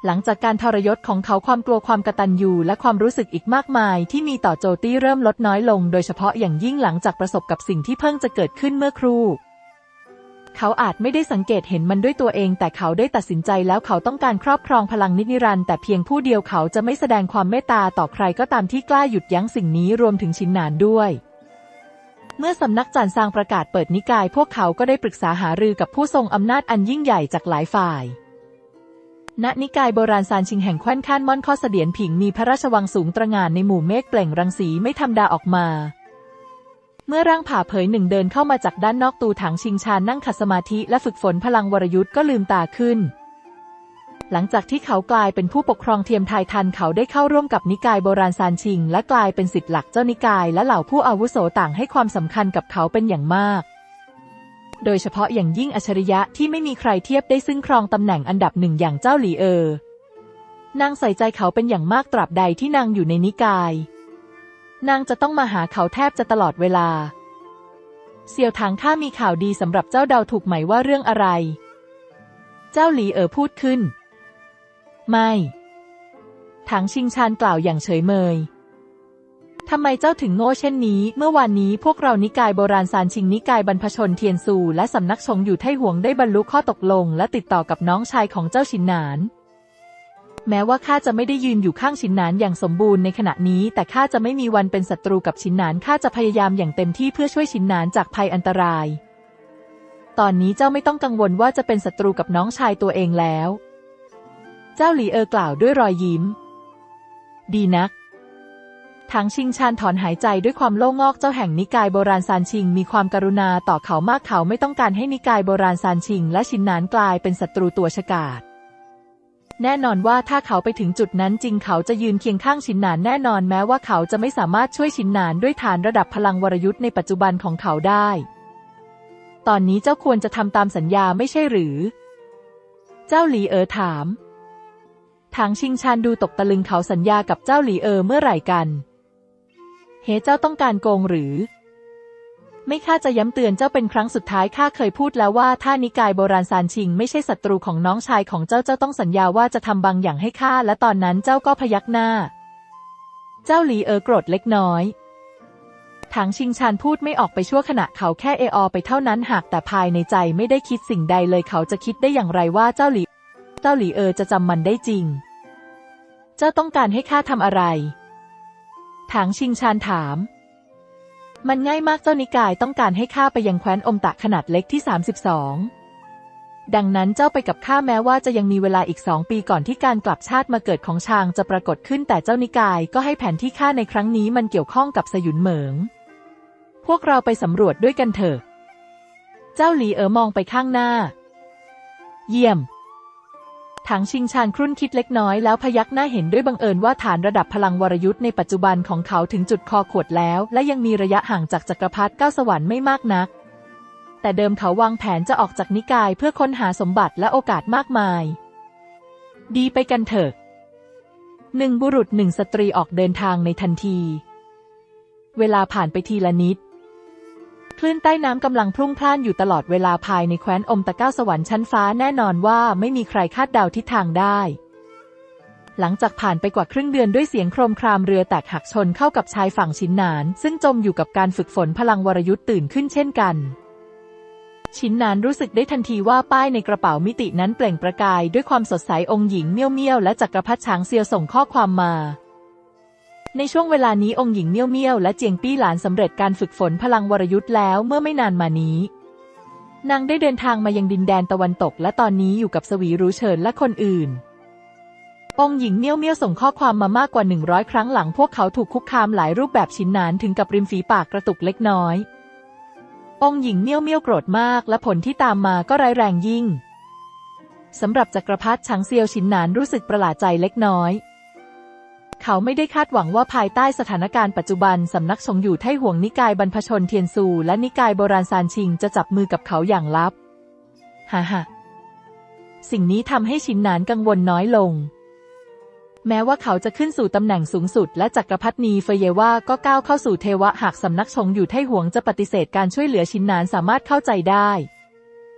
หลังจากการทรยศของเขาความกลัวความกตัญญูและความรู้สึกอีกมากมายที่มีต่อโจตี้เริ่มลดน้อยลงโดยเฉพาะอย่างยิ่งหลังจากประสบกับสิ่งที่เพิ่งจะเกิดขึ้นเมื่อครู่เขาอาจไม่ได้สังเกตเห็นมันด้วยตัวเองแต่เขาได้ตัดสินใจแล้วเขาต้องการครอบครองพลังนิรันดร์แต่เพียงผู้เดียวเขาจะไม่แสดงความเมตตาต่อใครก็ตามที่กล้าหยุดยั้งสิ่งนี้รวมถึงชินหนานด้วยเมื่อสำนักจันซางประกาศเปิดนิกายพวกเขาก็ได้ปรึกษาหารือกับผู้ทรงอำนาจอันยิ่งใหญ่จากหลายฝ่ายณนิกายโบราณซานชิงแห่งแคว้นข้านม่อนข้อเสถียรผิงมีพระราชวังสูงตระหง่านในหมู่เมฆเปล่งรังสีไม่ธรรมดาออกมาเมื่อร่างผ่าเผยหนึ่งเดินเข้ามาจากด้านนอกตูถังชิงชานนั่งขัดสมาธิและฝึกฝนพลังวรยุทธ์ก็ลืมตาขึ้นหลังจากที่เขากลายเป็นผู้ปกครองเทียมไทยทันเขาได้เข้าร่วมกับนิกายโบราณซานชิงและกลายเป็นศิษย์หลักเจ้านิกายและเหล่าผู้อาวุโสต่างให้ความสำคัญกับเขาเป็นอย่างมากโดยเฉพาะอย่างยิ่งอัจฉริยะที่ไม่มีใครเทียบได้ซึ่งครองตำแหน่งอันดับหนึ่งอย่างเจ้าหลี่เออนางใส่ใจเขาเป็นอย่างมากตราบใดที่นางอยู่ในนิกายนางจะต้องมาหาเขาแทบจะตลอดเวลาเสี่ยวถังข้ามีข่าวดีสำหรับเจ้าเดาถูกไหมว่าเรื่องอะไรเจ้าหลี่เอ๋อพูดขึ้นไม่ถังชิงชานกล่าวอย่างเฉยเมยทำไมเจ้าถึงโง่เช่นนี้เมื่อวานนี้พวกเรานิกายโบราณซานชิงนิกายบรรพชนเทียนซูและสำนักชงอยู่ไท่หวงได้บรรลุข้อตกลงและติดต่อกับน้องชายของเจ้าชินหนานแม้ว่าข้าจะไม่ได้ยืนอยู่ข้างชินหนานอย่างสมบูรณ์ในขณะนี้แต่ข้าจะไม่มีวันเป็นศัตรูกับชินหนานข้าจะพยายามอย่างเต็มที่เพื่อช่วยชินหนานจากภัยอันตรายตอนนี้เจ้าไม่ต้องกังวลว่าจะเป็นศัตรูกับน้องชายตัวเองแล้วเจ้าหลี่เอ๋อกล่าวด้วยรอยยิ้มดีนักถังชิงชานถอนหายใจด้วยความโล่งอกเจ้าแห่งนิกายโบราณซานชิงมีความกรุณาต่อเขามากเขาไม่ต้องการให้นิกายโบราณซานชิงและชินหนานกลายเป็นศัตรูตัวฉกาจแน่นอนว่าถ้าเขาไปถึงจุดนั้นจริงเขาจะยืนเคียงข้างชินหนานแน่นอนแม้ว่าเขาจะไม่สามารถช่วยชินหนานด้วยฐานระดับพลังวรยุทธ์ในปัจจุบันของเขาได้ตอนนี้เจ้าควรจะทำตามสัญญาไม่ใช่หรือเจ้าหลี่เอ๋อถามถังชิงชานดูตกตะลึงเขาสัญญากับเจ้าหลี่เอ๋อเมื่อไหร่กันเฮ้เจ้าต้องการโกงหรือไม่ข้าจะย้ำเตือนเจ้าเป็นครั้งสุดท้ายข้าเคยพูดแล้วว่าถ้านิกายโบราณซานชิงไม่ใช่ศัตรูของน้องชายของเจ้าเจ้าต้องสัญญาว่าจะทำบางอย่างให้ข้าและตอนนั้นเจ้าก็พยักหน้าเจ้าหลี่เอ๋อโกรธเล็กน้อยถังชิงชานพูดไม่ออกไปชั่วขณะเขาแค่เออไปเท่านั้นหากแต่ภายในใจไม่ได้คิดสิ่งใดเลยเขาจะคิดได้อย่างไรว่าเจ้าหลี่เจ้าหลี่เอ๋อจะจำมันได้จริงเจ้าต้องการให้ข้าทำอะไรถังชิงชานถามมันง่ายมากเจ้านิกายต้องการให้ข้าไปยังแคว้นอมตะขนาดเล็กที่สามสิบสองดังนั้นเจ้าไปกับข้าแม้ว่าจะยังมีเวลาอีกสองปีก่อนที่การกลับชาติมาเกิดของชางจะปรากฏขึ้นแต่เจ้านิกายก็ให้แผนที่ข้าในครั้งนี้มันเกี่ยวข้องกับสยุนเหมิงพวกเราไปสำรวจด้วยกันเถอะเจ้าหลี่เอ๋อมองไปข้างหน้าเยี่ยมถังชิงชานครุ่นคิดเล็กน้อยแล้วพยักหน้าเห็นด้วยบังเอิญว่าฐานระดับพลังวรยุทธ์ในปัจจุบันของเขาถึงจุดคอขวดแล้วและยังมีระยะห่างจากจักรพรรดิเก้าสวรรค์ไม่มากนักแต่เดิมเขาวางแผนจะออกจากนิกายเพื่อค้นหาสมบัติและโอกาสมากมายดีไปกันเถอะหนึ่งบุรุษหนึ่งสตรีออกเดินทางในทันทีเวลาผ่านไปทีละนิดคลื่นใต้น้ำกำลังพลุ่งพล่านอยู่ตลอดเวลาภายในแคว้นอมตะเก้าสวรรค์ชั้นฟ้าแน่นอนว่าไม่มีใครคาดเดาทิศทางได้หลังจากผ่านไปกว่าครึ่งเดือนด้วยเสียงโครมครามเรือแตกหักชนเข้ากับชายฝั่งชินหนานซึ่งจมอยู่กับการฝึกฝนพลังวรยุทธ์ตื่นขึ้นเช่นกันชินหนานรู้สึกได้ทันทีว่าป้ายในกระเป๋ามิตินั้นเปล่งประกายด้วยความสดใสองค์หญิงเมี่ยวเมี่ยวและจักรพรรดิช้างเซียวส่งข้อความมาในช่วงเวลานี้องค์หญิงเมี่ยวเมี่ยวและเจียงปี้หลานสำเร็จการฝึกฝนพลังวรยุทธ์แล้วเมื่อไม่นานมานี้นางได้เดินทางมายังดินแดนตะวันตกและตอนนี้อยู่กับสวีรู้เฉินและคนอื่นองค์หญิงเมี่ยวเมี่ยวส่งข้อความมามากกว่าหนึ่งร้อยครั้งหลังพวกเขาถูกคุกคามหลายรูปแบบชินหนานถึงกับริมฝีปากกระตุกเล็กน้อยองค์หญิงเมี่ยวเมี่ยวโกรธมากและผลที่ตามมาก็ร้ายแรงยิ่งสำหรับจักรพรรดิช้างเซียวชินหนานรู้สึกประหลาดใจเล็กน้อยเขาไม่ได้คาดหวังว่าภายใต้สถานการณ์ปัจจุบันสำนักชงอยู่ไท่หวงนิกายบรรพชนเทียนซูและนิกายโบราณซานชิงจะจับมือกับเขาอย่างลับฮ่าฮ่าสิ่งนี้ทำให้ชินหนานกังวลน้อยลงแม้ว่าเขาจะขึ้นสู่ตำแหน่งสูงสุดและจักรพรรดินีเฟเยว่าก็ก้าวเข้าสู่เทวะหากสำนักชงอยู่ไท่หวงจะปฏิเสธการช่วยเหลือชินหนานสามารถเข้าใจได้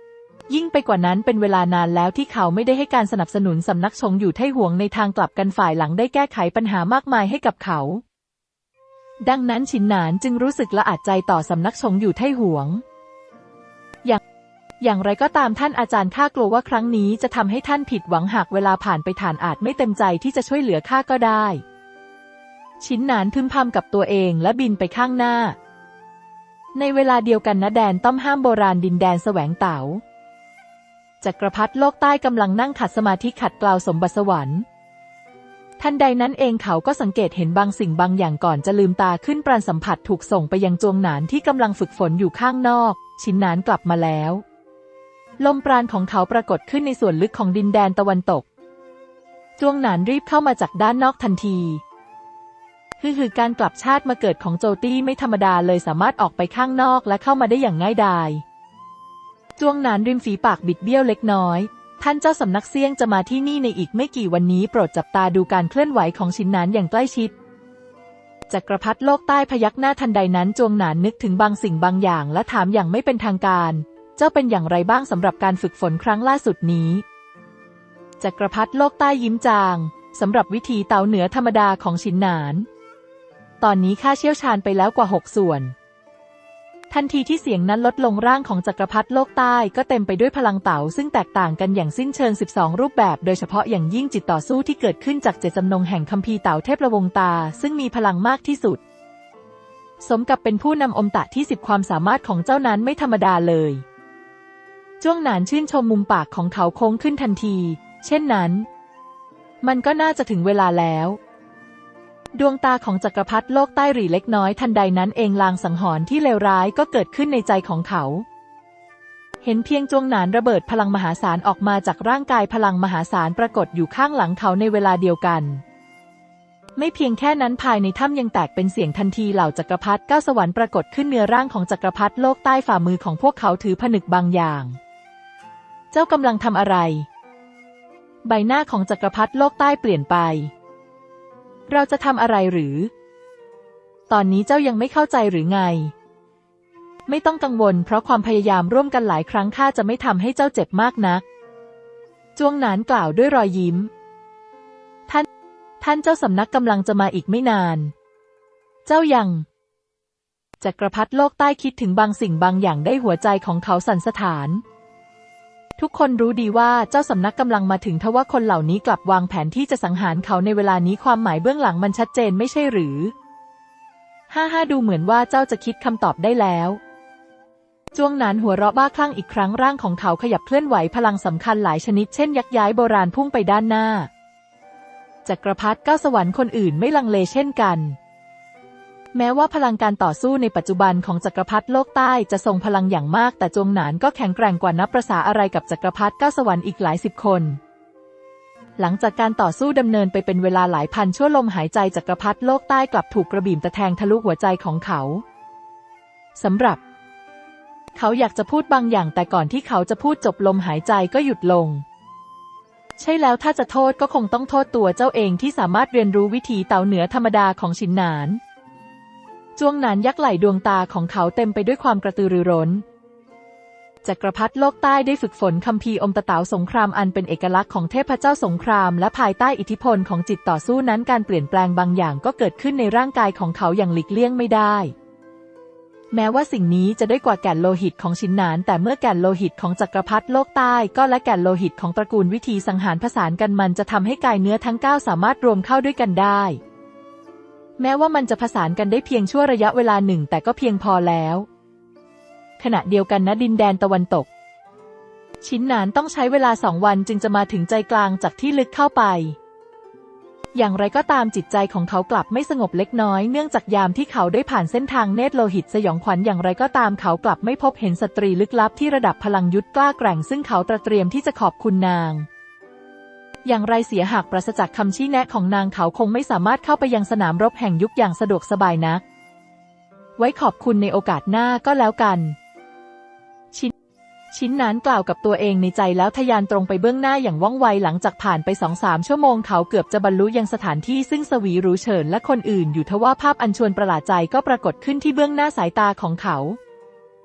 ยิ่งไปกว่านั้นเป็นเวลานานแล้วที่เขาไม่ได้ให้การสนับสนุนสำนักชงอยู่ไทหวงในทางกลับกันฝ่ายหลังได้แก้ไขปัญหามากมายให้กับเขาดังนั้นฉินหนานจึงรู้สึกละอาดใจต่อสำนักชงอยู่ไทหวงอย่างอย่างไรก็ตามท่านอาจารย์ข้ากลัวว่าครั้งนี้จะทำให้ท่านผิดหวังหากเวลาผ่านไปท่านอาจไม่เต็มใจที่จะช่วยเหลือข้าก็ได้ฉินหนานพึมพำกับตัวเองและบินไปข้างหน้าในเวลาเดียวกันณแดนต้อมห้ามโบราณดินแดนแสวงเต๋าจักรพรรดิโลกใต้กำลังนั่งขัดสมาธิขัดเกลาสมบัติสวรรค์ทันใดนั้นเองเขาก็สังเกตเห็นบางสิ่งบางอย่างก่อนจะลืมตาขึ้นปราณสัมผัสถูกส่งไปยังจวงหนานที่กำลังฝึกฝนอยู่ข้างนอกฉินหนานกลับมาแล้วลมปราณของเขาปรากฏขึ้นในส่วนลึกของดินแดนตะวันตกจวงหนานรีบเข้ามาจากด้านนอกทันทีคือการกลับชาติมาเกิดของโจตี้ไม่ธรรมดาเลยสามารถออกไปข้างนอกและเข้ามาได้อย่างง่ายดายจวงหนานริมฝีปากบิดเบี้ยวเล็กน้อยท่านเจ้าสำนักเซี่ยงจะมาที่นี่ในอีกไม่กี่วันนี้โปรดจับตาดูการเคลื่อนไหวของฉินหนานอย่างใกล้ชิดจักรพรรดิโลกใต้พยักหน้าทันใดนั้นจวงหนานนึกถึงบางสิ่งบางอย่างและถามอย่างไม่เป็นทางการเจ้าเป็นอย่างไรบ้างสำหรับการฝึกฝนครั้งล่าสุดนี้จักรพรรดิโลกใต้ยิ้มจางสำหรับวิธีเต๋าเหนือธรรมดาของฉินหนานตอนนี้ข้าเชี่ยวชาญไปแล้วกว่าหกส่วนทันทีที่เสียงนั้นลดลงร่างของจักรพรรดิโลกใต้ก็เต็มไปด้วยพลังเต๋าซึ่งแตกต่างกันอย่างสิ้นเชิงสิบสองรูปแบบโดยเฉพาะอย่างยิ่งจิตต่อสู้ที่เกิดขึ้นจากเจตจำนงแห่งคัมภีร์เต๋าเทพระวงตาซึ่งมีพลังมากที่สุดสมกับเป็นผู้นำอมตะที่สิบความสามารถของเจ้านั้นไม่ธรรมดาเลยจ้วงหนานชื่นชมมุมปากของเขาโค้งขึ้นทันทีเช่นนั้นมันก็น่าจะถึงเวลาแล้วดวงตาของจักรพรรดิโลกใต้หรี่เล็กน้อยทันใดนั้นเองลางสังหรณ์ที่เลวร้ายก็เกิดขึ้นในใจของเขาเห็นเพียงจ้วงหนานระเบิดพลังมหาศาลออกมาจากร่างกายพลังมหาศาลปรากฏอยู่ข้างหลังเขาในเวลาเดียวกันไม่เพียงแค่นั้นภายในถ้ำยังแตกเป็นเสียงทันทีเหล่าจักรพรรดิเก้าสวรรค์ปรากฏขึ้นเหนือร่างของจักรพรรดิโลกใต้ฝ่ามือของพวกเขาถือผนึกบางอย่างเจ้ากำลังทำอะไรใบหน้าของจักรพรรดิโลกใต้เปลี่ยนไปเราจะทำอะไรหรือตอนนี้เจ้ายังไม่เข้าใจหรือไงไม่ต้องกังวลเพราะความพยายามร่วมกันหลายครั้งข้าจะไม่ทำให้เจ้าเจ็บมากนักจวงหนานกล่าวด้วยรอยยิ้มท่านท่านเจ้าสำนักกำลังจะมาอีกไม่นานเจ้ายังจักรพรรดิโลกใต้คิดถึงบางสิ่งบางอย่างได้หัวใจของเขาสั่นสะท้านทุกคนรู้ดีว่าเจ้าสำนักกำลังมาถึงทว่าคนเหล่านี้กลับวางแผนที่จะสังหารเขาในเวลานี้ความหมายเบื้องหลังมันชัดเจนไม่ใช่หรือฮ่าฮ่าดูเหมือนว่าเจ้าจะคิดคำตอบได้แล้วจวงหนานหัวเราะบ้าคลั่งอีกครั้งร่างของเขาขยับเคลื่อนไหวพลังสำคัญหลายชนิดเช่นยักย้ายโบราณพุ่งไปด้านหน้าจักรพรรดิเก้าสวรรค์คนอื่นไม่ลังเลเช่นกันแม้ว่าพลังการต่อสู้ในปัจจุบันของจักรพรรดิโลกใต้จะทรงพลังอย่างมากแต่จวงหนานก็แข็งแกร่งกว่านับประสาอะไรกับจักรพรรดิเก้าสวรรค์อีกหลายสิบคนหลังจากการต่อสู้ดำเนินไปเป็นเวลาหลายพันชั่วลมหายใจจักรพรรดิโลกใต้กลับถูกกระบี่ตะแทงทะลุหัวใจของเขาสำหรับเขาอยากจะพูดบางอย่างแต่ก่อนที่เขาจะพูดจบลมหายใจก็หยุดลงใช่แล้วถ้าจะโทษก็คงต้องโทษตัวเจ้าเองที่สามารถเรียนรู้วิธีเต๋าเหนือธรรมดาของฉินหนานจวงหนานยักไหล่ดวงตาของเขาเต็มไปด้วยความกระตือรือร้นจักรพรรดิโลกใต้ได้ฝึกฝนคัมภีร์อมตะเต๋าสงครามอันเป็นเอกลักษณ์ของเทพเจ้าสงครามและภายใต้อิทธิพลของจิตต่อสู้นั้นการเปลี่ยนแปลงบางอย่างก็เกิดขึ้นในร่างกายของเขาอย่างหลีกเลี่ยงไม่ได้แม้ว่าสิ่งนี้จะได้กว่าแก่นโลหิตของฉินหนานแต่เมื่อแก่นโลหิตของจักรพรรดิโลกใต้ก็และแก่นโลหิตของตระกูลวิธีสังหารผสานกันมันจะทำให้กายเนื้อทั้งเก้าสามารถรวมเข้าด้วยกันได้แม้ว่ามันจะผสานกันได้เพียงชั่วระยะเวลาหนึ่งแต่ก็เพียงพอแล้วขณะเดียวกันณดินแดนตะวันตกฉินหนานต้องใช้เวลาสองวันจึงจะมาถึงใจกลางจากที่ลึกเข้าไปอย่างไรก็ตามจิตใจของเขากลับไม่สงบเล็กน้อยเนื่องจากยามที่เขาได้ผ่านเส้นทางเนตรโลหิตสยองขวัญอย่างไรก็ตามเขากลับไม่พบเห็นสตรีลึกลับที่ระดับพลังยุทธกล้าแกร่งซึ่งเขาตระเตรียมที่จะขอบคุณนางอย่างไรเสียหากปราศจากคำชี้แนะของนางเขาคงไม่สามารถเข้าไปยังสนามรบแห่งยุคอย่างสะดวกสบายนักไว้ขอบคุณในโอกาสหน้าก็แล้วกันชินชินหนานกล่าวกับตัวเองในใจแล้วทะยานตรงไปเบื้องหน้าอย่างว่องไวหลังจากผ่านไป สองถึงสาม ชั่วโมงเขาเกือบจะบรรลุยังสถานที่ซึ่งสวีหรูเฉินและคนอื่นอยู่ทว่าภาพอันชวนประหลาดใจก็ปรากฏขึ้นที่เบื้องหน้าสายตาของเขา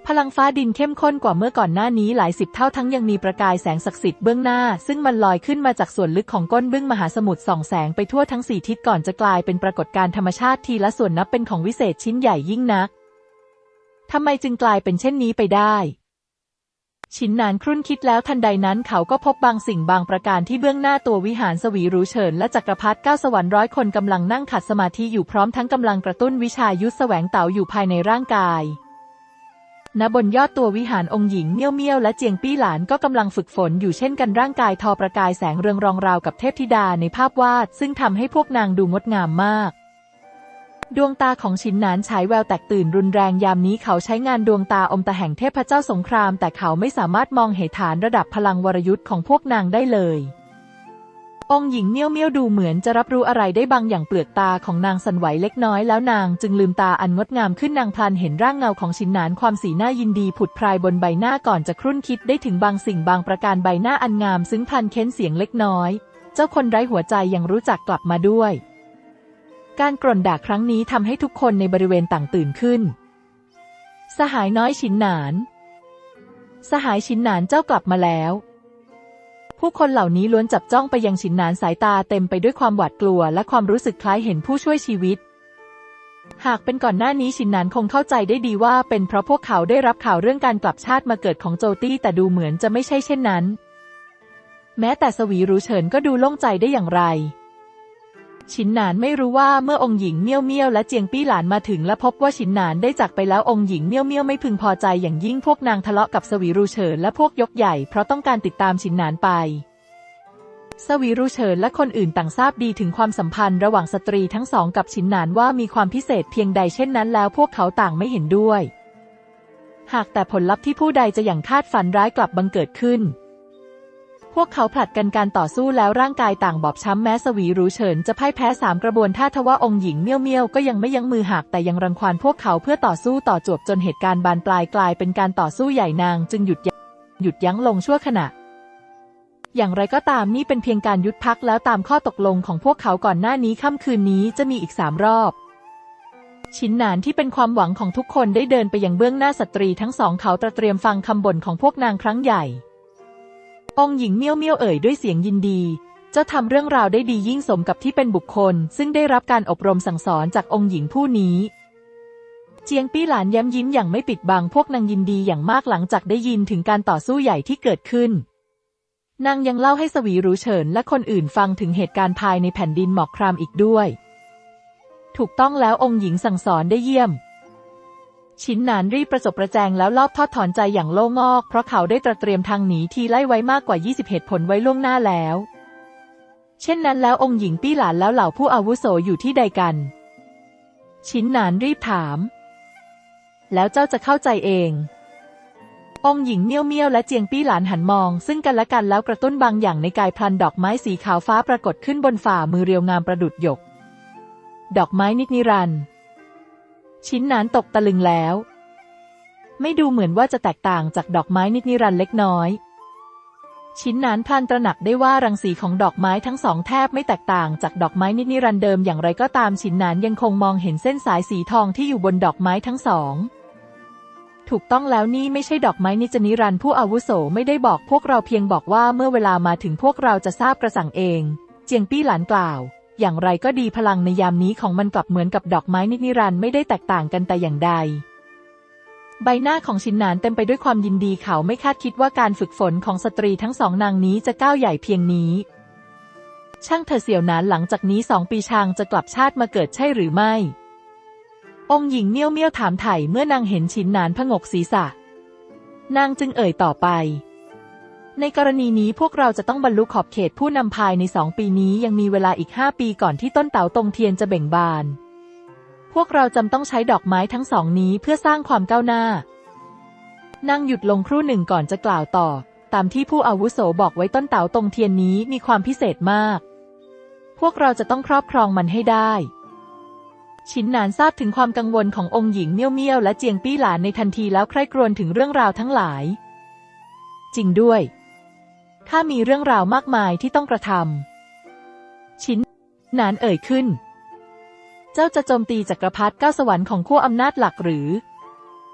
พลังฟ้าดินเข้มข้นกว่าเมื่อก่อนหน้านี้หลายสิบเท่าทั้งยังมีประกายแสงศักดิ์สิทธิ์เบื้องหน้าซึ่งมันลอยขึ้นมาจากส่วนลึกของก้นบึ้งมหาสมุทรส่องแสงไปทั่วทั้งสี่ทิศก่อนจะกลายเป็นปรากฏการณ์ธรรมชาติทีละส่วนนับเป็นของวิเศษชิ้นใหญ่ยิ่งนักทำไมจึงกลายเป็นเช่นนี้ไปได้ฉินหนานครุ่นคิดแล้วทันใดนั้นเขาก็พบบางสิ่งบางประการที่เบื้องหน้าตัววิหารสวีหรูเฉินและจักรพรรดิเก้าสวรรค์ร้อยคนกำลังนั่งขัดสมาธิอยู่พร้อมทั้งกำลังกระตุ้นวิชายุทธแสวงเต๋าอยู่ภายในร่างกายณบนยอดตัววิหารองค์หญิงเมี่ยวเมี่ยวและเจียงปี้หลานก็กำลังฝึกฝนอยู่เช่นกันร่างกายทอประกายแสงเรืองรองราวกับเทพธิดาในภาพวาดซึ่งทำให้พวกนางดูงดงามมากดวงตาของฉินหนานฉายแววแตกตื่นรุนแรงยามนี้เขาใช้งานดวงตาอมตะแห่งเทพเจ้าสงครามแต่เขาไม่สามารถมองเห็นฐานระดับพลังวรยุทธ์ของพวกนางได้เลยองค์หญิงเมี่ยวเมี่ยวดูเหมือนจะรับรู้อะไรได้บางอย่างเปลือกตาของนางสั่นไหวเล็กน้อยแล้วนางจึงลืมตาอันงดงามขึ้นนางพลันเห็นร่างเงาของฉินหนานความสีหน้ายินดีผุดพรายบนใบหน้าก่อนจะครุ่นคิดได้ถึงบางสิ่งบางประการใบหน้าอันงามซึ้งพลันเค้นเสียงเล็กน้อยเจ้าคนไร้หัวใจยังรู้จักกลับมาด้วยการกร่นด่าครั้งนี้ทำให้ทุกคนในบริเวณต่างตื่นขึ้นสหายน้อยฉินหนานสหายฉินหนานเจ้ากลับมาแล้วผู้คนเหล่านี้ล้วนจับจ้องไปยังฉินหนานสายตาเต็มไปด้วยความหวาดกลัวและความรู้สึกคล้ายเห็นผู้ช่วยชีวิตหากเป็นก่อนหน้านี้ฉินหนานคงเข้าใจได้ดีว่าเป็นเพราะพวกเขาได้รับข่าวเรื่องการกลับชาติมาเกิดของโจตี้แต่ดูเหมือนจะไม่ใช่เช่นนั้นแม้แต่สวีหรูเฉินก็ดูโล่งใจได้อย่างไรฉินหนานไม่รู้ว่าเมื่อองค์หญิงเมี่ยวเมี่ยวและเจียงปี้หลานมาถึงและพบว่าฉินหนานได้จากไปแล้วองค์หญิงเมี่ยวเมี่ยวไม่พึงพอใจอย่างยิ่งพวกนางทะเลาะกับสวีรูเฉินและพวกยกใหญ่เพราะต้องการติดตามฉินหนานไปสวีรูเฉินและคนอื่นต่างทราบดีถึงความสัมพันธ์ระหว่างสตรีทั้งสองกับฉินหนานว่ามีความพิเศษเพียงใดเช่นนั้นแล้วพวกเขาต่างไม่เห็นด้วยหากแต่ผลลัพธ์ที่ผู้ใดจะอย่างคาดฝันร้ายกลับบังเกิดขึ้นพวกเขาผลัดกันการต่อสู้แล้วร่างกายต่างบอบช้ำแม้สวีหรูเฉินจะพ่ายแพ้สามกระบวนท่าทว่าองค์หญิงเมี่ยวเมี่ยวก็ยังไม่ยั้งมือหากแต่ยังรังควานพวกเขาเพื่อต่อสู้ต่อจวบจนเหตุการณ์บานปลายกลายเป็นการต่อสู้ใหญ่นางจึงหยุดหยุดยั้งลงชั่วขณะอย่างไรก็ตามนี่เป็นเพียงการยุดพักแล้วตามข้อตกลงของพวกเขาก่อนหน้านี้ค่ำคืนนี้จะมีอีกสามรอบฉินหนานที่เป็นความหวังของทุกคนได้เดินไปยังเบื้องหน้าสตรีทั้งสองเขาตระเตรียมฟังคำบ่นของพวกนางครั้งใหญ่องค์หญิงเมี่ยวเมี่ยวเอ่ยด้วยเสียงยินดีเจ้าทำเรื่องราวได้ดียิ่งสมกับที่เป็นบุคคลซึ่งได้รับการอบรมสั่งสอนจากองค์หญิงผู้นี้เจียงปี้หลานย้ำยิ้มอย่างไม่ปิดบังพวกนางยินดีอย่างมากหลังจากได้ยินถึงการต่อสู้ใหญ่ที่เกิดขึ้นนางยังเล่าให้สวีหรูเฉินและคนอื่นฟังถึงเหตุการณ์ภายในแผ่นดินหมอกครามอีกด้วยถูกต้องแล้วองค์หญิงสั่งสอนได้เยี่ยมฉินหนานรีบประจบประแจงแล้วลอบทอดถอนใจอย่างโล่งอกเพราะเขาได้ตระเตรียมทางหนีทีไล่ไว้มากกว่ายี่สิบเหตุผลไว้ล่วงหน้าแล้วเช่นนั้นแล้วองค์หญิงปี้หลานแล้วเหล่าผู้อาวุโสอยู่ที่ใดกันฉินหนานรีบถามแล้วเจ้าจะเข้าใจเององค์หญิงเมี่ยวเมี่ยวและเจียงปี้หลานหันมองซึ่งกันและกันแล้วกระตุ้นบางอย่างในกายพลันดอกไม้สีขาวฟ้าปรากฏขึ้นบนฝ่ามือเรียวงามประดุจหยกดอกไม้นิดนิรันดร์ฉินหนานตกตะลึงแล้วไม่ดูเหมือนว่าจะแตกต่างจากดอกไม้นิดนิรันดร์เล็กน้อยฉินหนานพลันตระหนักได้ว่ารังสีของดอกไม้ทั้งสองแทบไม่แตกต่างจากดอกไม้นิดนิรันดร์เดิมอย่างไรก็ตามฉินหนานยังคงมองเห็นเส้นสายสีทองที่อยู่บนดอกไม้ทั้งสองถูกต้องแล้วนี่ไม่ใช่ดอกไม้นิจนิรันดร์ผู้อาวุโสไม่ได้บอกพวกเราเพียงบอกว่าเมื่อเวลามาถึงพวกเราจะทราบกระสั่งเองเจียงปี้หลานกล่าวอย่างไรก็ดีพลังในยามนี้ของมันกลับเหมือนกับดอกไม้นิจนิรันดร์ไม่ได้แตกต่างกันแต่อย่างใดใบหน้าของฉินหนานเต็มไปด้วยความยินดีเขาไม่คาดคิดว่าการฝึกฝนของสตรีทั้งสองนางนี้จะก้าวใหญ่เพียงนี้ช่างเถอะเสี่ยวหนานหลังจากนี้สองปีชางจะกลับชาติมาเกิดใช่หรือไม่องค์หญิงเมี่ยวเมี่ยวถามไถ่เมื่อนางเห็นฉินหนานผงกศีรษะนางจึงเอ่ยต่อไปในกรณีนี้พวกเราจะต้องบรรลุขอบเขตผู้นำภายในสองปีนี้ยังมีเวลาอีกห้าปีก่อนที่ต้นเต๋าตงเทียนจะเบ่งบานพวกเราจำต้องใช้ดอกไม้ทั้งสองนี้เพื่อสร้างความก้าวหน้านางหยุดลงครู่หนึ่งก่อนจะกล่าวต่อตามที่ผู้อาวุโสบอกไว้ต้นเต๋าตงเทียนนี้มีความพิเศษมากพวกเราจะต้องครอบครองมันให้ได้ฉินหนานทราบถึงความกังวลขององค์หญิงเมี่ยวเมี่ยวและเจียงปี้หลานในทันทีแล้วใคร่ครวญถึงเรื่องราวทั้งหลายจริงด้วยข้ามีเรื่องราวมากมายที่ต้องกระทำฉินหนานเอ่ยขึ้นเจ้าจะโจมตีจักรพรรดิเก้าสวรรค์ของขั้วอำนาจหลักหรือ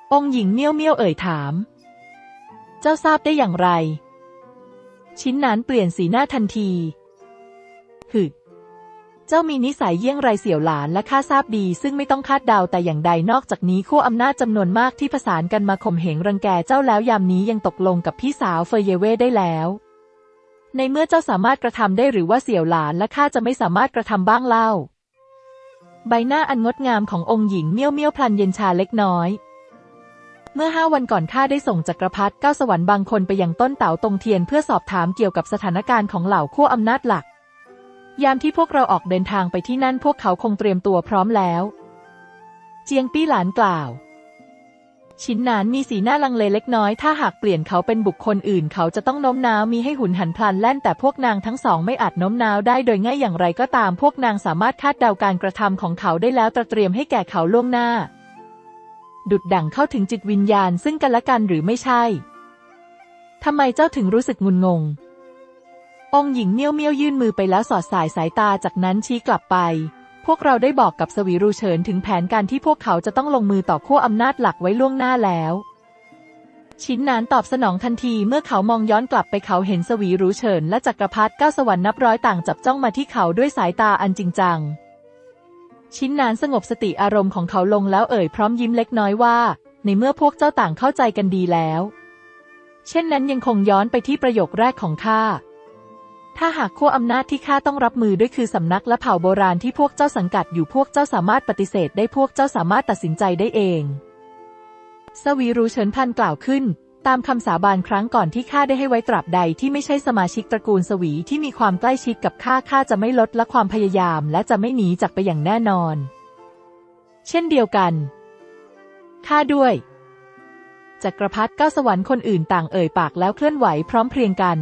องค์หญิงเมี่ยวเมี่ยวเอ่ยถามเจ้าทราบได้อย่างไรชิ้นนั้นเปลี่ยนสีหน้าทันทีหึเจ้ามีนิสัยเยี่ยงไรเสี่ยวหลานและข้าทราบดีซึ่งไม่ต้องคาดเดาแต่อย่างใดนอกจากนี้ขั้วอำนาจจำนวนมากที่ผสานกันมาข่มเหงรังแกเจ้าแล้วยามนี้ยังตกลงกับพี่สาวเฟยเยเว่ได้แล้วในเมื่อเจ้าสามารถกระทำได้หรือว่าเสี่ยวหลานและข้าจะไม่สามารถกระทำบ้างเล่าใบหน้าอันงดงามขององค์หญิงเมี่ยวเมี่ยวพลันเย็นชาเล็กน้อยเมื่อห้าวันก่อนข้าได้ส่งจักรพรรดิเก้าสวรรค์บางคนไปยังต้นเต๋าตงเทียนเพื่อสอบถามเกี่ยวกับสถานการณ์ของเหล่าขั้วอำนาจหลักยามที่พวกเราออกเดินทางไปที่นั่นพวกเขาคงเตรียมตัวพร้อมแล้วเจียงปี้หลานกล่าวชินหนานมีสีหน้าลังเลเล็กน้อยถ้าหากเปลี่ยนเขาเป็นบุคคลอื่นเขาจะต้องโน้มน้าวมีให้หุนหันพลันแล่นแต่พวกนางทั้งสองไม่อาจโน้มน้าวได้โดยง่ายอย่างไรก็ตามพวกนางสามารถคาดเดาการกระทำของเขาได้แล้วเตรียมให้แก่เขาล่วงหน้าดุจดั่งเข้าถึงจิตวิญญาณซึ่งกันและกันหรือไม่ใช่ทำไมเจ้าถึงรู้สึกงุนงงองค์หญิงเมี่ยวเมี่ยวยื่นมือไปแล้วสอดสายสายตาจากนั้นชี้กลับไปพวกเราได้บอกกับสวีรูเฉินถึงแผนการที่พวกเขาจะต้องลงมือต่อขั้วอำนาจหลักไว้ล่วงหน้าแล้วชินหนานตอบสนองทันทีเมื่อเขามองย้อนกลับไปเขาเห็นสวีรูเฉินและจักรพรรดิเก้าสวรรค์นับร้อยต่างจับจ้องมาที่เขาด้วยสายตาอันจริงจังชินหนานสงบสติอารมณ์ของเขาลงแล้วเอ่ยพร้อมยิ้มเล็กน้อยว่าในเมื่อพวกเจ้าต่างเข้าใจกันดีแล้วเช่นนั้นยังคงย้อนไปที่ประโยคแรกของข้าถ้าหากขั้วอำนาจที่ข้าต้องรับมือด้วยคือสำนักและเผ่าโบราณที่พวกเจ้าสังกัดอยู่พวกเจ้าสามารถปฏิเสธได้พวกเจ้าสามารถตัดสินใจได้เองสวีรูเฉินพันกล่าวขึ้นตามคำสาบานครั้งก่อนที่ข้าได้ให้ไว้ตราบใดที่ไม่ใช่สมาชิกตระกูลสวีที่มีความใกล้ชิดกับข้าข้าจะไม่ลดละความพยายามและจะไม่หนีจากไปอย่างแน่นอนเช่นเดียวกันข้าด้วยจักรพรรดิเก้าสวรรค์คนอื่นต่างเอ่ยปากแล้วเคลื่อนไหวพร้อมเพรียงกัน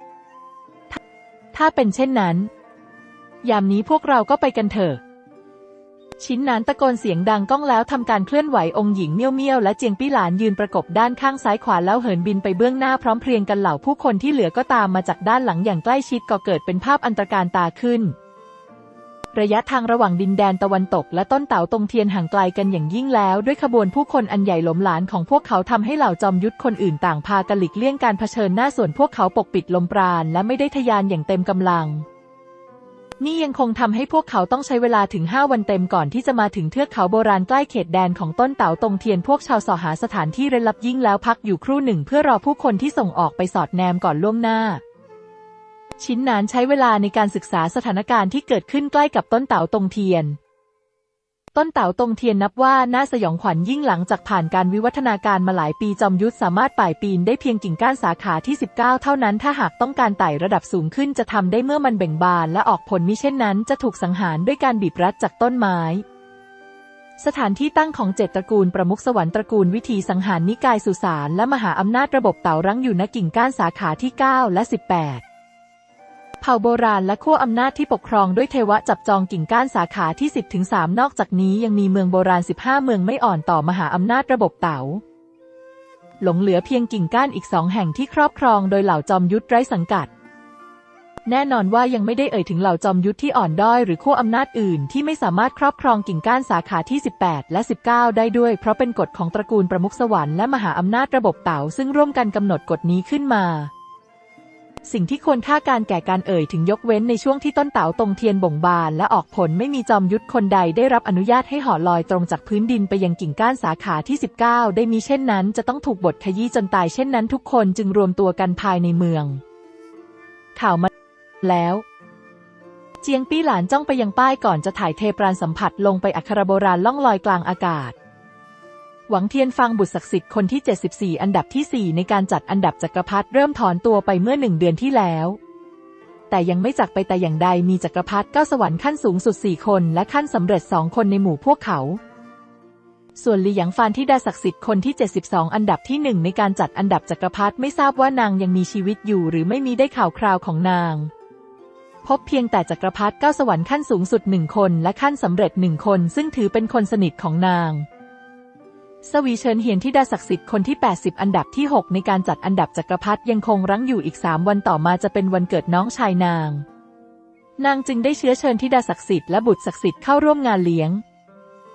ถ้าเป็นเช่นนั้นยามนี้พวกเราก็ไปกันเถอะชินหนานตะโกนเสียงดังก้องแล้วทำการเคลื่อนไหวองค์หญิงเมี่ยวเมี่ยวและเจียงปี้หลานยืนประกบด้านข้างซ้ายขวาแล้วเหินบินไปเบื้องหน้าพร้อมเพรียงกันเหล่าผู้คนที่เหลือก็ตามมาจากด้านหลังอย่างใกล้ชิดก็เกิดเป็นภาพอันตรการตาขึ้นระยะทางระหว่างดินแดนตะวันตกและต้นเต๋าตงเทียนห่างไกลกันอย่างยิ่งแล้วด้วยขบวนผู้คนอันใหญ่หลมหลานของพวกเขาทำให้เหล่าจอมยุทธคนอื่นต่างพากันหลีกเลี่ยงการเผชิญหน้าส่วนพวกเขาปกปิดลมปราณและไม่ได้ทะยานอย่างเต็มกำลังนี่ยังคงทำให้พวกเขาต้องใช้เวลาถึงห้าวันเต็มก่อนที่จะมาถึงเทือกเขาโบราณใกล้เขตแดนของต้นเต๋าตงเทียนพวกชาวสอหาสถานที่เร้นลับยิ่งแล้วพักอยู่ครู่หนึ่งเพื่อรอผู้คนที่ส่งออกไปสอดแนมก่อนล่วงหน้าชินหนานใช้เวลาในการศึกษาสถานการณ์ที่เกิดขึ้นใกล้กับต้นเต๋าตงเทียนต้นเต๋าตงเทียนนับว่าน่าสยองขวัญยิ่งหลังจากผ่านการวิวัฒนาการมาหลายปีจอมยุทธสามารถป่ายปีนได้เพียงกิ่งก้านสาขาที่สิบเก้าเท่านั้นถ้าหากต้องการไต่ระดับสูงขึ้นจะทำได้เมื่อมันเบ่งบานและออกผลมิเช่นนั้นจะถูกสังหารด้วยการบีบรัดจากต้นไม้สถานที่ตั้งของเจ็ดตระกูลประมุขสวรรค์ตระกูลวิธีสังหารนิกายสุสานและมหาอำนาจระบบเต๋ารั้งอยู่ณกิ่งก้านสาขาที่เก้าและสิบแปดเผ่าโบราณและขั้วอำนาจที่ปกครองด้วยเทวะจับจองกิ่งก้านสาขาที่ สิบถึงสาม นอกจากนี้ยังมีเมืองโบราณสิบห้าเมืองไม่อ่อนต่อมหาอำนาจระบบเต๋าหลงเหลือเพียงกิ่งก้านอีกสองแห่งที่ครอบครองโดยเหล่าจอมยุทธไร้สังกัดแน่นอนว่ายังไม่ได้เอ่ยถึงเหล่าจอมยุทธที่อ่อนด้อยหรือขั้วอำนาจอื่นที่ไม่สามารถครอบครองกิ่งก้านสาขาที่สิบแปดและสิบเก้าได้ด้วยเพราะเป็นกฎของตระกูลประมุขสวรรค์และมหาอำนาจระบบเต๋าซึ่งร่วมกันกำหนดกฎนี้ขึ้นมาสิ่งที่ควรค่าการแก่การเอ่ยถึงยกเว้นในช่วงที่ต้นเต๋าตงเทียนบ่งบานและออกผลไม่มีจอมยุทธคนใดได้รับอนุญาตให้ห่อลอยตรงจากพื้นดินไปยังกิ่งก้านสาขาที่สิบเก้าได้มีเช่นนั้นจะต้องถูกบดขยี้จนตายเช่นนั้นทุกคนจึงรวมตัวกันภายในเมืองข่าวมาแล้วเจียงปี้หลานจ้องไปยังป้ายก่อนจะถ่ายเทปราณสัมผัสลงไปอักขระโบราณล่องลอยกลางอากาศหวังเทียนฟังบุตรศักดิ์สิทธิ์คนที่เจ็ดสิบสี่อันดับที่สี่ในการจัดอันดับจักรพรรดิเริ่มถอนตัวไปเมื่อหนึ่งเดือนที่แล้วแต่ยังไม่จากไปแต่อย่างใดมีจักรพรรดิเก้าสวรรค์ขั้นสูงสุดสี่คนและขั้นสำเร็จสองคนในหมู่พวกเขาส่วนหลี่หยางฟานธิดาศักดิ์สิทธิ์คนที่เจ็ดสิบสองอันดับที่หนึ่งในการจัดอันดับจักรพรรดิไม่ทราบว่านางยังมีชีวิตอยู่หรือไม่มีได้ข่าวคราวของนางพบเพียงแต่จักรพรรดิเก้าสวรรค์ขั้นสูงสุดหนึ่งคนและขั้นสำเร็จหนึ่งคนซึ่งถือเป็นคนสนิทของนางสวีเฉินเฮียนธิดาศักดิ์สิทธิ์คนที่แปดสิบอันดับที่หกในการจัดอันดับจักรพรรดิยังคงรั้งอยู่อีกสามวันต่อมาจะเป็นวันเกิดน้องชายนางนางจึงได้เชื้อเชิญธิดาศักดิ์สิทธิ์และบุตรศักดิ์สิทธิ์เข้าร่วมงานเลี้ยง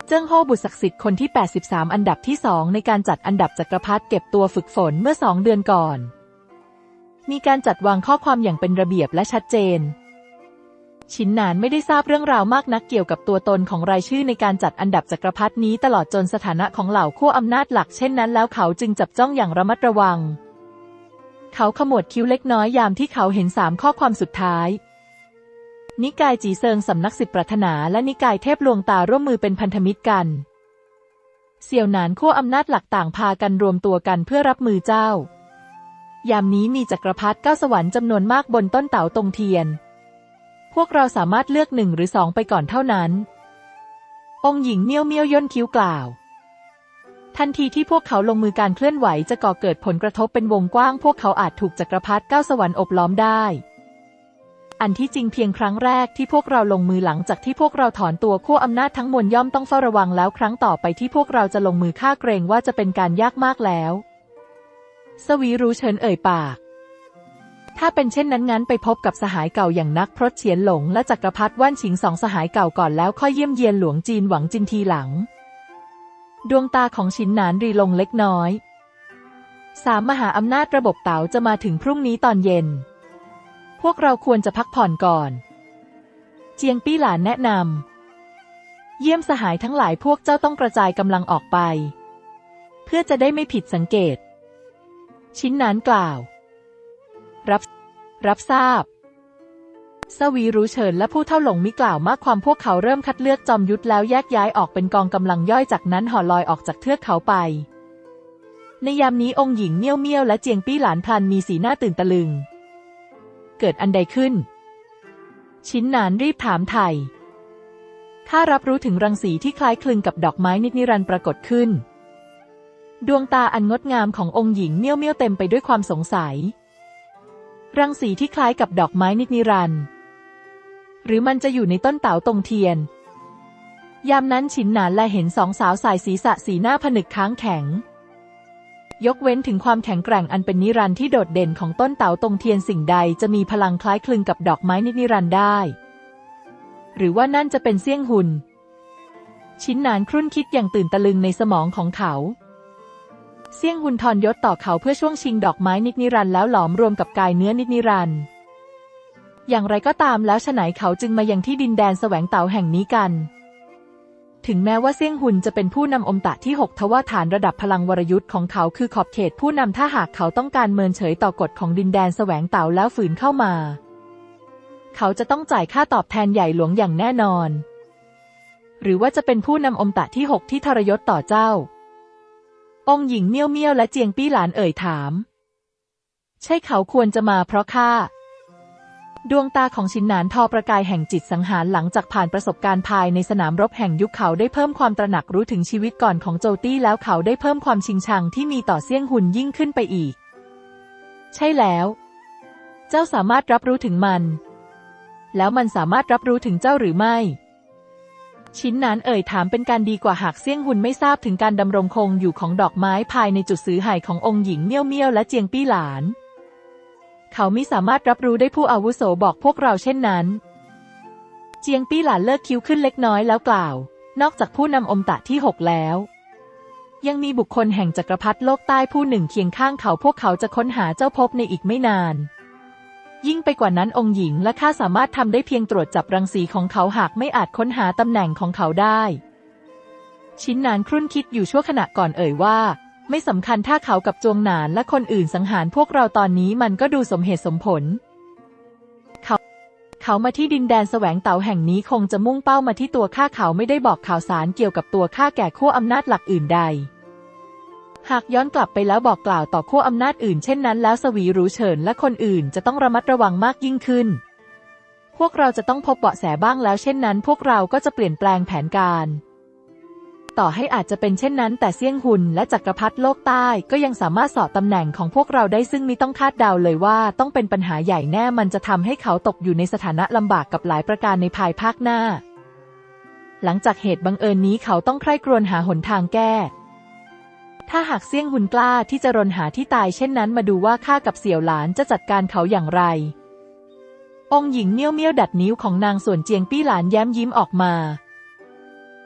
เจิ้งโฮ่บุตรศักดิ์สิทธิ์คนที่แปดสิบสามอันดับที่สองในการจัดอันดับจักรพรรดิเก็บตัวฝึกฝนเมื่อสองเดือนก่อนมีการจัดวางข้อความอย่างเป็นระเบียบและชัดเจนฉินหนานไม่ได้ทราบเรื่องราวมากนักเกี่ยวกับตัวตนของรายชื่อในการจัดอันดับจักรพรรดินี้ตลอดจนสถานะของเหล่าขั้วอำนาจหลักเช่นนั้นแล้วเขาจึงจับจ้องอย่างระมัดระวังเขาขมวดคิ้วเล็กน้อยยามที่เขาเห็นสามข้อความสุดท้ายนิกายจีเซิงสำนักสิบปรารถนาและนิกายเทพลวงตาร่วมมือเป็นพันธมิตรกันเสี่ยวหนานขั้วอำนาจหลักต่างพากันรวมตัวกันเพื่อรับมือเจ้ายามนี้มีจักรพรรดิเก้าสวรรค์จำนวนมากบนต้นเต๋าตงเทียนพวกเราสามารถเลือกหนึ่งหรือสองไปก่อนเท่านั้นองค์หญิงเมี่ยวเมี่ยวย่นคิ้วกล่าวทันทีที่พวกเขาลงมือการเคลื่อนไหวจะก่อเกิดผลกระทบเป็นวงกว้างพวกเขาอาจถูกจักรพรรดิเก้าสวรรค์อบล้อมได้อันที่จริงเพียงครั้งแรกที่พวกเราลงมือหลังจากที่พวกเราถอนตัวขั้วอำนาจทั้งมวลย่อมต้องเฝ้าระวังแล้วครั้งต่อไปที่พวกเราจะลงมือฆ่าเกรงว่าจะเป็นการยากมากแล้วสวีรู้เฉินเอ่ยปากถ้าเป็นเช่นนั้นงั้นไปพบกับสหายเก่าอย่างนักพรตเฉียนหลงและจักรพรรดิว่านฉิงสองสหายเก่าก่อนแล้วค่อยเยี่ยมเยียนหลวงจีนหวังจินทีหลังดวงตาของฉินหนานรีลงเล็กน้อยสามมหาอำนาจระบบเต๋าจะมาถึงพรุ่งนี้ตอนเย็นพวกเราควรจะพักผ่อนก่อนเจียงปี้หลานแนะนำเยี่ยมสหายทั้งหลายพวกเจ้าต้องกระจายกำลังออกไปเพื่อจะได้ไม่ผิดสังเกตฉินหนานกล่าวรับรับทราบสวีรู้เฉินและผู้เฒ่าหลงมิกล่าวมากความพวกเขาเริ่มคัดเลือกจอมยุทธแล้วแยกย้ายออกเป็นกองกำลังย่อยจากนั้นห่อลอยออกจากเทือกเขาไปในยามนี้องค์หญิงเมี่ยวเมี่ยวและเจียงปี้หลานพลันมีสีหน้าตื่นตะลึงเกิดอันใดขึ้นฉินหนานรีบถามไถ่ข้ารับรู้ถึงรังสีที่คล้ายคลึงกับดอกไม้นิรันดร์ปรากฏขึ้นดวงตาอันงดงามขององค์หญิงเมี่ยวเมี่ยวเต็มไปด้วยความสงสัยรังสีที่คล้ายกับดอกไม้นิรันดร์หรือมันจะอยู่ในต้นเต๋าตงเทียนยามนั้นฉินหนานแลเห็นสองสาวสายศีรษะสีหน้าผนึกค้างแข็งยกเว้นถึงความแข็งแกร่งอันเป็นนิรันดร์ที่โดดเด่นของต้นเต๋าตงเทียนสิ่งใดจะมีพลังคล้ายคลึงกับดอกไม้นิรันดร์ได้หรือว่านั่นจะเป็นเซี่ยงหุนฉินหนานครุ่นคิดอย่างตื่นตะลึงในสมองของเขาเซี่ยงหุนทรยศต่อเขาเพื่อช่วงชิงดอกไม้นิรันดร์แล้วหลอมรวมกับกายเนื้อนิรันดร์อย่างไรก็ตามแล้วฉะไหนเขาจึงมายังที่ดินแดนแสวงเต๋าแห่งนี้กันถึงแม้ว่าเซี่ยงหุนจะเป็นผู้นำอมตะที่หกทว่าฐานระดับพลังวรยุทธ์ของเขาคือขอบเขตผู้นำถ้าหากเขาต้องการเมินเฉยต่อกฎของดินแดนแสวงเต๋าแล้วฝืนเข้ามาเขาจะต้องจ่ายค่าตอบแทนใหญ่หลวงอย่างแน่นอนหรือว่าจะเป็นผู้นำอมตะที่หกที่ทรยศต่อเจ้าองค์หญิงเมี่ยวเมี่ยวและเจียงปี้หลานเอ่ยถามใช่เขาควรจะมาเพราะข้าดวงตาของฉินหนานทอประกายแห่งจิตสังหารหลังจากผ่านประสบการณ์ภายในสนามรบแห่งยุคเขาได้เพิ่มความตระหนักรู้ถึงชีวิตก่อนของโจตี้แล้วเขาได้เพิ่มความชิงชังที่มีต่อเซี่ยงหุนยิ่งขึ้นไปอีกใช่แล้วเจ้าสามารถรับรู้ถึงมันแล้วมันสามารถรับรู้ถึงเจ้าหรือไม่ฉินหนานเอ่ยถามเป็นการดีกว่าหากเซี่ยงหุนไม่ทราบถึงการดำรงคงอยู่ของดอกไม้ภายในจุดซื้อหายขององค์หญิงเมี่ยวเมี่ยวและเจียงปี้หลานเขาไม่สามารถรับรู้ได้ผู้อาวุโสบอกพวกเราเช่นนั้นเจียงปี้หลานเลิกคิ้วขึ้นเล็กน้อยแล้วกล่าวนอกจากผู้นำอมตะที่หกแล้วยังมีบุคคลแห่งจักรพรรดิโลกใต้ผู้หนึ่งเคียงข้างเขาพวกเขาจะค้นหาเจ้าพบในอีกไม่นานยิ่งไปกว่านั้นองค์หญิงและข้าสามารถทำได้เพียงตรวจจับรังสีของเขาหากไม่อาจค้นหาตำแหน่งของเขาได้ฉินหนานครุ่นคิดอยู่ชั่วขณะก่อนเอ่ยว่าไม่สำคัญถ้าเขากับจวงหนานและคนอื่นสังหารพวกเราตอนนี้มันก็ดูสมเหตุสมผลเขาเขามาที่ดินแดนแสวงเต๋าแห่งนี้คงจะมุ่งเป้ามาที่ตัวข้าเขาไม่ได้บอกข่าวสารเกี่ยวกับตัวข้าแก่ขั้วอำนาจหลักอื่นใดหากย้อนกลับไปแล้วบอกกล่าวต่อขั้วอำนาจอื่นเช่นนั้นแล้วสวีรู้เฉินและคนอื่นจะต้องระมัดระวังมากยิ่งขึ้นพวกเราจะต้องพบเบาะแสบ้างแล้วเช่นนั้นพวกเราก็จะเปลี่ยนแปลงแผนการต่อให้อาจจะเป็นเช่นนั้นแต่เซี่ยงหุนและจักรพรรดิโลกใต้ก็ยังสามารถสอดตำแหน่งของพวกเราได้ซึ่งมิต้องคาดเดาเลยว่าต้องเป็นปัญหาใหญ่แน่มันจะทำให้เขาตกอยู่ในสถานะลำบากกับหลายประการในภายภาคหน้าหลังจากเหตุบังเอิญนี้เขาต้องใคร่ครวญหาหนทางแก้ถ้าหากเซี่ยงหุนกล้าที่จะรนหาที่ตายเช่นนั้นมาดูว่าข้ากับเสี่ยวหลานจะจัดการเขาอย่างไรองค์หญิงเมี่ยวเมี่ยวดัดนิ้วของนางส่วนเจียงปี้หลานแย้มยิ้มออกมา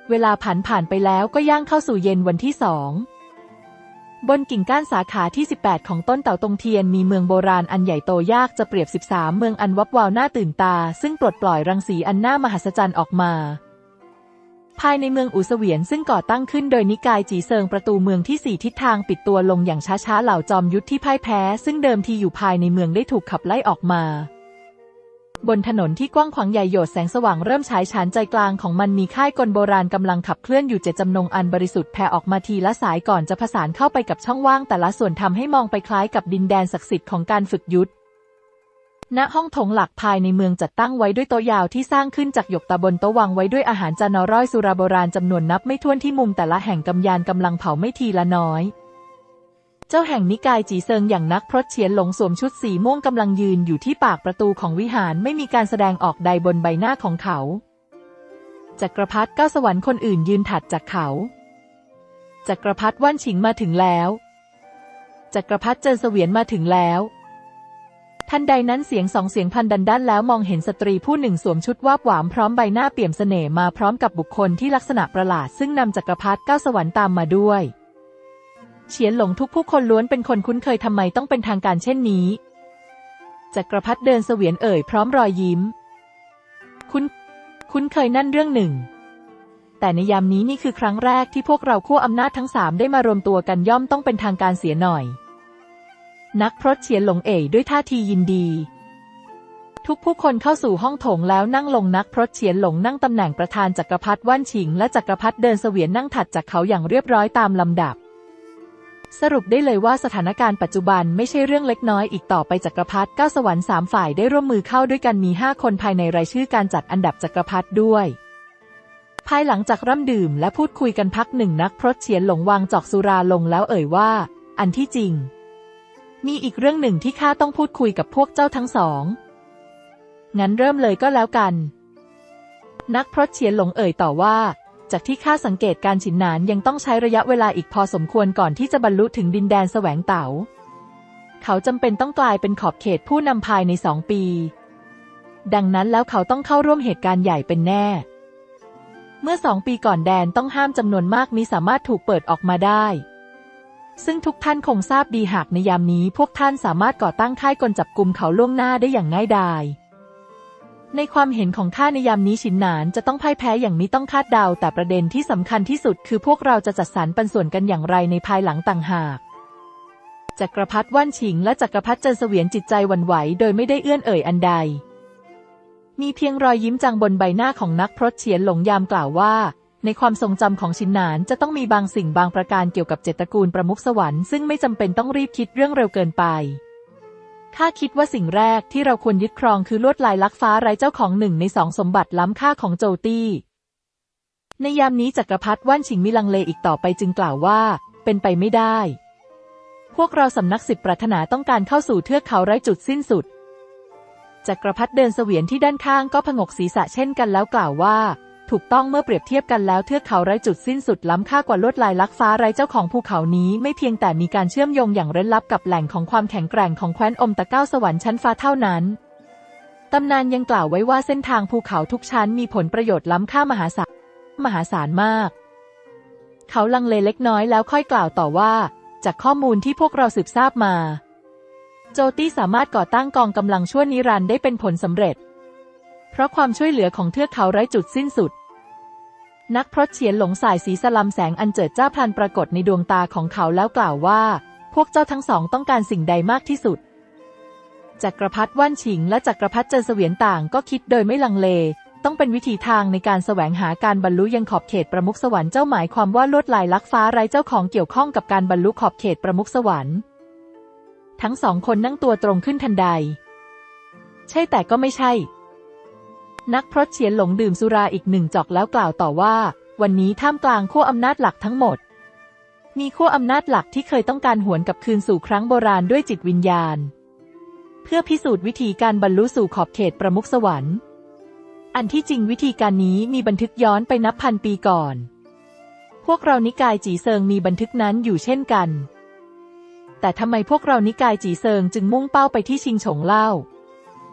เวลาผ่านผ่านไปแล้วก็ย่างเข้าสู่เย็นวันที่สองบนกิ่งก้านสาขาที่สิบแปดของต้นเต่าตงเทียนมีเมืองโบราณอันใหญ่โตยากจะเปรียบสิบสามเมืองอันวับวาวน่าตื่นตาซึ่งปลดปล่อยรังสีอันน่ามหัศจรรย์ออกมาภายในเมืองอู่เสวียนซึ่งก่อตั้งขึ้นโดยนิกายจีเซิงประตูเมืองที่สี่ทิศทางปิดตัวลงอย่างช้าๆเหล่าจอมยุทธที่พ่ายแพ้ซึ่งเดิมทีอยู่ภายในเมืองได้ถูกขับไล่ออกมาบนถนนที่กว้างขวางใหญ่โหยดแสงสว่างเริ่มฉายฉานใจกลางของมันมีค่ายกลโบราณกำลังขับเคลื่อนอยู่เจตจำนงอันบริสุทธิ์แผ่ออกมาทีละสายก่อนจะผสานเข้าไปกับช่องว่างแต่ละส่วนทำให้มองไปคล้ายกับดินแดนศักดิ์สิทธิ์ของการฝึกยุทธณห้องโถงหลักภายในเมืองจัดตั้งไว้ด้วยโต๊ะยาวที่สร้างขึ้นจากหยกตะบนโต๊ะวางไว้ด้วยอาหารจานอร่อยสุราโบราณจำนวนนับไม่ถ้วนที่มุมแต่ละแห่งกำยานกำลังเผาไม่ทีละน้อยเจ้าแห่งนิกายจีเซิงอย่างนักพรตเฉียนหลงสวมชุดสีม่วงกำลังยืนอยู่ที่ปากประตูของวิหารไม่มีการแสดงออกใดบนใบหน้าของเขาจักรพรรดิเก้าสวรรค์คนอื่นยืนถัดจากเขาจักรพรรดิว่านฉิงมาถึงแล้วจักรพรรดิเจินเสวียนมาถึงแล้วทันใดนั้นเสียงสองเสียงพันดันด้านแล้วมองเห็นสตรีผู้หนึ่งสวมชุดวาบหวามพร้อมใบหน้าเปี่ยมเสน่ห์มาพร้อมกับบุคคลที่ลักษณะประหลาดซึ่งนำจักรพรรดิเก้าสวรรค์ตามมาด้วยเฉียนหลงทุกผู้คนล้วนเป็นคนคุ้นเคยทำไมต้องเป็นทางการเช่นนี้จักรพรรดิเดินเสวียนเอ่ยพร้อมรอยยิ้มคุ้นคุ้นเคยนั่นเรื่องหนึ่งแต่ในยามนี้นี่คือครั้งแรกที่พวกเราขั้วอำนาจทั้งสามได้มารวมตัวกันย่อมต้องเป็นทางการเสียหน่อยนักพรตเฉียนหลงเอ่ยด้วยท่าทียินดีทุกผู้คนเข้าสู่ห้องโถงแล้วนั่งลงนักพรตเฉียนหลงนั่งตำแหน่งประธานจักรพรรดิว่านฉิงและจักรพรรดิเดินเสวียนนั่งถัดจากเขาอย่างเรียบร้อยตามลำดับสรุปได้เลยว่าสถานการณ์ปัจจุบันไม่ใช่เรื่องเล็กน้อยอีกต่อไปจักรพรรดิเก้าสวรรค์สามฝ่ายได้ร่วมมือเข้าด้วยกันมีห้าคนภายในรายชื่อการจัดอันดับจักรพรรดิด้วยภายหลังจากร่ำดื่มและพูดคุยกันพักหนึ่งนักพรตเฉียนหลงวางจอกสุราลงแล้วเอ่ยว่าอันที่จริงมีอีกเรื่องหนึ่งที่ข้าต้องพูดคุยกับพวกเจ้าทั้งสองงั้นเริ่มเลยก็แล้วกันนักพรตเฉียนหลงเอ่ยต่อว่าจากที่ข้าสังเกตการฉินหนานยังต้องใช้ระยะเวลาอีกพอสมควรก่อนที่จะบรรลุถึงดินแดนแสวงเต๋าเขาจำเป็นต้องกลายเป็นขอบเขตผู้นำภายในสองปีดังนั้นแล้วเขาต้องเข้าร่วมเหตุการณ์ใหญ่เป็นแน่เมื่อสองปีก่อนแดนต้องห้ามจำนวนมากมีสามารถถูกเปิดออกมาได้ซึ่งทุกท่านคงทราบดีหากในยามนี้พวกท่านสามารถก่อตั้งค่ายกลจับกุมเขาล่วงหน้าได้อย่างง่ายดายในความเห็นของข้าในยามนี้ฉินหนานจะต้องพ่ายแพ้อย่างนี้ต้องคาดเดาแต่ประเด็นที่สำคัญที่สุดคือพวกเราจะจัดสรรปันส่วนกันอย่างไรในภายหลังต่างหากจักรพรรดิว่านฉิงและจักรพรรดิเจินเสวียนจิตใจหวั่นไหวโดยไม่ได้เอื้อนเอ่ยอันใดมีเพียงรอยยิ้มจางบนใบหน้าของนักพรตเฉียนหลงยามกล่าวว่าในความทรงจำของฉินหนานจะต้องมีบางสิ่งบางประการเกี่ยวกับเจ็ดตระกูลประมุขสวรรค์ซึ่งไม่จำเป็นต้องรีบคิดเรื่องเร็วเกินไปข้าคิดว่าสิ่งแรกที่เราควรยึดครองคือลวดลายลักฟ้าไร้เจ้าของหนึ่งในสองสมบัติล้ำค่าของโจวตี้ในยามนี้จักรพรรดิว่านฉิงมิลังเลอีกต่อไปจึงกล่าวว่าเป็นไปไม่ได้พวกเราสำนักสิบปรารถนาต้องการเข้าสู่เทือกเขาไร้จุดสิ้นสุดจักรพรรดิเดินเสวียนที่ด้านข้างก็ผงกศีรษะเช่นกันแล้วกล่าวว่าถูกต้องเมื่อเปรียบเทียบกันแล้วเทือกเขาไร้จุดสิ้นสุดล้ำค่ากว่าลวดลายลักฟ้าไร้เจ้าของภูเขานี้ไม่เพียงแต่มีการเชื่อมโยงอย่างเร้นลับกับแหล่งของความแข็งแกร่งของแคว้นอมตะเก้าสวรรค์ชั้นฟ้าเท่านั้นตำนานยังกล่าวไว้ว่าเส้นทางภูเขาทุกชั้นมีผลประโยชน์ล้ำค่ามหาศาลมหาศาลมากเขาลังเลเล็กน้อยแล้วค่อยกล่าวต่อว่าจากข้อมูลที่พวกเราสืบทราบมาโจตี้สามารถก่อตั้งกองกำลังชั่วนิรันดร์ได้เป็นผลสำเร็จเพราะความช่วยเหลือของเทือกเขาไร้จุดสิ้นสุดนักพรตเฉียนหลงสายสีสลัมแสงอันเจิดจ้าพลันปรากฏในดวงตาของเขาแล้วกล่าวว่าพวกเจ้าทั้งสองต้องการสิ่งใดมากที่สุดจักรพรรดิว่านฉิงและจักรพรรดิเจินเสวียนต่างก็คิดโดยไม่ลังเลต้องเป็นวิธีทางในการแสวงหาการบรรลุยังขอบเขตประมุขสวรรค์เจ้าหมายความว่าลวดลายลักฟ้าไร้เจ้าของเกี่ยวข้องกับการบรรลุขอบเขตประมุขสวรรค์ทั้งสองคนนั่งตัวตรงขึ้นทันใดใช่แต่ก็ไม่ใช่นักพรตเฉียนหลงดื่มสุราอีกหนึ่งจอกแล้วกล่าวต่อว่าวันนี้ท่ามกลางขั้วอำนาจหลักทั้งหมดมีขั้วอำนาจหลักที่เคยต้องการหวนกลับคืนสู่ครั้งโบราณด้วยจิตวิญญาณเพื่อพิสูจน์วิธีการบรรลุสู่ขอบเขตประมุขสวรรค์อันที่จริงวิธีการนี้มีบันทึกย้อนไปนับพันปีก่อนพวกเรานิกายจีเซิงมีบันทึกนั้นอยู่เช่นกันแต่ทำไมพวกเรานิกายจีเซิงจึงมุ่งเป้าไปที่ชิงฉงเล่า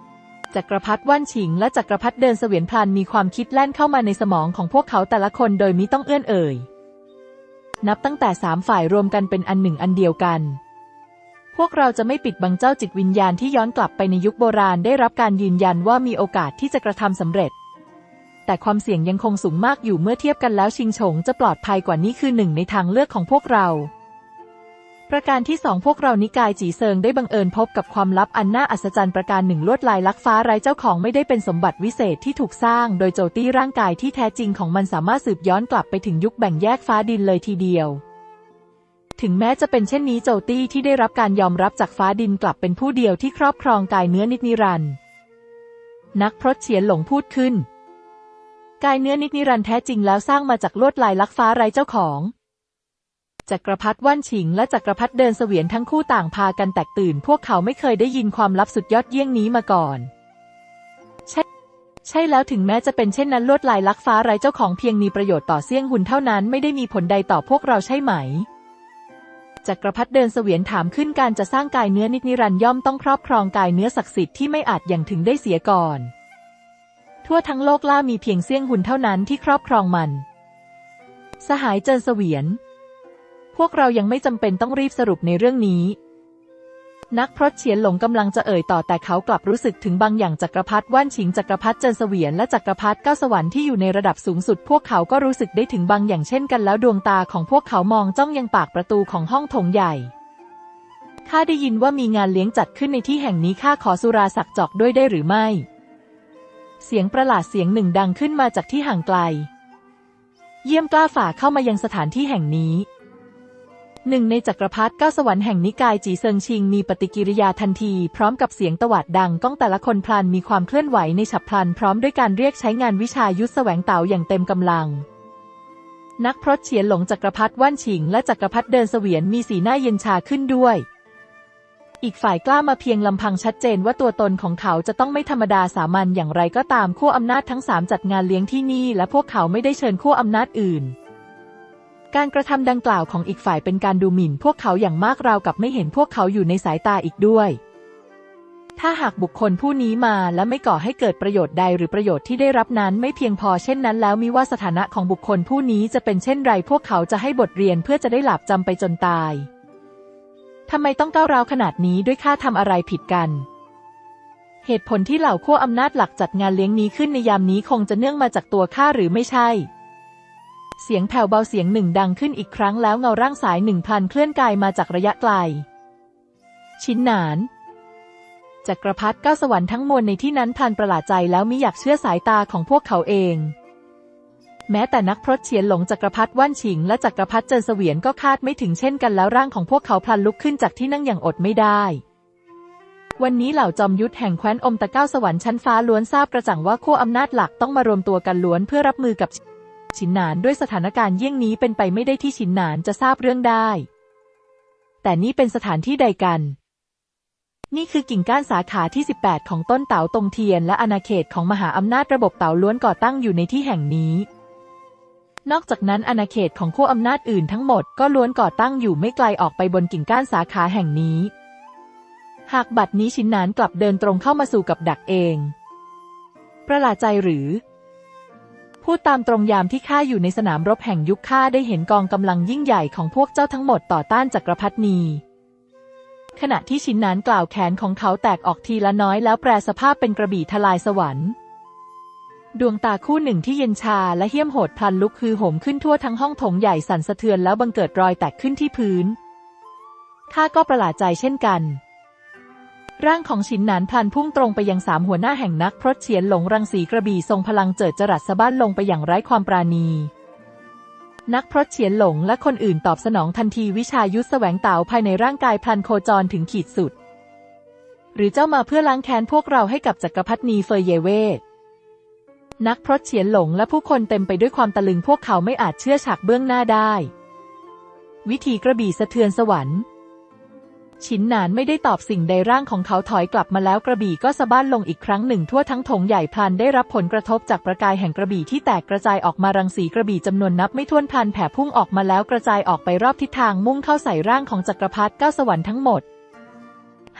จักรพรรดิว่านฉิงและจักรพรรดิเดินเสวียนพลันมีความคิดแล่นเข้ามาในสมองของพวกเขาแต่ละคนโดยมิต้องเอื้อนเอ่ยนับตั้งแต่สามฝ่ายรวมกันเป็นอันหนึ่งอันเดียวกันพวกเราจะไม่ปิดบังเจ้าจิตวิญญาณที่ย้อนกลับไปในยุคโบราณได้รับการยืนยันว่ามีโอกาสที่จะกระทำสำเร็จแต่ความเสี่ยงยังคงสูงมากอยู่เมื่อเทียบกันแล้วชิงฉงจะปลอดภัยกว่านี้คือหนึ่งในทางเลือกของพวกเราประการที่สองพวกเรานิกายจีเซิงได้บังเอิญพบกับความลับอันน่าอัศจรรย์ประการหนึ่งลวดลายลักฟ้าไร้เจ้าของไม่ได้เป็นสมบัติวิเศษที่ถูกสร้างโดยโจตี้ร่างกายที่แท้จริงของมันสามารถสืบย้อนกลับไปถึงยุคแบ่งแยกฟ้าดินเลยทีเดียวถึงแม้จะเป็นเช่นนี้โจตี้ที่ได้รับการยอมรับจากฟ้าดินกลับเป็นผู้เดียวที่ครอบครองกายเนื้อนิจนิรันดร์นักพรตเฉียนหลงพูดขึ้นกายเนื้อนิจนิรันดร์แท้จริงแล้วสร้างมาจากลวดลายลักฟ้าไร้เจ้าของจักรพรรดิว่านฉิงและจักรพรรดิเดินเสวียนทั้งคู่ต่างพากันแตกตื่นพวกเขาไม่เคยได้ยินความลับสุดยอดเยี่ยงนี้มาก่อนใช่ใช่แล้วถึงแม้จะเป็นเช่นนั้นลวดลายลักฟ้าไร้เจ้าของเพียงมีประโยชน์ต่อเซี่ยงหุนเท่านั้นไม่ได้มีผลใดต่อพวกเราใช่ไหมจักรพรรดิเดินเสวียนถามขึ้นการจะสร้างกายเนื้อนิจนิรันดร์ย่อมต้องครอบครองกายเนื้อศักดิ์สิทธิ์ที่ไม่อาจอย่างถึงได้เสียก่อนทั่วทั้งโลกล่ามีเพียงเซี่ยงหุนเท่านั้นที่ครอบครองมันสหายเจินเสวียนพวกเรายังไม่จำเป็นต้องรีบสรุปในเรื่องนี้นักพรตเฉียนหลงกำลังจะเอ่ยต่อแต่เขากลับรู้สึกถึงบางอย่างจักรพรรดิว่านฉิงจักรพรรดิเจินเสวียนและจักรพรรดิเก้าสวรรค์ที่อยู่ในระดับสูงสุดพวกเขาก็รู้สึกได้ถึงบางอย่างเช่นกันแล้วดวงตาของพวกเขามองจ้องยังปากประตูของห้องโถงใหญ่ข้าได้ยินว่ามีงานเลี้ยงจัดขึ้นในที่แห่งนี้ข้าขอสุราสักจอกด้วยได้หรือไม่เสียงประหลาดเสียงหนึ่งดังขึ้นมาจากที่ห่างไกลเยี่ยมกล้าฝ่าเข้ามายังสถานที่แห่งนี้หนึ่งในจักรพรรดิเก้าสวรรค์แห่งนิกายจีเซิงชิงมีปฏิกิริยาทันทีพร้อมกับเสียงตวาดดังก้องแต่ละคนพลันมีความเคลื่อนไหวในฉับพลันพร้อมด้วยการเรียกใช้งานวิชายุทธแสวงเต๋าอย่างเต็มกำลังนักพรตเฉียนหลงจักรพรรดิว่านฉิงและจักรพรรดิเดินเสวียนมีสีหน้าเย็นชาขึ้นด้วยอีกฝ่ายกล้ามาเพียงลำพังชัดเจนว่าตัวตนของเขาจะต้องไม่ธรรมดาสามัญอย่างไรก็ตามขั้วอำนาจทั้งสามจัดงานเลี้ยงที่นี่และพวกเขาไม่ได้เชิญขั้วอำนาจอื่นการกระทำดังกล่าวของอีกฝ่ายเป็นการดูหมิ่นพวกเขาอย่างมากราวกับไม่เห็นพวกเขาอยู่ในสายตาอีกด้วยถ้าหากบุคคลผู้นี้มาและไม่ก่อให้เกิดประโยชน์ใดหรือประโยชน์ที่ได้รับนั้นไม่เพียงพอเช่นนั้นแล้วมิว่าสถานะของบุคคลผู้นี้จะเป็นเช่นไรพวกเขาจะให้บทเรียนเพื่อจะได้หลาบจำไปจนตายทำไมต้องก้าวร้าวขนาดนี้ด้วยข้าทำอะไรผิดกันเหตุผลที่เหล่าขั้วอำนาจหลักจัดงานเลี้ยงนี้ขึ้นในยามนี้คงจะเนื่องมาจากตัวข้าหรือไม่ใช่เสียงแผ่วเบาเสียงหนึ่งดังขึ้นอีกครั้งแล้วเงาร่างสายหนึ่งพลันเคลื่อนกายมาจากระยะไกลชินหนานจักรพรรดิเก้าสวรรค์ทั้งมวลในที่นั้นพลันประหลาดใจแล้วมิอยากเชื่อสายตาของพวกเขาเองแม้แต่นักพรตเฉียนหลงจักรพรรดิว่านฉิงและจักรพรรดิเจินเสวียนก็คาดไม่ถึงเช่นกันแล้วร่างของพวกเขาพลันลุกขึ้นจากที่นั่งอย่างอดไม่ได้วันนี้เหล่าจอมยุทธแห่งแคว้นอมตะเก้าสวรรค์ชั้นฟ้าล้วนทราบกระจ่างว่าขั้วอำนาจหลักต้องมารวมตัวกันล้วนเพื่อรับมือกับชินหนานด้วยสถานการณ์เยี่ยงนี้เป็นไปไม่ได้ที่ชินหนานจะทราบเรื่องได้แต่นี่เป็นสถานที่ใดกันนี่คือกิ่งก้านสาขาที่สิบแปดของต้นเต๋าตงเทียนและอาณาเขตของมหาอำนาจระบบเต๋าล้วนก่อตั้งอยู่ในที่แห่งนี้นอกจากนั้นอาณาเขตของขั้วอำนาจอื่นทั้งหมดก็ล้วนก่อตั้งอยู่ไม่ไกลออกไปบนกิ่งก้านสาขาแห่งนี้หากบัดนี้ชินหนานกลับเดินตรงเข้ามาสู่กับดักเองประหลาดใจหรือพูดตามตรงยามที่ข้าอยู่ในสนามรบแห่งยุคข้าได้เห็นกองกำลังยิ่งใหญ่ของพวกเจ้าทั้งหมดต่อต้านจักรพรรดินีขณะที่ชินหนานกล่าวแขนของเขาแตกออกทีละน้อยแล้วแปรสภาพเป็นกระบี่ทลายสวรรค์ดวงตาคู่หนึ่งที่เย็นชาและเหี้ยมโหดพลันลุกฮือโหมขึ้นทั่วทั้งห้องโถงใหญ่สั่นสะเทือนแล้วบังเกิดรอยแตกขึ้นที่พื้นข้าก็ประหลาดใจเช่นกันร่างของชินหนานพลันพุ่งตรงไปยังสามหัวหน้าแห่งนักพรตเฉียนหลงรังสีกระบี่ทรงพลังเจิดจรัสสะบั้นลงไปอย่างไร้ความปราณีนักพรตเฉียนหลงและคนอื่นตอบสนองทันทีวิชายุทธแสวงเต๋าภายในร่างกายพลันโคจรถึงขีดสุดหรือเจ้ามาเพื่อล้างแค้นพวกเราให้กับจักรพรรดินีเฟยเยเวทนักพรตเฉียนหลงและผู้คนเต็มไปด้วยความตะลึงพวกเขาไม่อาจเชื่อฉากเบื้องหน้าได้วิธีกระบี่สะเทือนสวรรค์ชินหนานไม่ได้ตอบสิ่งใดร่างของเขาถอยกลับมาแล้วกระบี่ก็สะบั้นลงอีกครั้งหนึ่งทั่วทั้งโถงใหญ่พลันได้รับผลกระทบจากประกายแห่งกระบี่ที่แตกกระจายออกมารังสีกระบี่จำนวนนับไม่ถ้วนพลันแผ่พุ่งออกมาแล้วกระจายออกไปรอบทิศทางมุ่งเข้าใส่ร่างของจักรพรรดิเก้าสวรรค์ทั้งหมด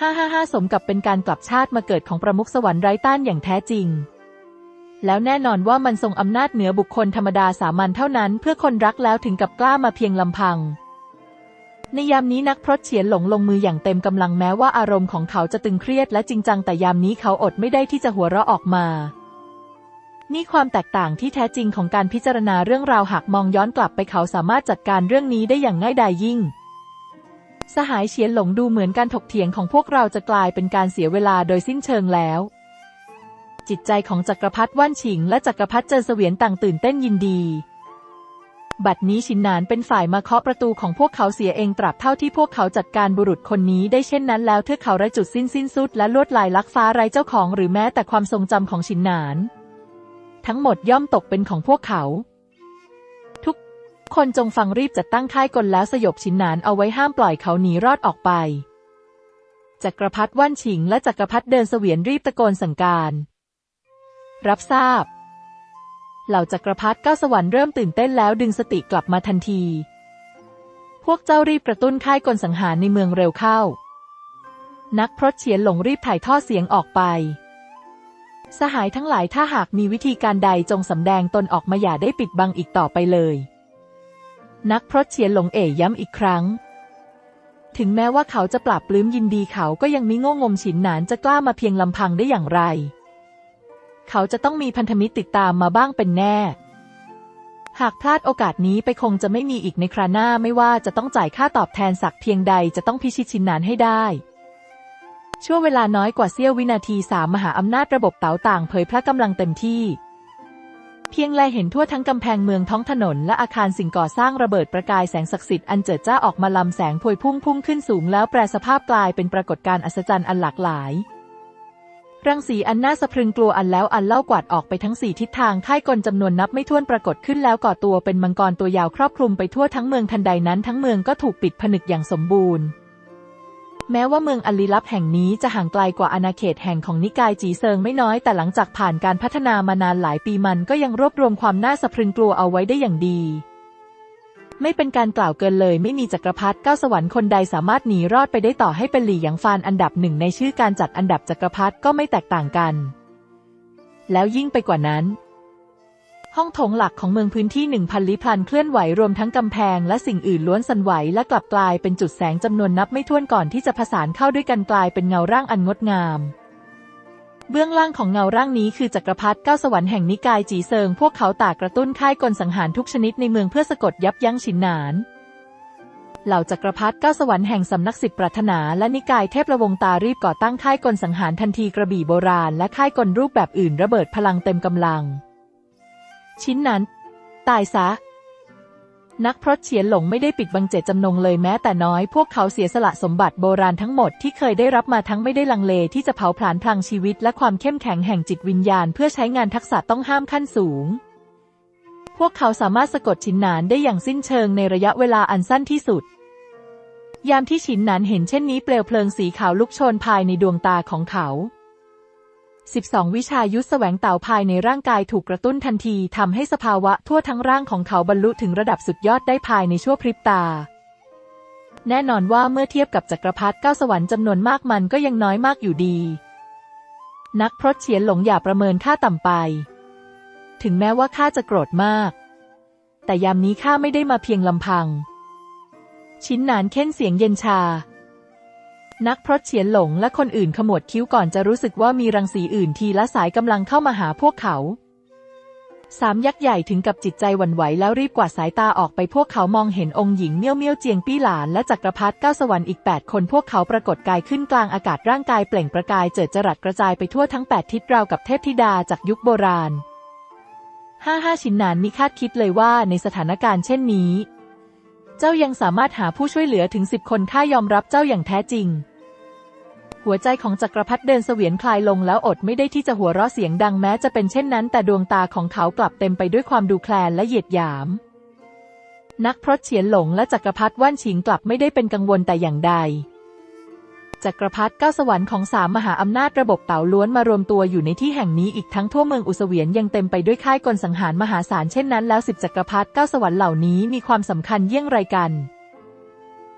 ฮ่าฮ่าฮ่าสมกับเป็นการกลับชาติมาเกิดของประมุขสวรรค์ไร้ต้านอย่างแท้จริงแล้วแน่นอนว่ามันทรงอำนาจเหนือบุคคลธรรมดาสามัญเท่านั้นเพื่อคนรักแล้วถึงกับกล้ามาเพียงลำพังในยามนี้นักพรตเฉียนหลงลงมืออย่างเต็มกำลังแม้ว่าอารมณ์ของเขาจะตึงเครียดและจริงจังแต่ยามนี้เขาอดไม่ได้ที่จะหัวเราะออกมานี่ความแตกต่างที่แท้จริงของการพิจารณาเรื่องราวหากมองย้อนกลับไปเขาสามารถจัดการเรื่องนี้ได้อย่างง่ายดายยิ่งสหายเฉียนหลงดูเหมือนการถกเถียงของพวกเราจะกลายเป็นการเสียเวลาโดยสิ้นเชิงแล้วจิตใจของจักรพรรดิว่านฉิงและจักรพรรดิเจินเสวียนต่างตื่นเต้นยินดีบัดนี้ฉินหนานเป็นฝ่ายมาเคาะประตูของพวกเขาเสียเองตราบเท่าที่พวกเขาจัดการบุรุษคนนี้ได้เช่นนั้นแล้วเทือกเขาไร้จุดสิ้นสิ้นสุดและลวดลายลักฟ้าไร้เจ้าของหรือแม้แต่ความทรงจำของฉินหนานทั้งหมดย่อมตกเป็นของพวกเขาทุกคนจงฟังรีบจัดตั้งค่ายกลแล้วสยบฉินหนานเอาไว้ห้ามปล่อยเขาหนีรอดออกไปจักรพรรดิว่านฉิงและจักรพรรดิเดินเสวียนรีบตะโกนสั่งการรับทราบเหล่าจักรพรรดิเก้าสวรรค์เริ่มตื่นเต้นแล้วดึงสติกลับมาทันทีพวกเจ้ารีบกระตุ้นค่ายกลสังหารในเมืองเร็วเข้านักพรตเฉียนหลงรีบถ่ายทอดเสียงออกไปสหายทั้งหลายถ้าหากมีวิธีการใดจงสำแดงตนออกมาอย่าได้ปิดบังอีกต่อไปเลยนักพรตเฉียนหลงเอ่ยย้ำอีกครั้งถึงแม้ว่าเขาจะปราบปลื้มยินดีเขาก็ยังมิโง่งมฉินหนานจะกล้ามาเพียงลำพังได้อย่างไรเขาจะต้องมีพันธมิตรติดตามมาบ้างเป็นแน่หากพลาดโอกาสนี้ไปคงจะไม่มีอีกในคราหน้าไม่ว่าจะต้องจ่ายค่าตอบแทนสักเพียงใดจะต้องพิชิตฉินหนานให้ได้ชั่วเวลาน้อยกว่าเสี้ยววินาทีสามมหาอำนาจระบบเต๋าต่างเผยพระกำลังเต็มที่เพียงแลเห็นทั่วทั้งกำแพงเมืองท้องถนนและอาคารสิ่งก่อสร้างระเบิดประกายแสงศักดิ์สิทธิ์อันเจิดจ้าออกมาลำแสงพวยพุ่งพุ่งขึ้นสูงแล้วแปรสภาพกลายเป็นปรากฏการณ์อัศจรรย์อันหลากหลายรังสีอันน่าสะพรึงกลัวอันแล้วอันเล่ากวาดออกไปทั้งสี่ทิศทางค่ายกลจำนวนนับไม่ถ้วนปรากฏขึ้นแล้วก่อตัวเป็นมังกรตัวยาวครอบคลุมไปทั่วทั้งเมืองทันใดนั้นทั้งเมืองก็ถูกปิดผนึกอย่างสมบูรณ์แม้ว่าเมืองอันลี้ลับแห่งนี้จะห่างไกลกว่าอาณาเขตแห่งของนิกายจีเซิงไม่น้อยแต่หลังจากผ่านการพัฒนามานานหลายปีมันก็ยังรวบรวมความน่าสะพรึงกลัวเอาไว้ได้อย่างดีไม่เป็นการกล่าวเกินเลยไม่มีจักรพรรดิเก้าสวรรค์คนใดสามารถหนีรอดไปได้ต่อให้เป็นหลี่หยางฟานอันดับหนึ่งในชื่อการจัดอันดับจักรพรรดิก็ไม่แตกต่างกันแล้วยิ่งไปกว่านั้นห้องโถงหลักของเมืองพื้นที่หนึ่งพันลี้พลันเคลื่อนไหวรวมทั้งกำแพงและสิ่งอื่นล้วนสั่นไหวและกลับกลายเป็นจุดแสงจำนวนนับไม่ถ้วนก่อนที่จะผสานเข้าด้วยกันกลายเป็นเงาร่างอันงดงามเบื้องล่างของเงาร่างนี้คือจักรพรรดิเก้าสวรรค์แห่งนิกายจีเซิงพวกเขาต่างกระตุ้นค่ายกลสังหารทุกชนิดในเมืองเพื่อสะกดยับยั้งฉินหนานเหล่าจักรพรรดิเก้าสวรรค์แห่งสำนักสิบปรารถนาและนิกายเทพระวงตารีบก่อตั้งค่ายกลสังหารทันทีกระบี่โบราณและค่ายกลรูปแบบอื่นระเบิดพลังเต็มกำลังฉินหนานตายซะนักพรตเฉียนหลงไม่ได้ปิดบังเจตจำนงเลยแม้แต่น้อยพวกเขาเสียสละสมบัติโบราณทั้งหมดที่เคยได้รับมาทั้งไม่ได้ลังเลที่จะเผาผลาญพลังชีวิตและความเข้มแข็งแห่งจิตวิญญาณเพื่อใช้งานทักษะต้องห้ามขั้นสูงพวกเขาสามารถสะกดฉินหนานได้อย่างสิ้นเชิงในระยะเวลาอันสั้นที่สุดยามที่ฉินหนานเห็นเช่นนี้เปลวเพลิงสีขาวลุกโชนภายในดวงตาของเขาสิบสองวิชายุทธแสวงเต่าภายในร่างกายถูกกระตุ้นทันทีทำให้สภาวะทั่วทั้งร่างของเขาบรรลุถึงระดับสุดยอดได้ภายในชั่วพริบตาแน่นอนว่าเมื่อเทียบกับจักรพรรดิเก้าสวรรค์จำนวนมากมันก็ยังน้อยมากอยู่ดีนักพรตเฉียนหลงอย่าประเมินข้าต่ำไปถึงแม้ว่าข้าจะโกรธมากแต่ยามนี้ข้าไม่ได้มาเพียงลำพังฉินหนานเค้นเสียงเย็นชานักพรตเฉียนหลงและคนอื่นขมวดคิ้วก่อนจะรู้สึกว่ามีรังสีอื่นทีละสายกำลังเข้ามาหาพวกเขาสามยักษ์ใหญ่ถึงกับจิตใจหวั่นไหวแล้วรีบกวาดสายตาออกไปพวกเขามองเห็นองค์หญิงเมี่ยวเมี่ยวเจียงปี้หลานและจักรพรรดิเก้าสวรรค์อีกแปดคนพวกเขาปรากฏกายขึ้นกลางอากาศร่างกายเปล่งประกายเจิดจรัสกระจายไปทั่วทั้งแปดทิศราวกับเทพธิดาจากยุคโบราณห้าห้าฉินหนานมิคาดคิดเลยว่าในสถานการณ์เช่นนี้เจ้ายังสามารถหาผู้ช่วยเหลือถึงสิบคนข้ายอมรับเจ้าอย่างแท้จริงหัวใจของจักรพรรดิเดินเสวียนคลายลงแล้วอดไม่ได้ที่จะหัวเราะเสียงดังแม้จะเป็นเช่นนั้นแต่ดวงตาของเขากลับเต็มไปด้วยความดูแคลนและเหยียดหยามนักพรตเฉียนหลงและจักรพรรดิว่านฉิงกลับไม่ได้เป็นกังวลแต่อย่างใดจักรพรรดิเก้าสวรรค์ของสามมหาอำนาจระบบเต๋าล้วนมารวมตัวอยู่ในที่แห่งนี้อีกทั้งทั่วเมืองอุเสวียนยังเต็มไปด้วยค่ายกลสังหารมหาศาลเช่นนั้นแล้วสิบจักรพรรดิเก้าสวรรค์เหล่านี้มีความสำคัญเยี่ยงไรกัน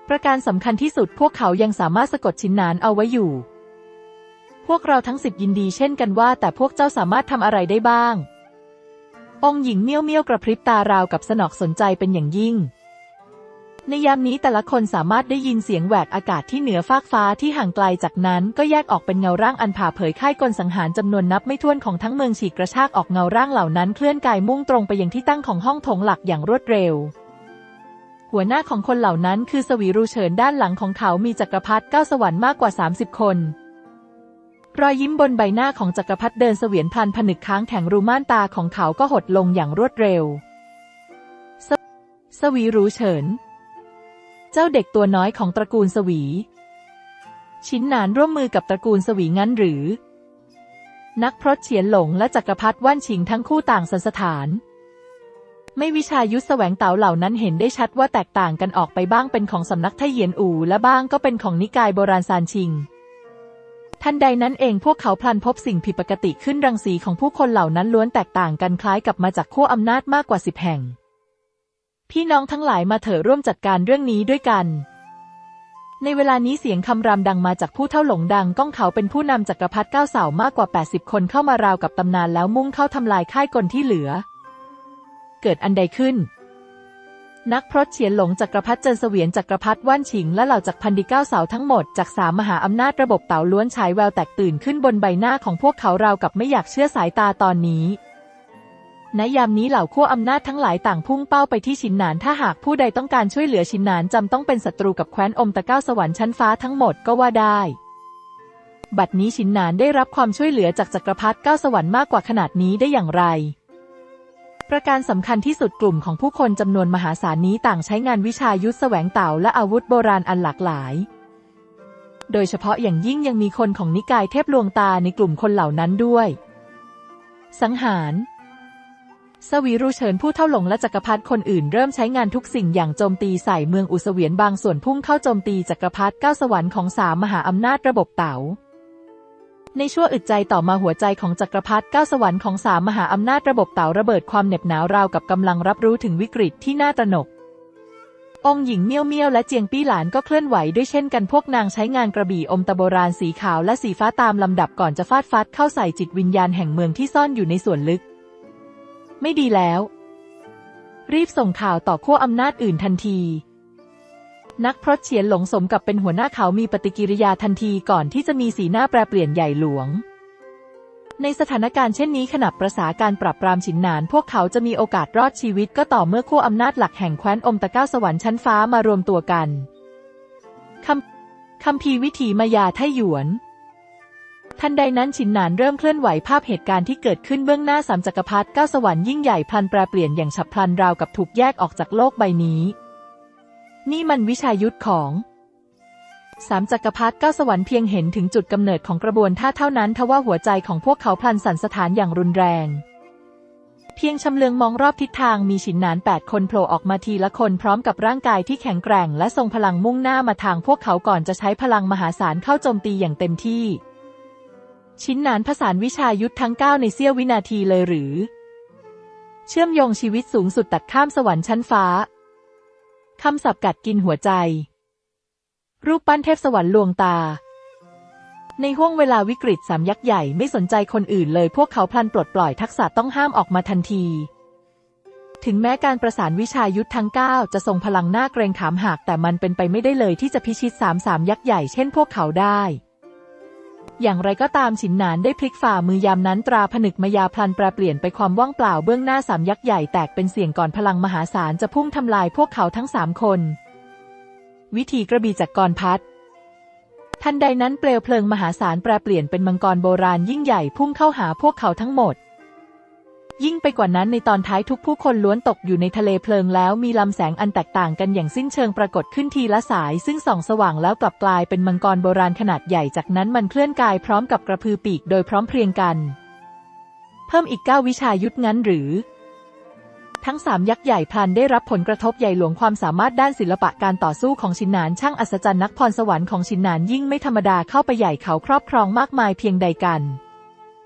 ประการสำคัญที่สุดพวกเขายังสามารถสะกดชินหนานเอาไว้อยู่พวกเราทั้งสิบยินดีเช่นกันว่าแต่พวกเจ้าสามารถทำอะไรได้บ้างองค์หญิงเมี่ยวเมี่ยวกระพริบตาราวกับสนอกสนใจเป็นอย่างยิ่งในยามนี้แต่ละคนสามารถได้ยินเสียงแหวกอากาศที่เหนือฟากฟ้าที่ห่างไกลจากนั้นก็แยกออกเป็นเงาร่างอันผ่าเผยค่ายกลสังหารจำนวนนับไม่ถ้วนของทั้งเมืองฉีกกระชากออกเงาร่างเหล่านั้นเคลื่อนกายมุ่งตรงไปยังที่ตั้งของห้องโถงหลักอย่างรวดเร็วหัวหน้าของคนเหล่านั้นคือสวีรูเฉินด้านหลังของเขามีจักรพรรดิเก้าสวรรค์มากกว่าสามสิบคนรอยยิ้มบนใบหน้าของจักรพรรดิเดินเสวียนพลันผนึกค้างแข็งรูม่านตาของเขาก็หดลงอย่างรวดเร็วส, สวีรูเฉินเจ้าเด็กตัวน้อยของตระกูลสวีชินหนานร่วมมือกับตระกูลสวีงั้นหรือนักพรตเฉียนหลงและจักรพรรดิว่านชิงทั้งคู่ต่างสันสถานไม่วิชายุทธแสวงเต๋าเหล่านั้นเห็นได้ชัดว่าแตกต่างกันออกไปบ้างเป็นของสำนักไทเหยียนอู่และบ้างก็เป็นของนิกายโบราณซานชิงทันใดนั้นเองพวกเขาพลันพบสิ่งผิดปกติขึ้นรังสีของผู้คนเหล่านั้นล้วนแตกต่างกันคล้ายกับมาจากขั้วอำนาจมากกว่าสิบแห่งพี่น้องทั้งหลายมาเถอะร่วมจัดการเรื่องนี้ด้วยกันในเวลานี้เสียงคำรามดังมาจากผู้เฒ่าหลงดังก้องเขาเป็นผู้นำจักรพรรดิเก้าเสามากกว่าแปดสิบคนเข้ามาราวกับตำนานแล้วมุ่งเข้าทำลายค่ายกลที่เหลือเกิดอันใดขึ้นนักพรตเฉียนหลงจักรพรรดิเจินเสวียนจักรพรรดิว่านฉิงและเหล่าจักรพันดิเก้าเสาทั้งหมดจากสามมหาอำนาจระบบเต๋าล้วนฉายแววแตกตื่นขึ้นบนใบหน้าของพวกเขาราวกับไม่อยากเชื่อสายตาตอนนี้ณยามนี้เหล่าขั้วอำนาจทั้งหลายต่างพุ่งเป้าไปที่ชินหนานถ้าหากผู้ใดต้องการช่วยเหลือชินหนานจำต้องเป็นศัตรูกับแคว้นอมตะเก้าสวรรค์ชั้นฟ้าทั้งหมดก็ว่าได้บัดนี้ชินหนานได้รับความช่วยเหลือจากจักรพรรดิเก้าสวรรค์มากกว่าขนาดนี้ได้อย่างไรประการสำคัญที่สุดกลุ่มของผู้คนจำนวนมหาศาลนี้ต่างใช้งานวิชายุทธแสวงเต่าและอาวุธโบราณอันหลากหลายโดยเฉพาะอย่างยิ่งยังมีคนของนิกายเทพลวงตาในกลุ่มคนเหล่านั้นด้วยสังหารสวีรูเฉินผู้เฒ่าหลงและจักรพรรดิคนอื่นเริ่มใช้งานทุกสิ่งอย่างโจมตีใส่เมืองอุเสวียนบางส่วนพุ่งเข้าโจมตีจักรพรรดิเก้าสวรรค์ของสามมหาอำนาจระบบเต๋าในชั่วอึดใจต่อมาหัวใจของจักรพรรดิเก้าสวรรค์ของสามมหาอำนาจระบบเต๋าระเบิดความเหน็บหนาวราวกับกำลังรับรู้ถึงวิกฤตที่น่าตระหนกองค์หญิงเมี่ยวเมี่ยวและเจียงปี้หลานก็เคลื่อนไหวด้วยเช่นกันพวกนางใช้งานกระบี่อมตะโบราณสีขาวและสีฟ้าตามลำดับก่อนจะฟาดฟัดเข้าใส่จิตวิญญาณแห่งเมืองที่ซ่อนอยู่ในส่วนลึกไม่ดีแล้วรีบส่งข่าวต่อขั้วอำนาจอื่นทันทีนักพรตเฉียนหลงสมกับเป็นหัวหน้าเขามีปฏิกิริยาทันทีก่อนที่จะมีสีหน้าแปรเปลี่ยนใหญ่หลวงในสถานการณ์เช่นนี้ขณะประสาการปราบปรามฉินหนานพวกเขาจะมีโอกาสรอดชีวิตก็ต่อเมื่อขั้วอำนาจหลักแห่งแคว้นอมตะเก้าสวรรค์ชั้นฟ้ามารวมตัวกันคำคัมภีร์วิถีมายาไทหยวนทันใดนั้นฉินหนานเริ่มเคลื่อนไหวภาพเหตุการณ์ที่เกิดขึ้นเบื้องหน้าสามจักรพรรดิเก้าสวรรค์ยิ่งใหญ่พลันแปรเปลี่ยนอย่างฉับพลันราวกับถูกแยกออกจากโลกใบนี้นี่มันวิชายุทธของสามจักรพรรดิเก้าสวรรค์เพียงเห็นถึงจุดกำเนิดของกระบวนท่าเท่านั้นทว่าหัวใจของพวกเขาพลันสั่นสะท้านอย่างรุนแรงเพียงชำเลืองมองรอบทิศทางมีฉินหนานแปดคนโผล่ออกมาทีละคนพร้อมกับร่างกายที่แข็งแกร่งและทรงพลังมุ่งหน้ามาทางพวกเขาก่อนจะใช้พลังมหาศาลเข้าโจมตีอย่างเต็มที่ฉินหนานผสานวิชายุทธทั้งเก้าในเสี้ยววินาทีเลยหรือเชื่อมโยงชีวิตสูงสุดตัดข้ามสวรรค์ชั้นฟ้าคำศัพท์กัดกินหัวใจรูปปั้นเทพสวรรค์ลวงตาในห้วงเวลาวิกฤตสามยักษ์ใหญ่ไม่สนใจคนอื่นเลยพวกเขาพลันปลดปล่อยทักษะต้องห้ามออกมาทันทีถึงแม้การประสานวิชายุทธทั้งเก้าจะทรงพลังหน้าเกรงขามหากแต่มันเป็นไปไม่ได้เลยที่จะพิชิตสามสามยักษ์ใหญ่เช่นพวกเขาได้อย่างไรก็ตามฉินหนานได้พลิกฝ่ามือยามนั้นตราผนึกมายาพลันแปรเปลี่ยนไปความว่างเปล่าเบื้องหน้าสามยักษ์ใหญ่แตกเป็นเสียงก่อนพลังมหาศาลจะพุ่งทำลายพวกเขาทั้งสามคนวิธีกระบี่จักรกรพัดทันใดนั้นเปลวเพลิงมหาศาลแปรเปลี่ยนเป็นมังกรโบราณยิ่งใหญ่พุ่งเข้าหาพวกเขาทั้งหมดยิ่งไปกว่านั้นในตอนท้ายทุกผู้คนล้วนตกอยู่ในทะเลเพลิงแล้วมีลำแสงอันแตกต่างกันอย่างสิ้นเชิงปรากฏขึ้นทีละสายซึ่งส่องสว่างแล้วกลับกลายเป็นมังกรโบราณขนาดใหญ่จากนั้นมันเคลื่อนกายพร้อมกับกระพือปีกโดยพร้อมเพรียงกันเพิ่มอีกเก้าวิชายุทธงั้นหรือทั้งสามยักษ์ใหญ่พลันได้รับผลกระทบใหญ่หลวงความสามารถด้านศิลปะการต่อสู้ของฉินหนานช่างอัศจรรย์นักพรสวรรค์ของฉินหนานยิ่งไม่ธรรมดาเข้าไปใหญ่เขาครอบครองมากมายเพียงใดกัน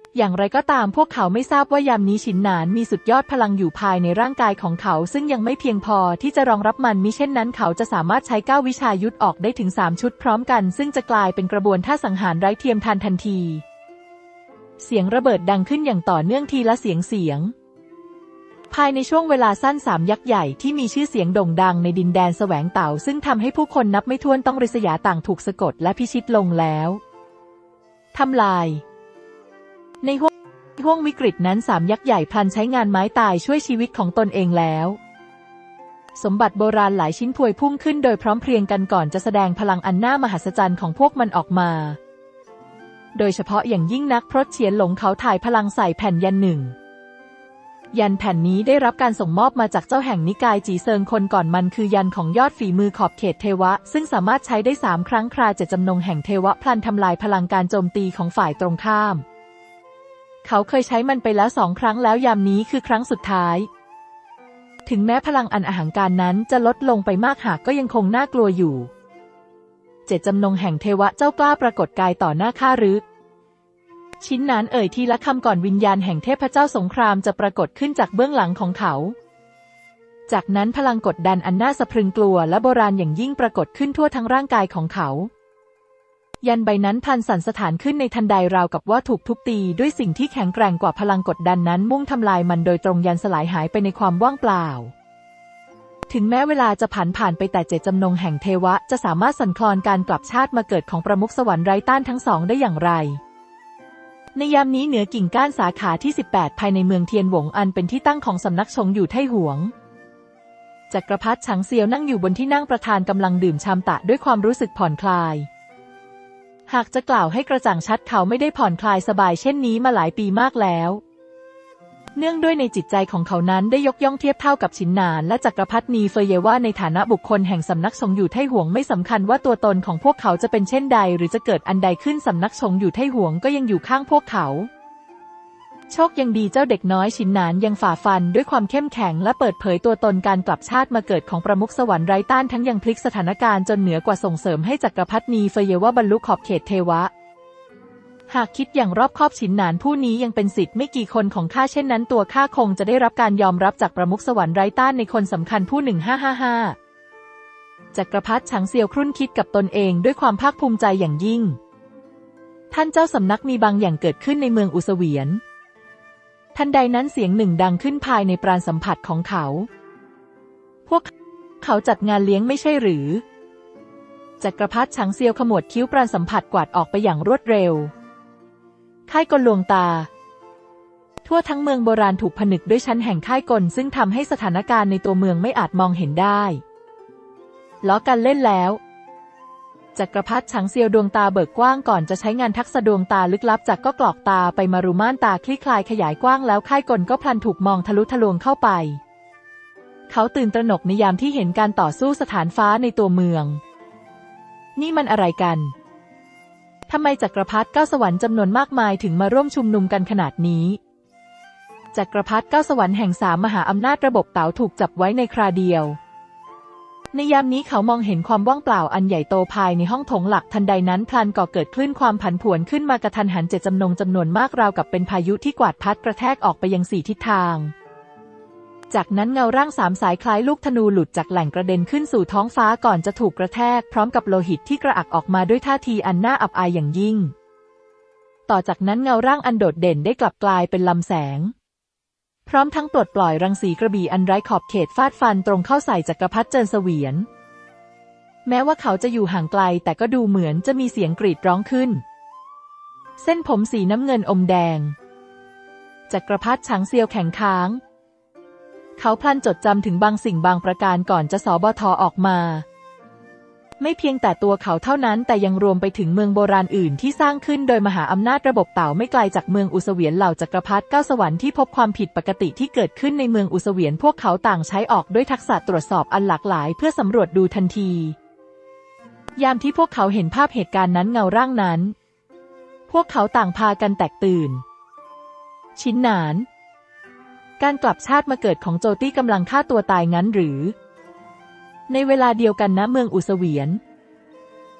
อย่างไรก็ตามพวกเขาไม่ทราบว่ายามนี้ฉินหนานมีสุดยอดพลังอยู่ภายในร่างกายของเขาซึ่งยังไม่เพียงพอที่จะรองรับมันมิเช่นนั้นเขาจะสามารถใช้เก้าวิชายุทธออกได้ถึงสามชุดพร้อมกันซึ่งจะกลายเป็นกระบวนท่าสังหารไร้เทียมทานทันทีเสียงระเบิดดังขึ้นอย่างต่อเนื่องทีละเสียงเสียงภายในช่วงเวลาสั้นสามยักษ์ใหญ่ที่มีชื่อเสียงโด่งดังในดินแดนแสวงเต่าซึ่งทำให้ผู้คนนับไม่ถ้วนต้องริษยาต่างถูกสะกดและพิชิตลงแล้วทำลายในห้วงห้วงวิกฤตนั้นสามยักษ์ใหญ่พลันใช้งานไม้ตายช่วยชีวิตของตนเองแล้วสมบัติโบราณหลายชิ้นพวยพุ่งขึ้นโดยพร้อมเพรียงกันก่อนจะแสดงพลังอันน่ามหัศจรรย์ของพวกมันออกมาโดยเฉพาะอย่างยิ่งนักพรตเฉียนหลงเขาถ่ายพลังใส่แผ่นยันหนึ่งยันแผ่นนี้ได้รับการส่งมอบมาจากเจ้าแห่งนิกายจีเซิงคนก่อนมันคือยันของยอดฝีมือขอบเขตเทวะซึ่งสามารถใช้ได้สามครั้งคราเจตจำนงแห่งเทวะพลันทำลายพลังการโจมตีของฝ่ายตรงข้ามเขาเคยใช้มันไปแล้วสองครั้งแล้วยามนี้คือครั้งสุดท้ายถึงแม้พลังอันอหังการนั้นจะลดลงไปมากหากก็ยังคงน่ากลัวอยู่เจตจำนงแห่งเทวะเจ้ากล้าปรากฏกายต่อหน้าข้าหรือชิ้นนั้นเอ่ยทีละคำก่อนวิญญาณแห่งเทพเจ้าสงครามจะปรากฏขึ้นจากเบื้องหลังของเขาจากนั้นพลังกดดันอันน่าสะพรึงกลัวและโบราณอย่างยิ่งปรากฏขึ้นทั่วทั้งร่างกายของเขายันใบนั้นพลันสั่นสถานขึ้นในทันใดราวกับว่าถูกทุบตีด้วยสิ่งที่แข็งแกร่งกว่าพลังกดดันนั้นมุ่งทำลายมันโดยตรงยันสลายหายไปในความว่างเปล่าถึงแม้เวลาจะผ่านผ่านไปแต่เจตจำนงแห่งเทวะจะสามารถสั่นคลอนการกลับชาติมาเกิดของประมุขสวรรค์ไร้ต้านทั้งสองได้อย่างไรในยามนี้เหนือกิ่งก้านสาขาที่สิบแปดภายในเมืองเทียนหวงอันเป็นที่ตั้งของสำนักชงอยู่ไท่หวงจักรพรรดิฉางเซียวนั่งอยู่บนที่นั่งประธานกำลังดื่มชามตะด้วยความรู้สึกผ่อนคลายหากจะกล่าวให้กระจ่างชัดเขาไม่ได้ผ่อนคลายสบายเช่นนี้มาหลายปีมากแล้วเนื่องด้วยในจิตใจของเขานั้นได้ยกย่องเทียบเท่ากับฉินหนานและจักรพรรดินีเฟยเยว่าในฐานะบุคคลแห่งสำนักชงอยู่ไท่หวงไม่สำคัญว่าตัวตนของพวกเขาจะเป็นเช่นใดหรือจะเกิดอันใดขึ้นสำนักชงอยู่ไท่หวงก็ยังอยู่ข้างพวกเขาโชคยังดีเจ้าเด็กน้อยฉินหนานยังฝ่าฟันด้วยความเข้มแข็งและเปิดเผยตัวตนการกลับชาติมาเกิดของประมุขสวรรค์ไร้ต้านทั้งยังพลิกสถานการณ์จนเหนือกว่าส่งเสริมให้จักรพรรดินีเฟยเยว่าบรรลุขอบเขตเทวะหากคิดอย่างรอบคอบฉินหนานผู้นี้ยังเป็นศิษย์ไม่กี่คนของข้าเช่นนั้นตัวข้าคงจะได้รับการยอมรับจากประมุขสวรรค์ไร้ต้านในคนสำคัญผู้หนึ่งห้าห้าห้าจักรพรรดิฉางเซียวครุ่นคิดกับตนเองด้วยความภาคภูมิใจอย่างยิ่งท่านเจ้าสำนักมีบางอย่างเกิดขึ้นในเมืองอุสเวียนทันใดนั้นเสียงหนึ่งดังขึ้นภายในปราณสัมผัสของเขาพวกเขาจัดงานเลี้ยงไม่ใช่หรือจักรพรรดิฉางเซียวขมวดคิ้วปราณสัมผัสกวาดออกไปอย่างรวดเร็วค่ายกลลวงตาทั่วทั้งเมืองโบราณถูกผนึกด้วยชั้นแห่งค่ายกลซึ่งทำให้สถานการณ์ในตัวเมืองไม่อาจมองเห็นได้ล้อกันเล่นแล้วจักรพรรดิฉางเซียวดวงตาเบิกกว้างก่อนจะใช้งานทักษะดวงตาลึกลับจากก็กรอกตาไปมารุม่านตาคลี่คลายขยายกว้างแล้วค่ายกลก็พลันถูกมองทะลุทะลวงเข้าไปเขาตื่นตระหนกในยามที่เห็นการต่อสู้สถานฟ้าในตัวเมืองนี่มันอะไรกันทำไมจักรพรรดิเก้าสวรรค์จำนวนมากมายถึงมาร่วมชุมนุมกันขนาดนี้จักรพรรดิเก้าสวรรค์แห่งสามมหาอำนาจระบบเต๋าถูกจับไว้ในคราเดียวในยามนี้เขามองเห็นความว่างเปล่าอันใหญ่โตภายในห้องโถงหลักทันใดนั้นพลันก่อเกิดคลื่นความผันผวนขึ้นมากระทันหันเจตจำนงจำนวนมากราวกับเป็นพายุที่กวาดพัดกระแทกออกไปยังสี่ทิศทางจากนั้นเงาร่างสามสายคล้ายลูกธนูหลุดจากแหล่งกระเด็นขึ้นสู่ท้องฟ้าก่อนจะถูกกระแทกพร้อมกับโลหิตที่กระอักออกมาด้วยท่าทีอันน่าอับอายอย่างยิ่งต่อจากนั้นเงาร่างอันโดดเด่นได้กลับกลายเป็นลำแสงพร้อมทั้งปลดปล่อยรังสีกระบี่อันไร้ขอบเขตฟาดฟันตรงเข้าใส่จักรพรรดิเจินเสวียนแม้ว่าเขาจะอยู่ห่างไกลแต่ก็ดูเหมือนจะมีเสียงกรีดร้องขึ้นเส้นผมสีน้ำเงินอมแดงจักรพรรดิฉางเซียวแข็งค้างเขาพลันจดจำถึงบางสิ่งบางประการก่อนจะสบทออกมาไม่เพียงแต่ตัวเขาเท่านั้นแต่ยังรวมไปถึงเมืองโบราณอื่นที่สร้างขึ้นโดยมหาอำนาจระบบเต่าไม่ไกลจากเมืองอุสเวียนเหล่าจักรพรรดิเก้าสวรรค์ที่พบความผิดปกติที่เกิดขึ้นในเมืองอุสเวียนพวกเขาต่างใช้ออกด้วยทักษะตรวจสอบอันหลากหลายเพื่อสำรวจดูทันทียามที่พวกเขาเห็นภาพเหตุการณ์นั้นเงาร่างนั้นพวกเขาต่างพากันแตกตื่นฉินหนานการกลับชาติมาเกิดของโจตี้กำลังฆ่าตัวตายงั้นหรือในเวลาเดียวกันณเมืองอุสเวียน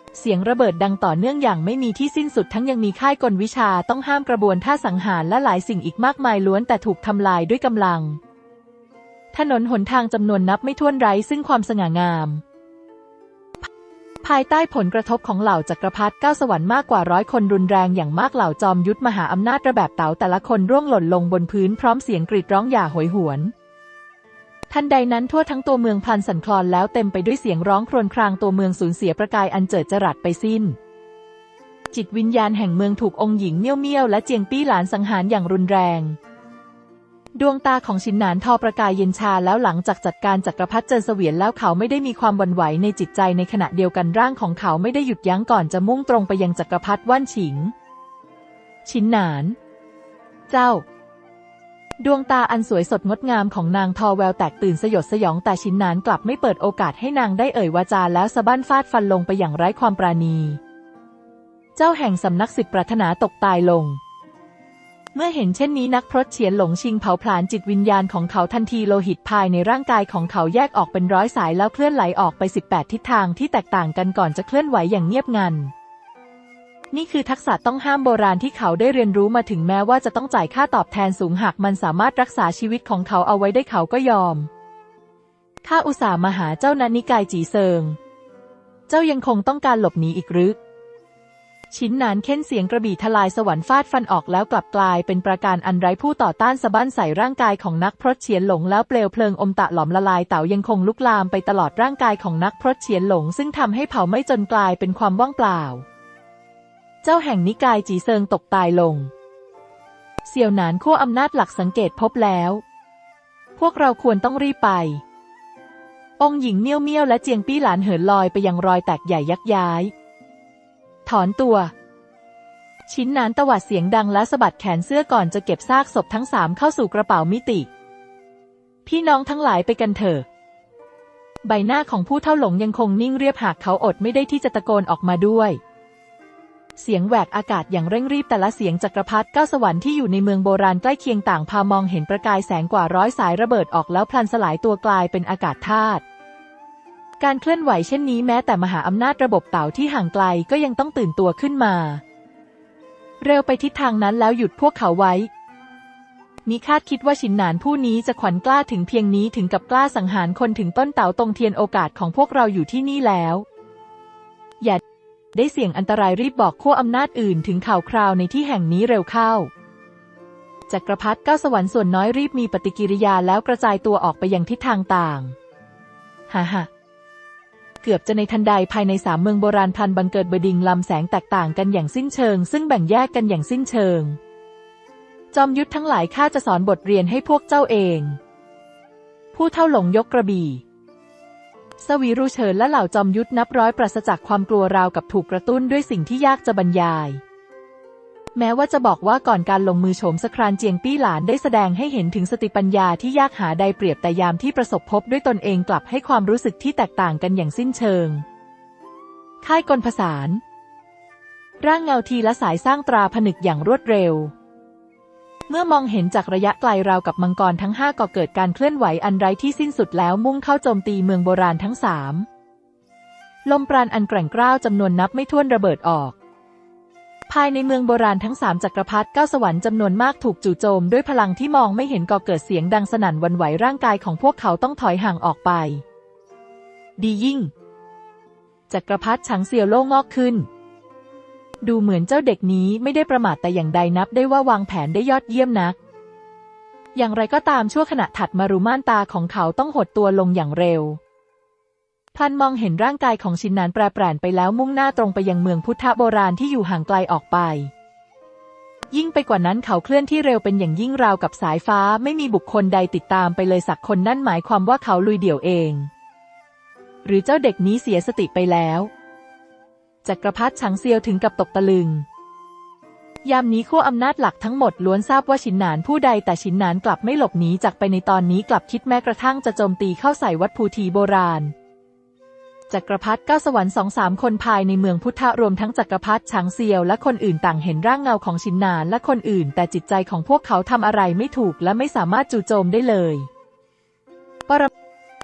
เสียงระเบิดดังต่อเนื่องอย่างไม่มีที่สิ้นสุดทั้งยังมีค่ายกลวิชาต้องห้ามกระบวนท่าสังหารและหลายสิ่งอีกมากมายล้วนแต่ถูกทำลายด้วยกำลังถนนหนทางจำนวนนับไม่ถ้วนไร้ซึ่งความสง่างามภายใต้ผลกระทบของเหล่าจักรพรรดิเก้าสวรรค์มากกว่าร้อยคนรุนแรงอย่างมากเหล่าจอมยุทธมหาอำนาจระแบบเต๋าแต่ละคนร่วงหล่นลงบนพื้นพร้อมเสียงกรีดร้องอย่าโหยหวนทันใดนั้นทั่วทั้งตัวเมืองพลันสั่นคลอนแล้วเต็มไปด้วยเสียงร้องครวญครางตัวเมืองสูญเสียประกายอันเจิดจรัสไปสิ้นจิตวิญญาณแห่งเมืองถูกองค์หญิงเมี่ยวเมี่ยวและเจียงปี้หลานสังหารอย่างรุนแรงดวงตาของชินหนานทอประกายเย็นชาแล้วหลังจากจัดการจักรพรรดิเจินเสวียนแล้วเขาไม่ได้มีความหวั่นไหวในจิตใจในขณะเดียวกันร่างของเขาไม่ได้หยุดยั้งก่อนจะมุ่งตรงไปยังจักรพรรดิว่านฉิงชินหนานเจ้าดวงตาอันสวยสดงดงามของนางทอแววแตกตื่นสยดสยองแต่ชินหนานกลับไม่เปิดโอกาสให้นางได้เอ่ยวาจาแล้วสะบั้นฟาดฟันลงไปอย่างไร้ความปราณีเจ้าแห่งสำนักสิบปรารถนาตกตายลงเมื่อเห็นเช่นนี้นักพรตเฉียนหลงชิงเผาผลาญจิตวิญญาณของเขาทันทีโลหิตภายในร่างกายของเขาแยกออกเป็นร้อยสายแล้วเคลื่อนไหลออกไปสิบแปดทิศทางที่แตกต่างกันก่อนจะเคลื่อนไหวอย่างเงียบงันนี่คือทักษะต้องห้ามโบราณที่เขาได้เรียนรู้มาถึงแม้ว่าจะต้องจ่ายค่าตอบแทนสูงหากมันสามารถรักษาชีวิตของเขาเอาไว้ได้เขาก็ยอมข้าอุตส่าห์มาหาเจ้านันนิกายจีเซิงเจ้ายังคงต้องการหลบหนีอีกหรือชินหนานเค้นเสียงกระบี่ทลายสวรรค์ฟาดฟันออกแล้วกลับกลายเป็นประการอันไร้ผู้ต่อต้านสะบั้นใส่ร่างกายของนักพรตเฉียนหลงแล้วเปลวเพลิงอมตะหลอมละลายเต่ายังคงลุกลามไปตลอดร่างกายของนักพรตเฉียนหลงซึ่งทำให้เผาไหม้จนกลายเป็นความว่างเปล่าเจ้าแห่งนิกายจีเซิงตกตายลงเสี่ยวหนานขั้วอำนาจหลักสังเกตพบแล้วพวกเราควรต้องรีบไปองค์หญิงเมี่ยวเมี่ยวและเจียงปี้หลานเหินลอยไปยังรอยแตกใหญ่ยักย้ายถอนตัวชินหนานตวาดเสียงดังและสะบัดแขนเสื้อก่อนจะเก็บซากศพทั้งสามเข้าสู่กระเป๋ามิติพี่น้องทั้งหลายไปกันเถอะใบหน้าของผู้เฒ่าหลงยังคงนิ่งเรียบหากเขาอดไม่ได้ที่จะตะโกนออกมาด้วยเสียงแหวกอากาศอย่างเร่งรีบแต่ละเสียงจักรพรรดิเก้าสวรรค์ที่อยู่ในเมืองโบราณใกล้เคียงต่างพามองเห็นประกายแสงกว่าร้อยสายระเบิดออกแล้วพลันสลายตัวกลายเป็นอากาศธาตุการเคลื่อนไหวเช่นนี้แม้แต่มหาอำนาจระบบเต่าที่ห่างไกลก็ยังต้องตื่นตัวขึ้นมาเร็วไปทิศทางนั้นแล้วหยุดพวกเขาไว้มิคาดคิดว่าชินหนานผู้นี้จะขวัญกล้าถึงเพียงนี้ถึงกับกล้าสังหารคนถึงต้นเต่าตรงเทียนโอกาสของพวกเราอยู่ที่นี่แล้วอย่าได้เสี่ยงอันตรายรีบบอกขั้วอำนาจอื่นถึงข่าวคราวในที่แห่งนี้เร็วเข้าจักรพรรดิเก้าสวรรค์ส่วนน้อยรีบมีปฏิกิริยาแล้วกระจายตัวออกไปยังทิศทางต่างฮ่าฮ่าเกือบจะในทันใดภายในสามเมืองโบราณพลันบังเกิดเบดิงลำแสงแตกต่างกันอย่างสิ้นเชิงซึ่งแบ่งแยกกันอย่างสิ้นเชิงจอมยุทธทั้งหลายข้าจะสอนบทเรียนให้พวกเจ้าเองผู้เฒ่าหลงยกกระบี่สวีรูเฉินและเหล่าจอมยุทธนับร้อยปราศจากความกลัวราวกับถูกกระตุ้นด้วยสิ่งที่ยากจะบรรยายแม้ว่าจะบอกว่าก่อนการลงมือโฉมสครานเจียงปี้หลานได้แสดงให้เห็นถึงสติปัญญาที่ยากหาใดเปรียบแต่ยามที่ประสบพบด้วยตนเองกลับให้ความรู้สึกที่แตกต่างกันอย่างสิ้นเชิงค่ายกลผสานร่างเงาทีละสายสร้างตราผนึกอย่างรวดเร็วเมื่อมองเห็นจากระยะไกลราวกับมังกรทั้งห้าก็เกิดการเคลื่อนไหวอันไร้ที่สิ้นสุดแล้วมุ่งเข้าโจมตีเมืองโบราณทั้งสามลมปราณอันแกร่งกร้าวจำนวนนับไม่ถ้วนระเบิดออกภายในเมืองโบราณทั้งสามจักรพรรดิเก้าสวรรค์จำนวนมากถูกจู่โจมด้วยพลังที่มองไม่เห็นก่อเกิดเสียงดังสนั่นหวั่นไหวร่างกายของพวกเขาต้องถอยห่างออกไปดียิ่งจักรพรรดิฉางเซียวโล่งอกขึ้นดูเหมือนเจ้าเด็กนี้ไม่ได้ประมาทแต่อย่างใดนับได้ว่าวางแผนได้ยอดเยี่ยมนักอย่างไรก็ตามชั่วขณะถัดมารูม่านตาของเขาต้องหดตัวลงอย่างเร็วพลันมองเห็นร่างกายของชินหนานแปรปรวนไปแล้วมุ่งหน้าตรงไปยังเมืองพุทธโบราณที่อยู่ห่างไกลออกไปยิ่งไปกว่านั้นเขาเคลื่อนที่เร็วเป็นอย่างยิ่งราวกับสายฟ้าไม่มีบุคคลใดติดตามไปเลยสักคนนั่นหมายความว่าเขาลุยเดี่ยวเองหรือเจ้าเด็กนี้เสียสติไปแล้วจักรพรรดิฉางเซียวถึงกับตกตะลึงยามนี้ขั้วอำนาจหลักทั้งหมดล้วนทราบว่าชินหนานผู้ใดแต่ชินหนานกลับไม่หลบหนีจากไปในตอนนี้กลับคิดแม้กระทั่งจะโจมตีเข้าใส่วัดภูทีโบราณจักรพรรดิเก้าสวรรค์สองสามคนภายในเมืองพุทธรวมทั้งจักรพรรดิฉางเซียวและคนอื่นต่างเห็นร่างเงาของชินหนานและคนอื่นแต่จิตใจของพวกเขาทำอะไรไม่ถูกและไม่สามารถจู่โจมได้เลยปร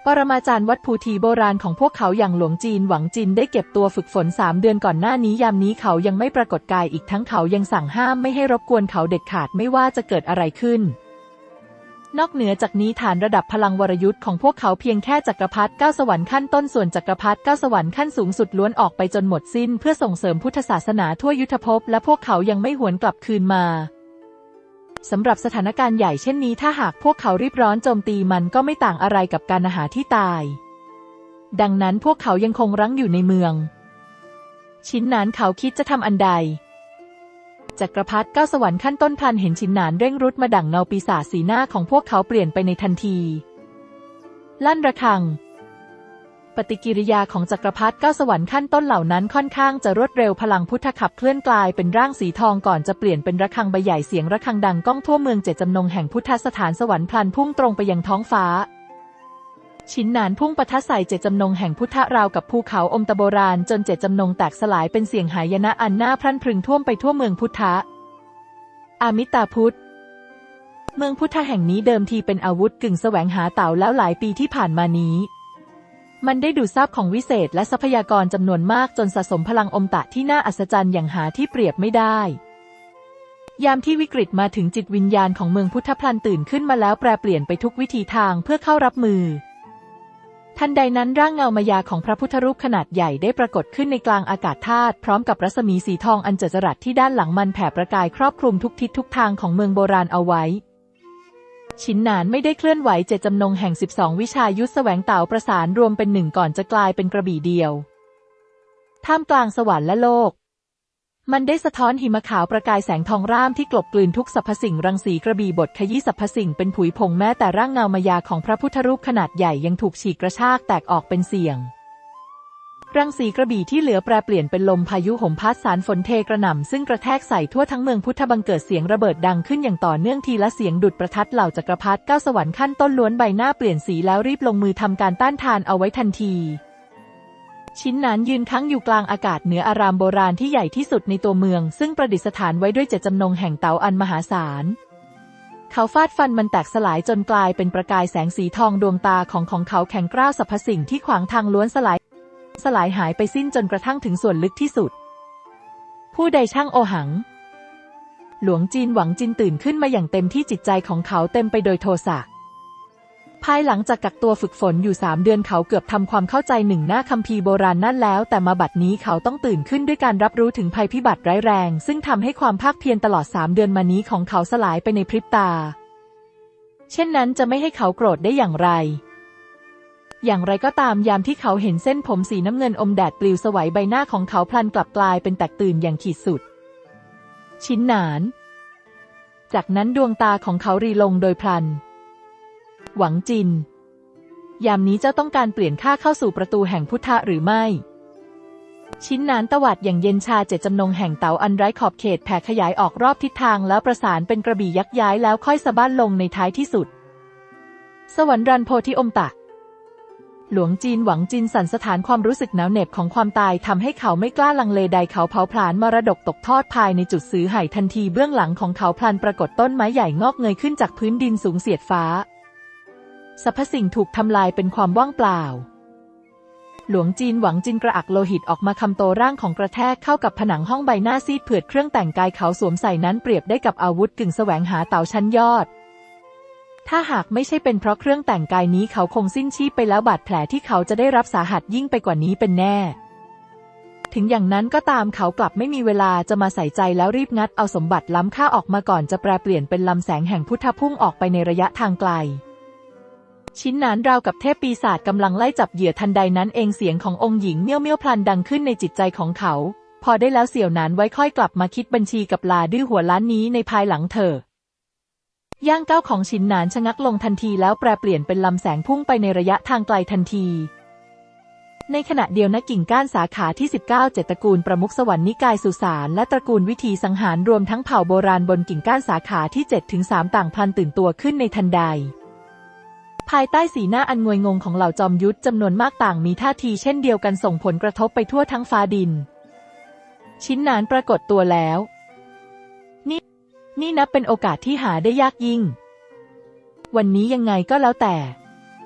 ปรมาจารย์วัดภูทีโบราณของพวกเขาอย่างหลวงจีนหวังจินได้เก็บตัวฝึกฝนสามเดือนก่อนหน้านี้ยามนี้เขายังไม่ปรากฏกายอีกทั้งเขายังสั่งห้ามไม่ให้รบกวนเขาเด็ดขาดไม่ว่าจะเกิดอะไรขึ้นนอกเหนือจากนี้ฐานระดับพลังวรยุทธ์ของพวกเขาเพียงแค่จักรพรรดิเก้าสวรรค์ขั้นต้นส่วนจักรพรรดิเก้าสวรรค์ขั้นสูงสุดล้วนออกไปจนหมดสิ้นเพื่อส่งเสริมพุทธศาสนาทั่วยุทธภพและพวกเขายังไม่หวนกลับคืนมาสำหรับสถานการณ์ใหญ่เช่นนี้ถ้าหากพวกเขารีบร้อนโจมตีมันก็ไม่ต่างอะไรกับการหาที่ตายดังนั้นพวกเขายังคงรั้งอยู่ในเมืองชินหนานเขาคิดจะทำอันใดจักรพรรดิเก้าสวรรค์ขั้นต้นพลันเห็นชินหนานเร่งรุดมาดั่งเงาปีศาจสีหน้าของพวกเขาเปลี่ยนไปในทันทีลั่นระฆังปฏิกิริยาของจักรพรรดิเก้าสวรรค์ขั้นต้นเหล่านั้นค่อนข้างจะรวดเร็วพลังพุทธขับเคลื่อนกลายเป็นร่างสีทองก่อนจะเปลี่ยนเป็นระฆังใบใหญ่เสียงระฆังดังก้องทั่วเมืองเจ็ดจำนงแห่งพุทธสถานสวรรค์พลันพุ่งตรงไปยังท้องฟ้าชินหนานพุ่งปะทะใส่เจ็ดจำนงแห่งพุทธราวกับภูเขาอมตะโบราณจนเจ็ดจำนงแตกสลายเป็นเสียงหายนะอันน่าพรั่นพรึงท่วมไปทั่วเมืองพุทธะอามิตาพุทธเมืองพุทธะแห่งนี้เดิมทีเป็นอาวุธกึ่งแสวงหาเต่าแล้วหลายปีที่ผ่านมานี้มันได้ดูดซับของวิเศษและทรัพยากรจำนวนมากจนสะสมพลังอมตะที่น่าอัศจรรย์อย่างหาที่เปรียบไม่ได้ยามที่วิกฤตมาถึงจิตวิญญาณของเมืองพุทธพลันตื่นขึ้นมาแล้วแปรเปลี่ยนไปทุกวิถีทางเพื่อเข้ารับมือทันใดนั้นร่างเงามายาของพระพุทธรูปขนาดใหญ่ได้ปรากฏขึ้นในกลางอากาศธาตุพร้อมกับรัศมีสีทองอันเจิดจรัสที่ด้านหลังมันแผ่ประกายครอบคลุมทุกทิศทุกทางของเมืองโบราณเอาไว้ชินหนานไม่ได้เคลื่อนไหวเจ็ดจำนงแห่งสิบสองวิชายุทธแสวงเต่าประสานรวมเป็นหนึ่งก่อนจะกลายเป็นกระบี่เดียวท่ามกลางสวรรค์และโลกมันได้สะท้อนหิมะขาวประกายแสงทองร่ามที่กลบกลืนทุกสรรพสิ่งรังสีกระบี่บทขยี้สรรพสิ่งเป็นผุยผงแม้แต่ร่างเงามายาของพระพุทธรูปขนาดใหญ่ยังถูกฉีกกระชากแตกออกเป็นเสี่ยงรังสีกระบี่ที่เหลือแปรเปลี่ยนเป็นลมพายุห่มพัดสารฝนเทกระหน่ำซึ่งกระแทกใส่ทั่วทั้งเมืองพุทธบังเกิดเสียงระเบิดดังขึ้นอย่างต่อเนื่องทีละเสียงดุจประทัดเหล่าจักรพรรดิเก้าสวรรค์ขั้นต้นล้วนใบหน้าเปลี่ยนสีแล้วรีบลงมือทำการต้านทานเอาไว้ทันทีชินหนานยืนค้างอยู่กลางอากาศเหนืออารามโบราณที่ใหญ่ที่สุดในตัวเมืองซึ่งประดิษฐานไว้ด้วยเจ็ดจำนงแห่งเต๋าอันมหาศาลเขาฟาดฟันมันแตกสลายจนกลายเป็นประกายแสงสีทองดวงตาของของเขาแข็งกร้าวสรรพสิ่งที่ขวางทางล้วนสลายสลายหายไปสิ้นจนกระทั่งถึงส่วนลึกที่สุดผู้ใดช่างโอหังหลวงจีนหวังจินตื่นขึ้นมาอย่างเต็มที่จิตใจของเขาเต็มไปโดยโทสะภายหลังจากกักตัวฝึกฝนอยู่สามเดือนเขาเกือบทำความเข้าใจหนึ่งหน้าคัมภีร์โบราณนั่นแล้วแต่มาบัดนี้เขาต้องตื่นขึ้นด้วยการรับรู้ถึงภัยพิบัติร้ายแรงซึ่งทำให้ความภาคเพียรตลอดสามเดือนมานี้ของเขาสลายไปในพริบตาเช่นนั้นจะไม่ให้เขาโกรธได้อย่างไรอย่างไรก็ตามยามที่เขาเห็นเส้นผมสีน้ำเงินอมแดดปลิวสวัยใบหน้าของเขาพลันกลับกลายเป็นแตกตื่นอย่างขีดสุดชินหนานจากนั้นดวงตาของเขารีลงโดยพลันหวังจินยามนี้เจ้าต้องการเปลี่ยนข้าเข้าสู่ประตูแห่งพุทธะหรือไม่ชินหนานตวาดอย่างเย็นชาเจ็ดจำนงแห่งเต๋าอันไร้ขอบเขตแผ่ขยายออกรอบทิศทางแล้วประสานเป็นกระบี่ยักย้ายแล้วค่อยสะบั้นลงในท้ายที่สุดสวรรค์รันโพธิอมตะหลวงจีนหวังจินสั่นสถานความรู้สึกหนาวเหน็บของความตายทำให้เขาไม่กล้าลังเลใดเขาเผาผลาญมรดกตกทอดภายในจุดซื้อไห่ทันทีเบื้องหลังของเขาพลันปรากฏต้นไม้ใหญ่งอกเงยขึ้นจากพื้นดินสูงเสียดฟ้าสรรพสิ่งถูกทำลายเป็นความว่างเปล่าหลวงจีนหวังจินกระอักโลหิตออกมาคำโตร่างของกระแทกเข้ากับผนังห้องใบหน้าซีดเผือดเครื่องแต่งกายเขาสวมใส่นั้นเปรียบได้กับอาวุธกึ่งแสวงหาเต่าชั้นยอดถ้าหากไม่ใช่เป็นเพราะเครื่องแต่งกายนี้เขาคงสิ้นชีพไปแล้วบาดแผลที่เขาจะได้รับสาหัสยิ่งไปกว่านี้เป็นแน่ถึงอย่างนั้นก็ตามเขากลับไม่มีเวลาจะมาใส่ใจแล้วรีบงัดเอาสมบัติล้ำค่าออกมาก่อนจะแปลเปลี่ยนเป็นลำแสงแห่งพุทธพุ่งออกไปในระยะทางไกลชินหนานราวกับเทพปีศาจกำลังไล่จับเหยื่อทันใดนั้นเองเสียงขององค์หญิงเมี่ยวเมี่ยวพลันดังขึ้นในจิตใจของเขาพอได้แล้วเสี่ยวหนานไว้ค่อยกลับมาคิดบัญชีกับลาดื้อหัวล้านนี้ในภายหลังเถอะย่างก้าวของชินหนานชะงักลงทันทีแล้วแปรเปลี่ยนเป็นลำแสงพุ่งไปในระยะทางไกลทันทีในขณะเดียวนักกิ่งก้านสาขาที่สิบเก้าเจ็ดตระกูลประมุขสวรรค์นิกายสุสานและตระกูลวิธีสังหารรวมทั้งเผ่าโบราณบนกิ่งก้านสาขาที่เจ็ดถึงสามต่างพลันตื่นตัวขึ้นในทันใดภายใต้สีหน้าอันงวยงงของเหล่าจอมยุทธจำนวนมากต่างมีท่าทีเช่นเดียวกันส่งผลกระทบไปทั่วทั้งฟ้าดินชินหนานปรากฏตัวแล้วนี่นี่นับเป็นโอกาสที่หาได้ยากยิ่งวันนี้ยังไงก็แล้วแต่พ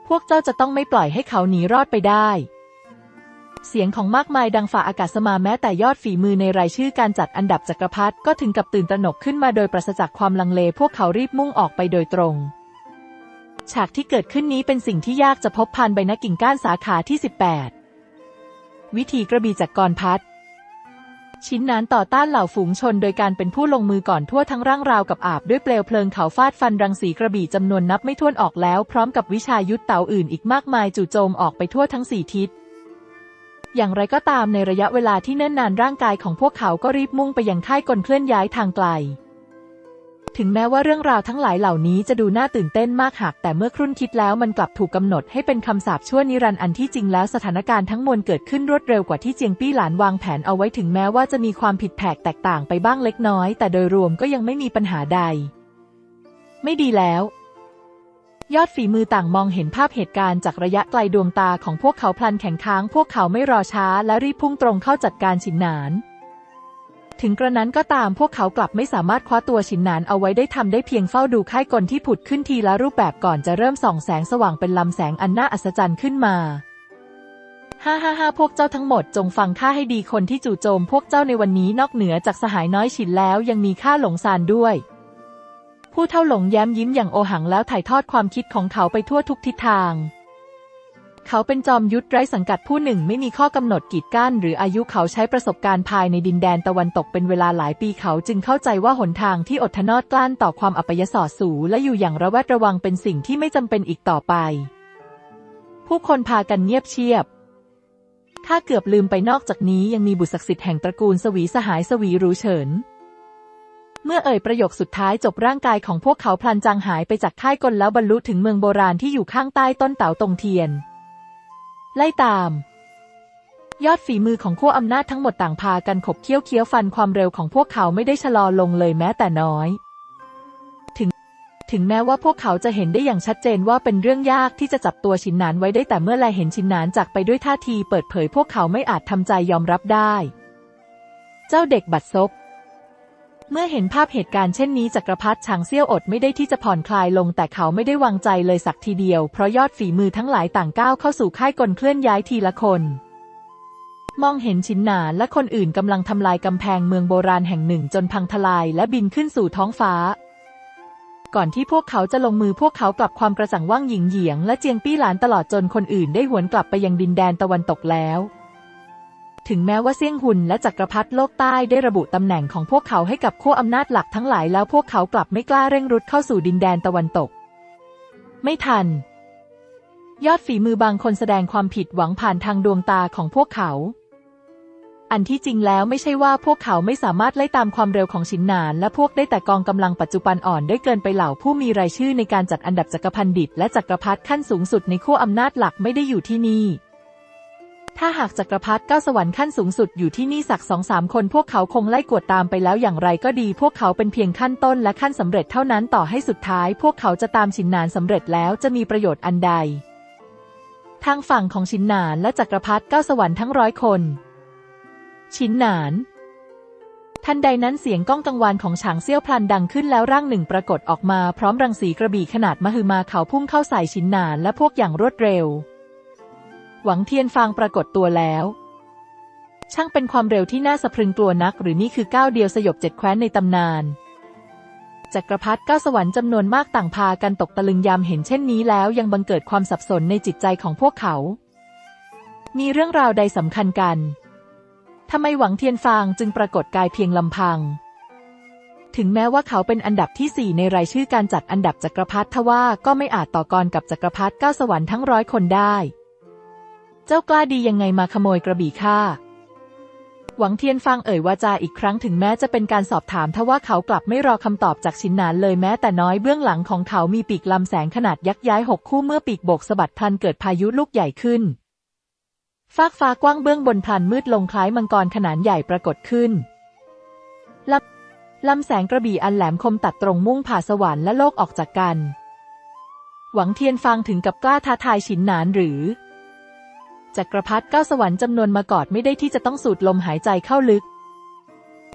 พวกเจ้าจะต้องไม่ปล่อยให้เขาหนีรอดไปได้เสียงของมากมายดังฝ่าอากาศมาแม้แต่ยอดฝีมือในรายชื่อการจัดอันดับจักรพรรดิก็ถึงกับตื่นตระหนกขึ้นมาโดยปราศจากความลังเลพวกเขารีบมุ่งออกไปโดยตรงฉากที่เกิดขึ้นนี้เป็นสิ่งที่ยากจะพบผ่านใบหน้ากิ่งก้านสาขาที่สิบแปดวิธีกระบี่จากกรพัดชินหนานต่อต้านเหล่าฝูงชนโดยการเป็นผู้ลงมือก่อนทั่วทั้งร่างราวกับอาบด้วยเปลวเพลิงเขาฟาดฟันรังสีกระบี่จำนวนนับไม่ถ้วนออกแล้วพร้อมกับวิชายุทธเต่าอื่นอีกมากมายจู่โจมออกไปทั่วทั้งสี่ทิศอย่างไรก็ตามในระยะเวลาที่เนิ่นนานร่างกายของพวกเขาก็รีบมุ่งไปยังค่ายกลเคลื่อนย้ายทางไกลถึงแม้ว่าเรื่องราวทั้งหลายเหล่านี้จะดูน่าตื่นเต้นมากหากแต่เมื่อครุ่นคิดแล้วมันกลับถูกกำหนดให้เป็นคำสาปชั่วนิรันดร์อันที่จริงแล้วสถานการณ์ทั้งมวลเกิดขึ้นรวดเร็วกว่าที่เจียงปี้หลานวางแผนเอาไว้ถึงแม้ว่าจะมีความผิดแผกแตกต่างไปบ้างเล็กน้อยแต่โดยรวมก็ยังไม่มีปัญหาใดไม่ดีแล้วยอดฝีมือต่างมองเห็นภาพเหตุการณ์จากระยะไกลดวงตาของพวกเขาพลันแข็งค้างพวกเขาไม่รอช้าและรีบพุ่งตรงเข้าจัดการฉินหนานถึงกระนั้นก็ตามพวกเขากลับไม่สามารถคว้าตัวฉินหนานเอาไว้ได้ทำได้เพียงเฝ้าดูค่ายกลที่ผุดขึ้นทีละรูปแบบก่อนจะเริ่มส่องแสงสว่างเป็นลำแสงอันน่าอัศจรรย์ขึ้นมาฮ่าฮ่าฮ่าพวกเจ้าทั้งหมดจงฟังข้าให้ดีคนที่จู่โจมพวกเจ้าในวันนี้นอกเหนือจากสหายน้อยฉินแล้วยังมีข้าหลงซานด้วยผู้เฒ่าหลงแย้มยิ้มอย่างโอหังแล้วถ่ายทอดความคิดของเขาไปทั่วทุกทิศทางเขาเป็นจอมยุทธไร้สังกัดผู้หนึ่งไม่มีข้อกำหนดกีดกั้นหรืออายุเขาใช้ประสบการณ์ภายในดินแดนตะวันตกเป็นเวลาหลายปีเขาจึงเข้าใจว่าหนทางที่อดทนอดกลั้นต่อความอัปยศสูและอยู่อย่างระแวดระวังเป็นสิ่งที่ไม่จำเป็นอีกต่อไปผู้คนพากันเงียบเชียบข้าเกือบลืมไปนอกจากนี้ยังมีบุตรศักดิ์สิทธิ์แห่งตระกูลสวีสหายสวีรู้เฉินเมื่อเอ่ยประโยคสุดท้ายจบร่างกายของพวกเขาพลันจางหายไปจากค่ายกลแล้วบรรลุถึงเมืองโบราณที่อยู่ข้างใต้ต้นเต๋าตงเทียนไล่ตามยอดฝีมือของขั้วอำนาจทั้งหมดต่างพากันขบเคี้ยวเคี้ยวฟันความเร็วของพวกเขาไม่ได้ชะลอลงเลยแม้แต่น้อยถึงถึงแม้ว่าพวกเขาจะเห็นได้อย่างชัดเจนว่าเป็นเรื่องยากที่จะจับตัวฉินหนานไว้ได้แต่เมื่อแลเห็นฉินหนานจากไปด้วยท่าทีเปิดเผยพวกเขาไม่อาจทำใจยอมรับได้เจ้าเด็กบัดซบเมื่อเห็นภาพเหตุการณ์เช่นนี้จักรพรรดิฉางเซี่ยวอดไม่ได้ที่จะผ่อนคลายลงแต่เขาไม่ได้วางใจเลยสักทีเดียวเพราะยอดฝีมือทั้งหลายต่างก้าวเข้าสู่ค่ายกลเคลื่อนย้ายทีละคนมองเห็นฉินหนานและคนอื่นกำลังทำลายกำแพงเมืองโบราณแห่งหนึ่งจนพังทลายและบินขึ้นสู่ท้องฟ้าก่อนที่พวกเขาจะลงมือพวกเขากลับความกระจ่างว่างหยิงเหยียงและเจียงปี้หลานตลอดจนคนอื่นได้หวนกลับไปยังดินแดนตะวันตกแล้วถึงแม้ว่าเซี่ยงหุนและจักรพรรดิโลกใต้ได้ระบุตำแหน่งของพวกเขาให้กับขั้วอำนาจหลักทั้งหลายแล้วพวกเขากลับไม่กล้าเร่งรุดเข้าสู่ดินแดนตะวันตกไม่ทันยอดฝีมือบางคนแสดงความผิดหวังผ่านทางดวงตาของพวกเขาอันที่จริงแล้วไม่ใช่ว่าพวกเขาไม่สามารถไล่ตามความเร็วของฉินหนานและพวกได้แต่กองกำลังปัจจุบันอ่อนได้เกินไปเหล่าผู้มีรายชื่อในการจัดอันดับจักรพันดิตและจักรพรรดิขั้นสูงสุดในขั้วอำนาจหลักไม่ได้อยู่ที่นี่ถ้าหากจักรพรรดิเก้าสวรรค์ขั้นสูงสุดอยู่ที่นี่สักสองสามคนพวกเขาคงไล่กวดตามไปแล้วอย่างไรก็ดีพวกเขาเป็นเพียงขั้นต้นและขั้นสำเร็จเท่านั้นต่อให้สุดท้ายพวกเขาจะตามฉินหนานสำเร็จแล้วจะมีประโยชน์อันใดทางฝั่งของฉินหนานและจักรพรรดิเก้าสวรรค์ทั้งร้อยคนฉินหนานทันใดนั้นเสียงก้องกังวานของฉางเซี่ยวพลันดังขึ้นแล้วร่างหนึ่งปรากฏออกมาพร้อมรังสีกระบี่ขนาดมหึมาเขาพุ่งเข้าใส่ฉินหนานและพวกอย่างรวดเร็วหวังเทียนฟางปรากฏตัวแล้วช่างเป็นความเร็วที่น่าสะพรึงกลัวนักหรือนี่คือก้าวเดียวสยบเจ็ดแคว้นในตำนานจักรพรรดิเก้าสวรรค์จำนวนมากต่างพากันตกตะลึงยามเห็นเช่นนี้แล้วยังบังเกิดความสับสนในจิตใจของพวกเขามีเรื่องราวใดสำคัญกันทำไมหวังเทียนฟางจึงปรากฏกายเพียงลำพังถึงแม้ว่าเขาเป็นอันดับที่สี่ในรายชื่อการจัดอันดับจักรพรรดิทว่าก็ไม่อาจต่อกรกับจักรพรรดิเก้าสวรรค์ทั้งร้อยคนได้เจ้ากล้าดียังไงมาขโมยกระบี่ข้าหวังเทียนฟางเอ่ยวาจาอีกครั้งถึงแม้จะเป็นการสอบถามทว่าเขากลับไม่รอคำตอบจากฉินหนานเลยแม้แต่น้อยเบื้องหลังของเขามีปีกลำแสงขนาดยักษ์ย้ายหกคู่เมื่อปีกโบกสะบัดพลันเกิดพายุลูกใหญ่ขึ้นฟากฟ้ากว้างเบื้องบนพลันมืดลงคล้ายมังกรขนาดใหญ่ปรากฏขึ้นลำลำแสงกระบี่อันแหลมคมตัดตรงมุ่งผ่าสวรรค์และโลกออกจากกันหวังเทียนฟางถึงกับกล้าท้าทายฉินหนานหรือจักรพรรดิเก้าสวรรค์จำนวนมากอดไม่ได้ที่จะต้องสูดลมหายใจเข้าลึก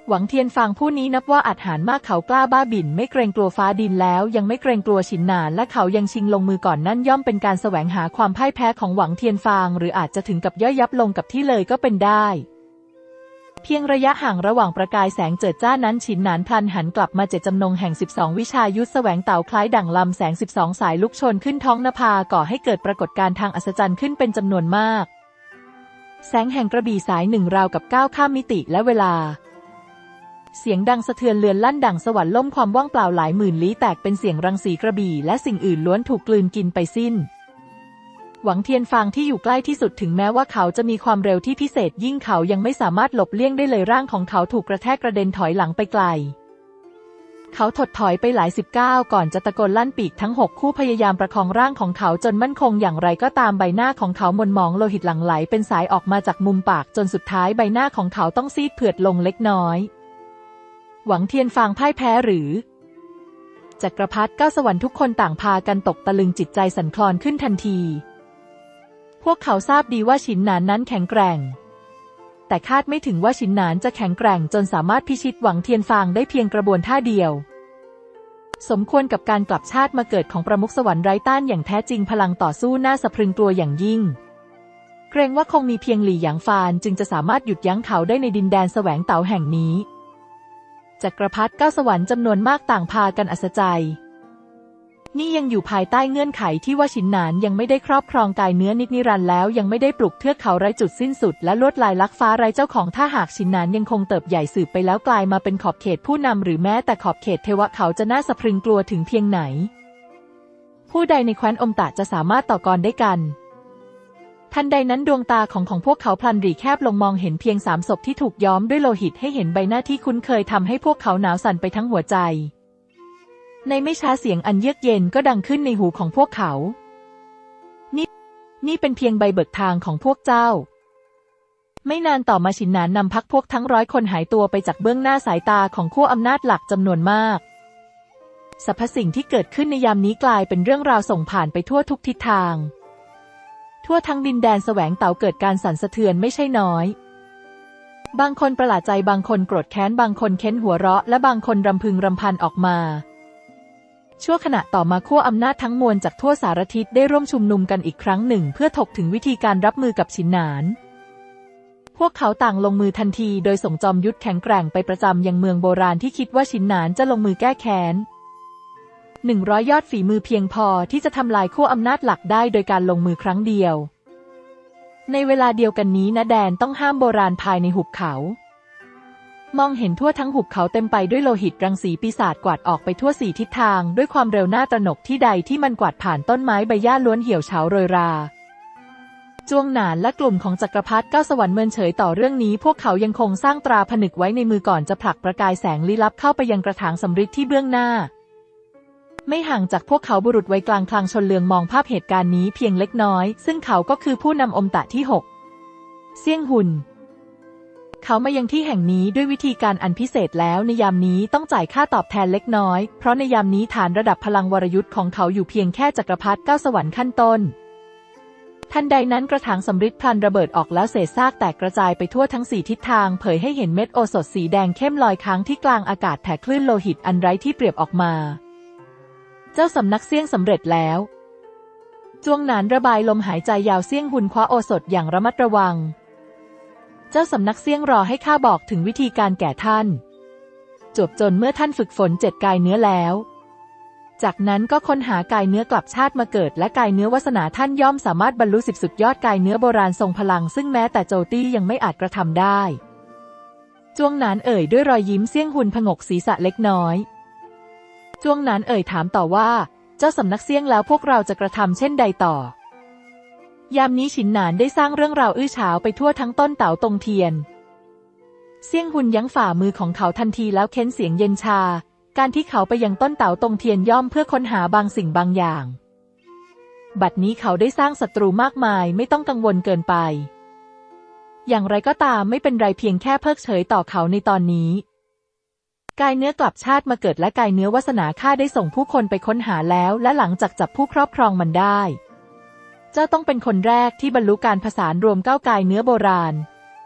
หวังเทียนฟางผู้นี้นับว่าอาจหาญมากเขากล้าบ้าบิ่นไม่เกรงกลัวฟ้าดินแล้วยังไม่เกรงกลัวฉินหนานและเขายังชิงลงมือก่อนนั่นย่อมเป็นการแสวงหาความพ่ายแพ้ของหวังเทียนฟางหรืออาจจะถึงกับย่อยยับลงกับที่เลยก็เป็นได้เพียงระยะห่างระหว่างประกายแสงเจิดจ้านั้นฉินหนานพลันหันกลับมาเจตจำนงแห่งสิบสองวิชายุทธแสวงเต่าคล้ายดั่งลำแสงสิบสองสายลุกโชนขึ้นท้องนภาก่อให้เกิดปรากฏการณ์ทางอัศจรรย์ขึ้นเป็นจำนวนมากแสงแห่งกระบี่สายหนึ่งราวกับก้าวข้ามมิติและเวลาเสียงดังสะเทือนเลือนลั่นดั่งสวรรค์ล่มความว่างเปล่าหลายหมื่นลี้แตกเป็นเสียงรังสีกระบี่และสิ่งอื่นล้วนถูกกลืนกินไปสิ้นหวังเทียนฟางที่อยู่ใกล้ที่สุดถึงแม้ว่าเขาจะมีความเร็วที่พิเศษยิ่งเขายังไม่สามารถหลบเลี่ยงได้เลยร่างของเขาถูกกระแทกกระเด็นถอยหลังไปไกลเขาถดถอยไปหลายสิบก้าวก่อนจะตะโกนลั่นปีกทั้งหกคู่พยายามประคองร่างของเขาจนมั่นคงอย่างไรก็ตามใบหน้าของเขาหม่นหมองโลหิตหลั่งไหลเป็นสายออกมาจากมุมปากจนสุดท้ายใบหน้าของเขาต้องซีดเผือดลงเล็กน้อยหวังเทียนฟางพ่ายแพ้หรือจักรพรรดิเก้าสวรรค์ทุกคนต่างพากันตกตะลึงจิตใจสั่นคลอนขึ้นทันทีพวกเขาทราบดีว่าฉินหนานนั้นแข็งแกร่งแต่คาดไม่ถึงว่าฉินหนานจะแข็งแกร่งจนสามารถพิชิตหวังเทียนฟางได้เพียงกระบวนท่าเดียวสมควรกับการกลับชาติมาเกิดของประมุขสวรรค์ไร้ต้านอย่างแท้จริงพลังต่อสู้น่าสะพรึงกลัวอย่างยิ่งเกรงว่าคงมีเพียงหลี่หยางฟานจึงจะสามารถหยุดยั้งเขาได้ในดินแดนแสวงเต๋าแห่งนี้จักรพรรดิเก้าสวรรค์จำนวนมากต่างพากันอัศจรรย์นี่ยังอยู่ภายใต้เงื่อนไขที่ว่าฉินหนานยังไม่ได้ครอบครองกายเนื้อนิจนิรันดร์แล้วยังไม่ได้ปลุกเทือกเขาไร้จุดสิ้นสุดและลวดลายลักฟ้าไร้เจ้าของถ้าหากฉินหนานยังคงเติบใหญ่สืบไปแล้วกลายมาเป็นขอบเขตผู้นำหรือแม้แต่ขอบเขตเทวะเขาจะน่าสะพรึงกลัวถึงเพียงไหนผู้ใดในแคว้นอมตะจะสามารถต่อกรได้กันทันใดนั้นดวงตาของของพวกเขาพลันหรี่แคบลงมองเห็นเพียงสามศพที่ถูกย้อมด้วยโลหิตให้เห็นใบหน้าที่คุ้นเคยทำให้พวกเขาหนาวสั่นไปทั้งหัวใจในไม่ช้าเสียงอันเยือกเย็นก็ดังขึ้นในหูของพวกเขานี่นี่เป็นเพียงใบเบิกทางของพวกเจ้าไม่นานต่อมาฉินหนานนำพรรคพวกทั้งร้อยคนหายตัวไปจากเบื้องหน้าสายตาของขั้วอำนาจหลักจำนวนมากสรรพสิ่งที่เกิดขึ้นในยามนี้กลายเป็นเรื่องราวส่งผ่านไปทั่วทุกทิศทางทั่วทั้งดินแดนแสวงเต๋าเกิดการสั่นสะเทือนไม่ใช่น้อยบางคนประหลาดใจบางคนโกรธแค้นบางคนเค้นหัวเราะและบางคนรำพึงรำพันออกมาชั่วขณะต่อมาขั้วอำนาจทั้งมวลจากทั่วสารทิศได้ร่วมชุมนุมกันอีกครั้งหนึ่งเพื่อถกถึงวิธีการรับมือกับฉินหนานพวกเขาต่างลงมือทันทีโดยส่งจอมยุทธแข็งแกร่งไปประจำยังเมืองโบราณที่คิดว่าฉินหนานจะลงมือแก้แค้นหนึ่งร้อยยอดฝีมือเพียงพอที่จะทำลายขั้วอำนาจหลักได้โดยการลงมือครั้งเดียวในเวลาเดียวกันนี้ณแดนต้องห้ามโบราณภายในหุบเขามองเห็นทั่วทั้งหุบเขาเต็มไปด้วยโลหิตรังสีปีศาจกวาดออกไปทั่วสี่ทิศทางด้วยความเร็วหน้าตระหนกที่ใดที่มันกวาดผ่านต้นไม้ใบหญ้าล้วนเหี่ยวเฉาโรยราจวงหนานและกลุ่มของจักรพรรดิเก้าสวรรค์เมินเฉยต่อเรื่องนี้พวกเขายังคงสร้างตราผนึกไว้ในมือก่อนจะผลักประกายแสงลี้ลับเข้าไปยังกระถางสำริดที่เบื้องหน้าไม่ห่างจากพวกเขาบุรุษวัยกลางคลางชนเลืองมองภาพเหตุการณ์นี้เพียงเล็กน้อยซึ่งเขาก็คือผู้นำอมตะที่หกเซี่ยงหุนเขามายังที่แห่งนี้ด้วยวิธีการอันพิเศษแล้วในยามนี้ต้องจ่ายค่าตอบแทนเล็กน้อยเพราะในยามนี้ฐานระดับพลังวรยุทธ์ของเขาอยู่เพียงแค่จักรพรรดิเก้าสวรรค์ขั้นต้นทันใดนั้นกระถางสำริดพลันระเบิดออกแล้วเศษซากแตกกระจายไปทั่วทั้งสี่ทิศทางเผยให้เห็นเม็ดโอสถสีแดงเข้มลอยค้างที่กลางอากาศแผ่คลื่นโลหิตอันไร้ที่เปรียบออกมาเจ้าสำนักเซี่ยงสำเร็จแล้วจวงหนานระบายลมหายใจยาวเซี่ยงหุนคว้าโอสถอย่างระมัดระวังเจ้าสำนักเซี่ยงรอให้ข้าบอกถึงวิธีการแก่ท่านจบจนเมื่อท่านฝึกฝนเจ็ดกายเนื้อแล้วจากนั้นก็ค้นหากายเนื้อกลับชาติมาเกิดและกายเนื้อวาสนาท่านย่อมสามารถบรรลุสิบสุดยอดกายเนื้อโบราณทรงพลังซึ่งแม้แต่โจตี้ยังไม่อาจกระทำได้จวงหนานเอ่ยด้วยรอยยิ้มเซี่ยงหุนผงกศีรษะเล็กน้อยจวงหนานเอ่ยถามต่อว่าเจ้าสำนักเซี่ยงแล้วพวกเราจะกระทำเช่นใดต่อยามนี้ฉินหนานได้สร้างเรื่องราวอื้อฉาวไปทั่วทั้งต้นเต๋าตงเทียนเซี่ยงหุนยั้งฝ่ามือของเขาทันทีแล้วเค้นเสียงเย็นชาการที่เขาไปยังต้นเต๋าตงเทียนย่อมเพื่อค้นหาบางสิ่งบางอย่างบัดนี้เขาได้สร้างศัตรูมากมายไม่ต้องกังวลเกินไปอย่างไรก็ตามไม่เป็นไรเพียงแค่เพิกเฉยต่อเขาในตอนนี้กายเนื้อกลับชาติมาเกิดและกายเนื้อวาสนาข้าได้ส่งผู้คนไปค้นหาแล้วและหลังจากจับผู้ครอบครองมันได้เจ้าต้องเป็นคนแรกที่บรรลุการผสานรวมเก้ากายเนื้อโบราณ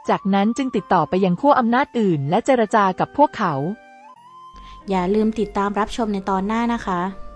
จากนั้นจึงติดต่อไปยังขั้วอำนาจอื่นและเจรจากับพวกเขาอย่าลืมติดตามรับชมในตอนหน้านะคะ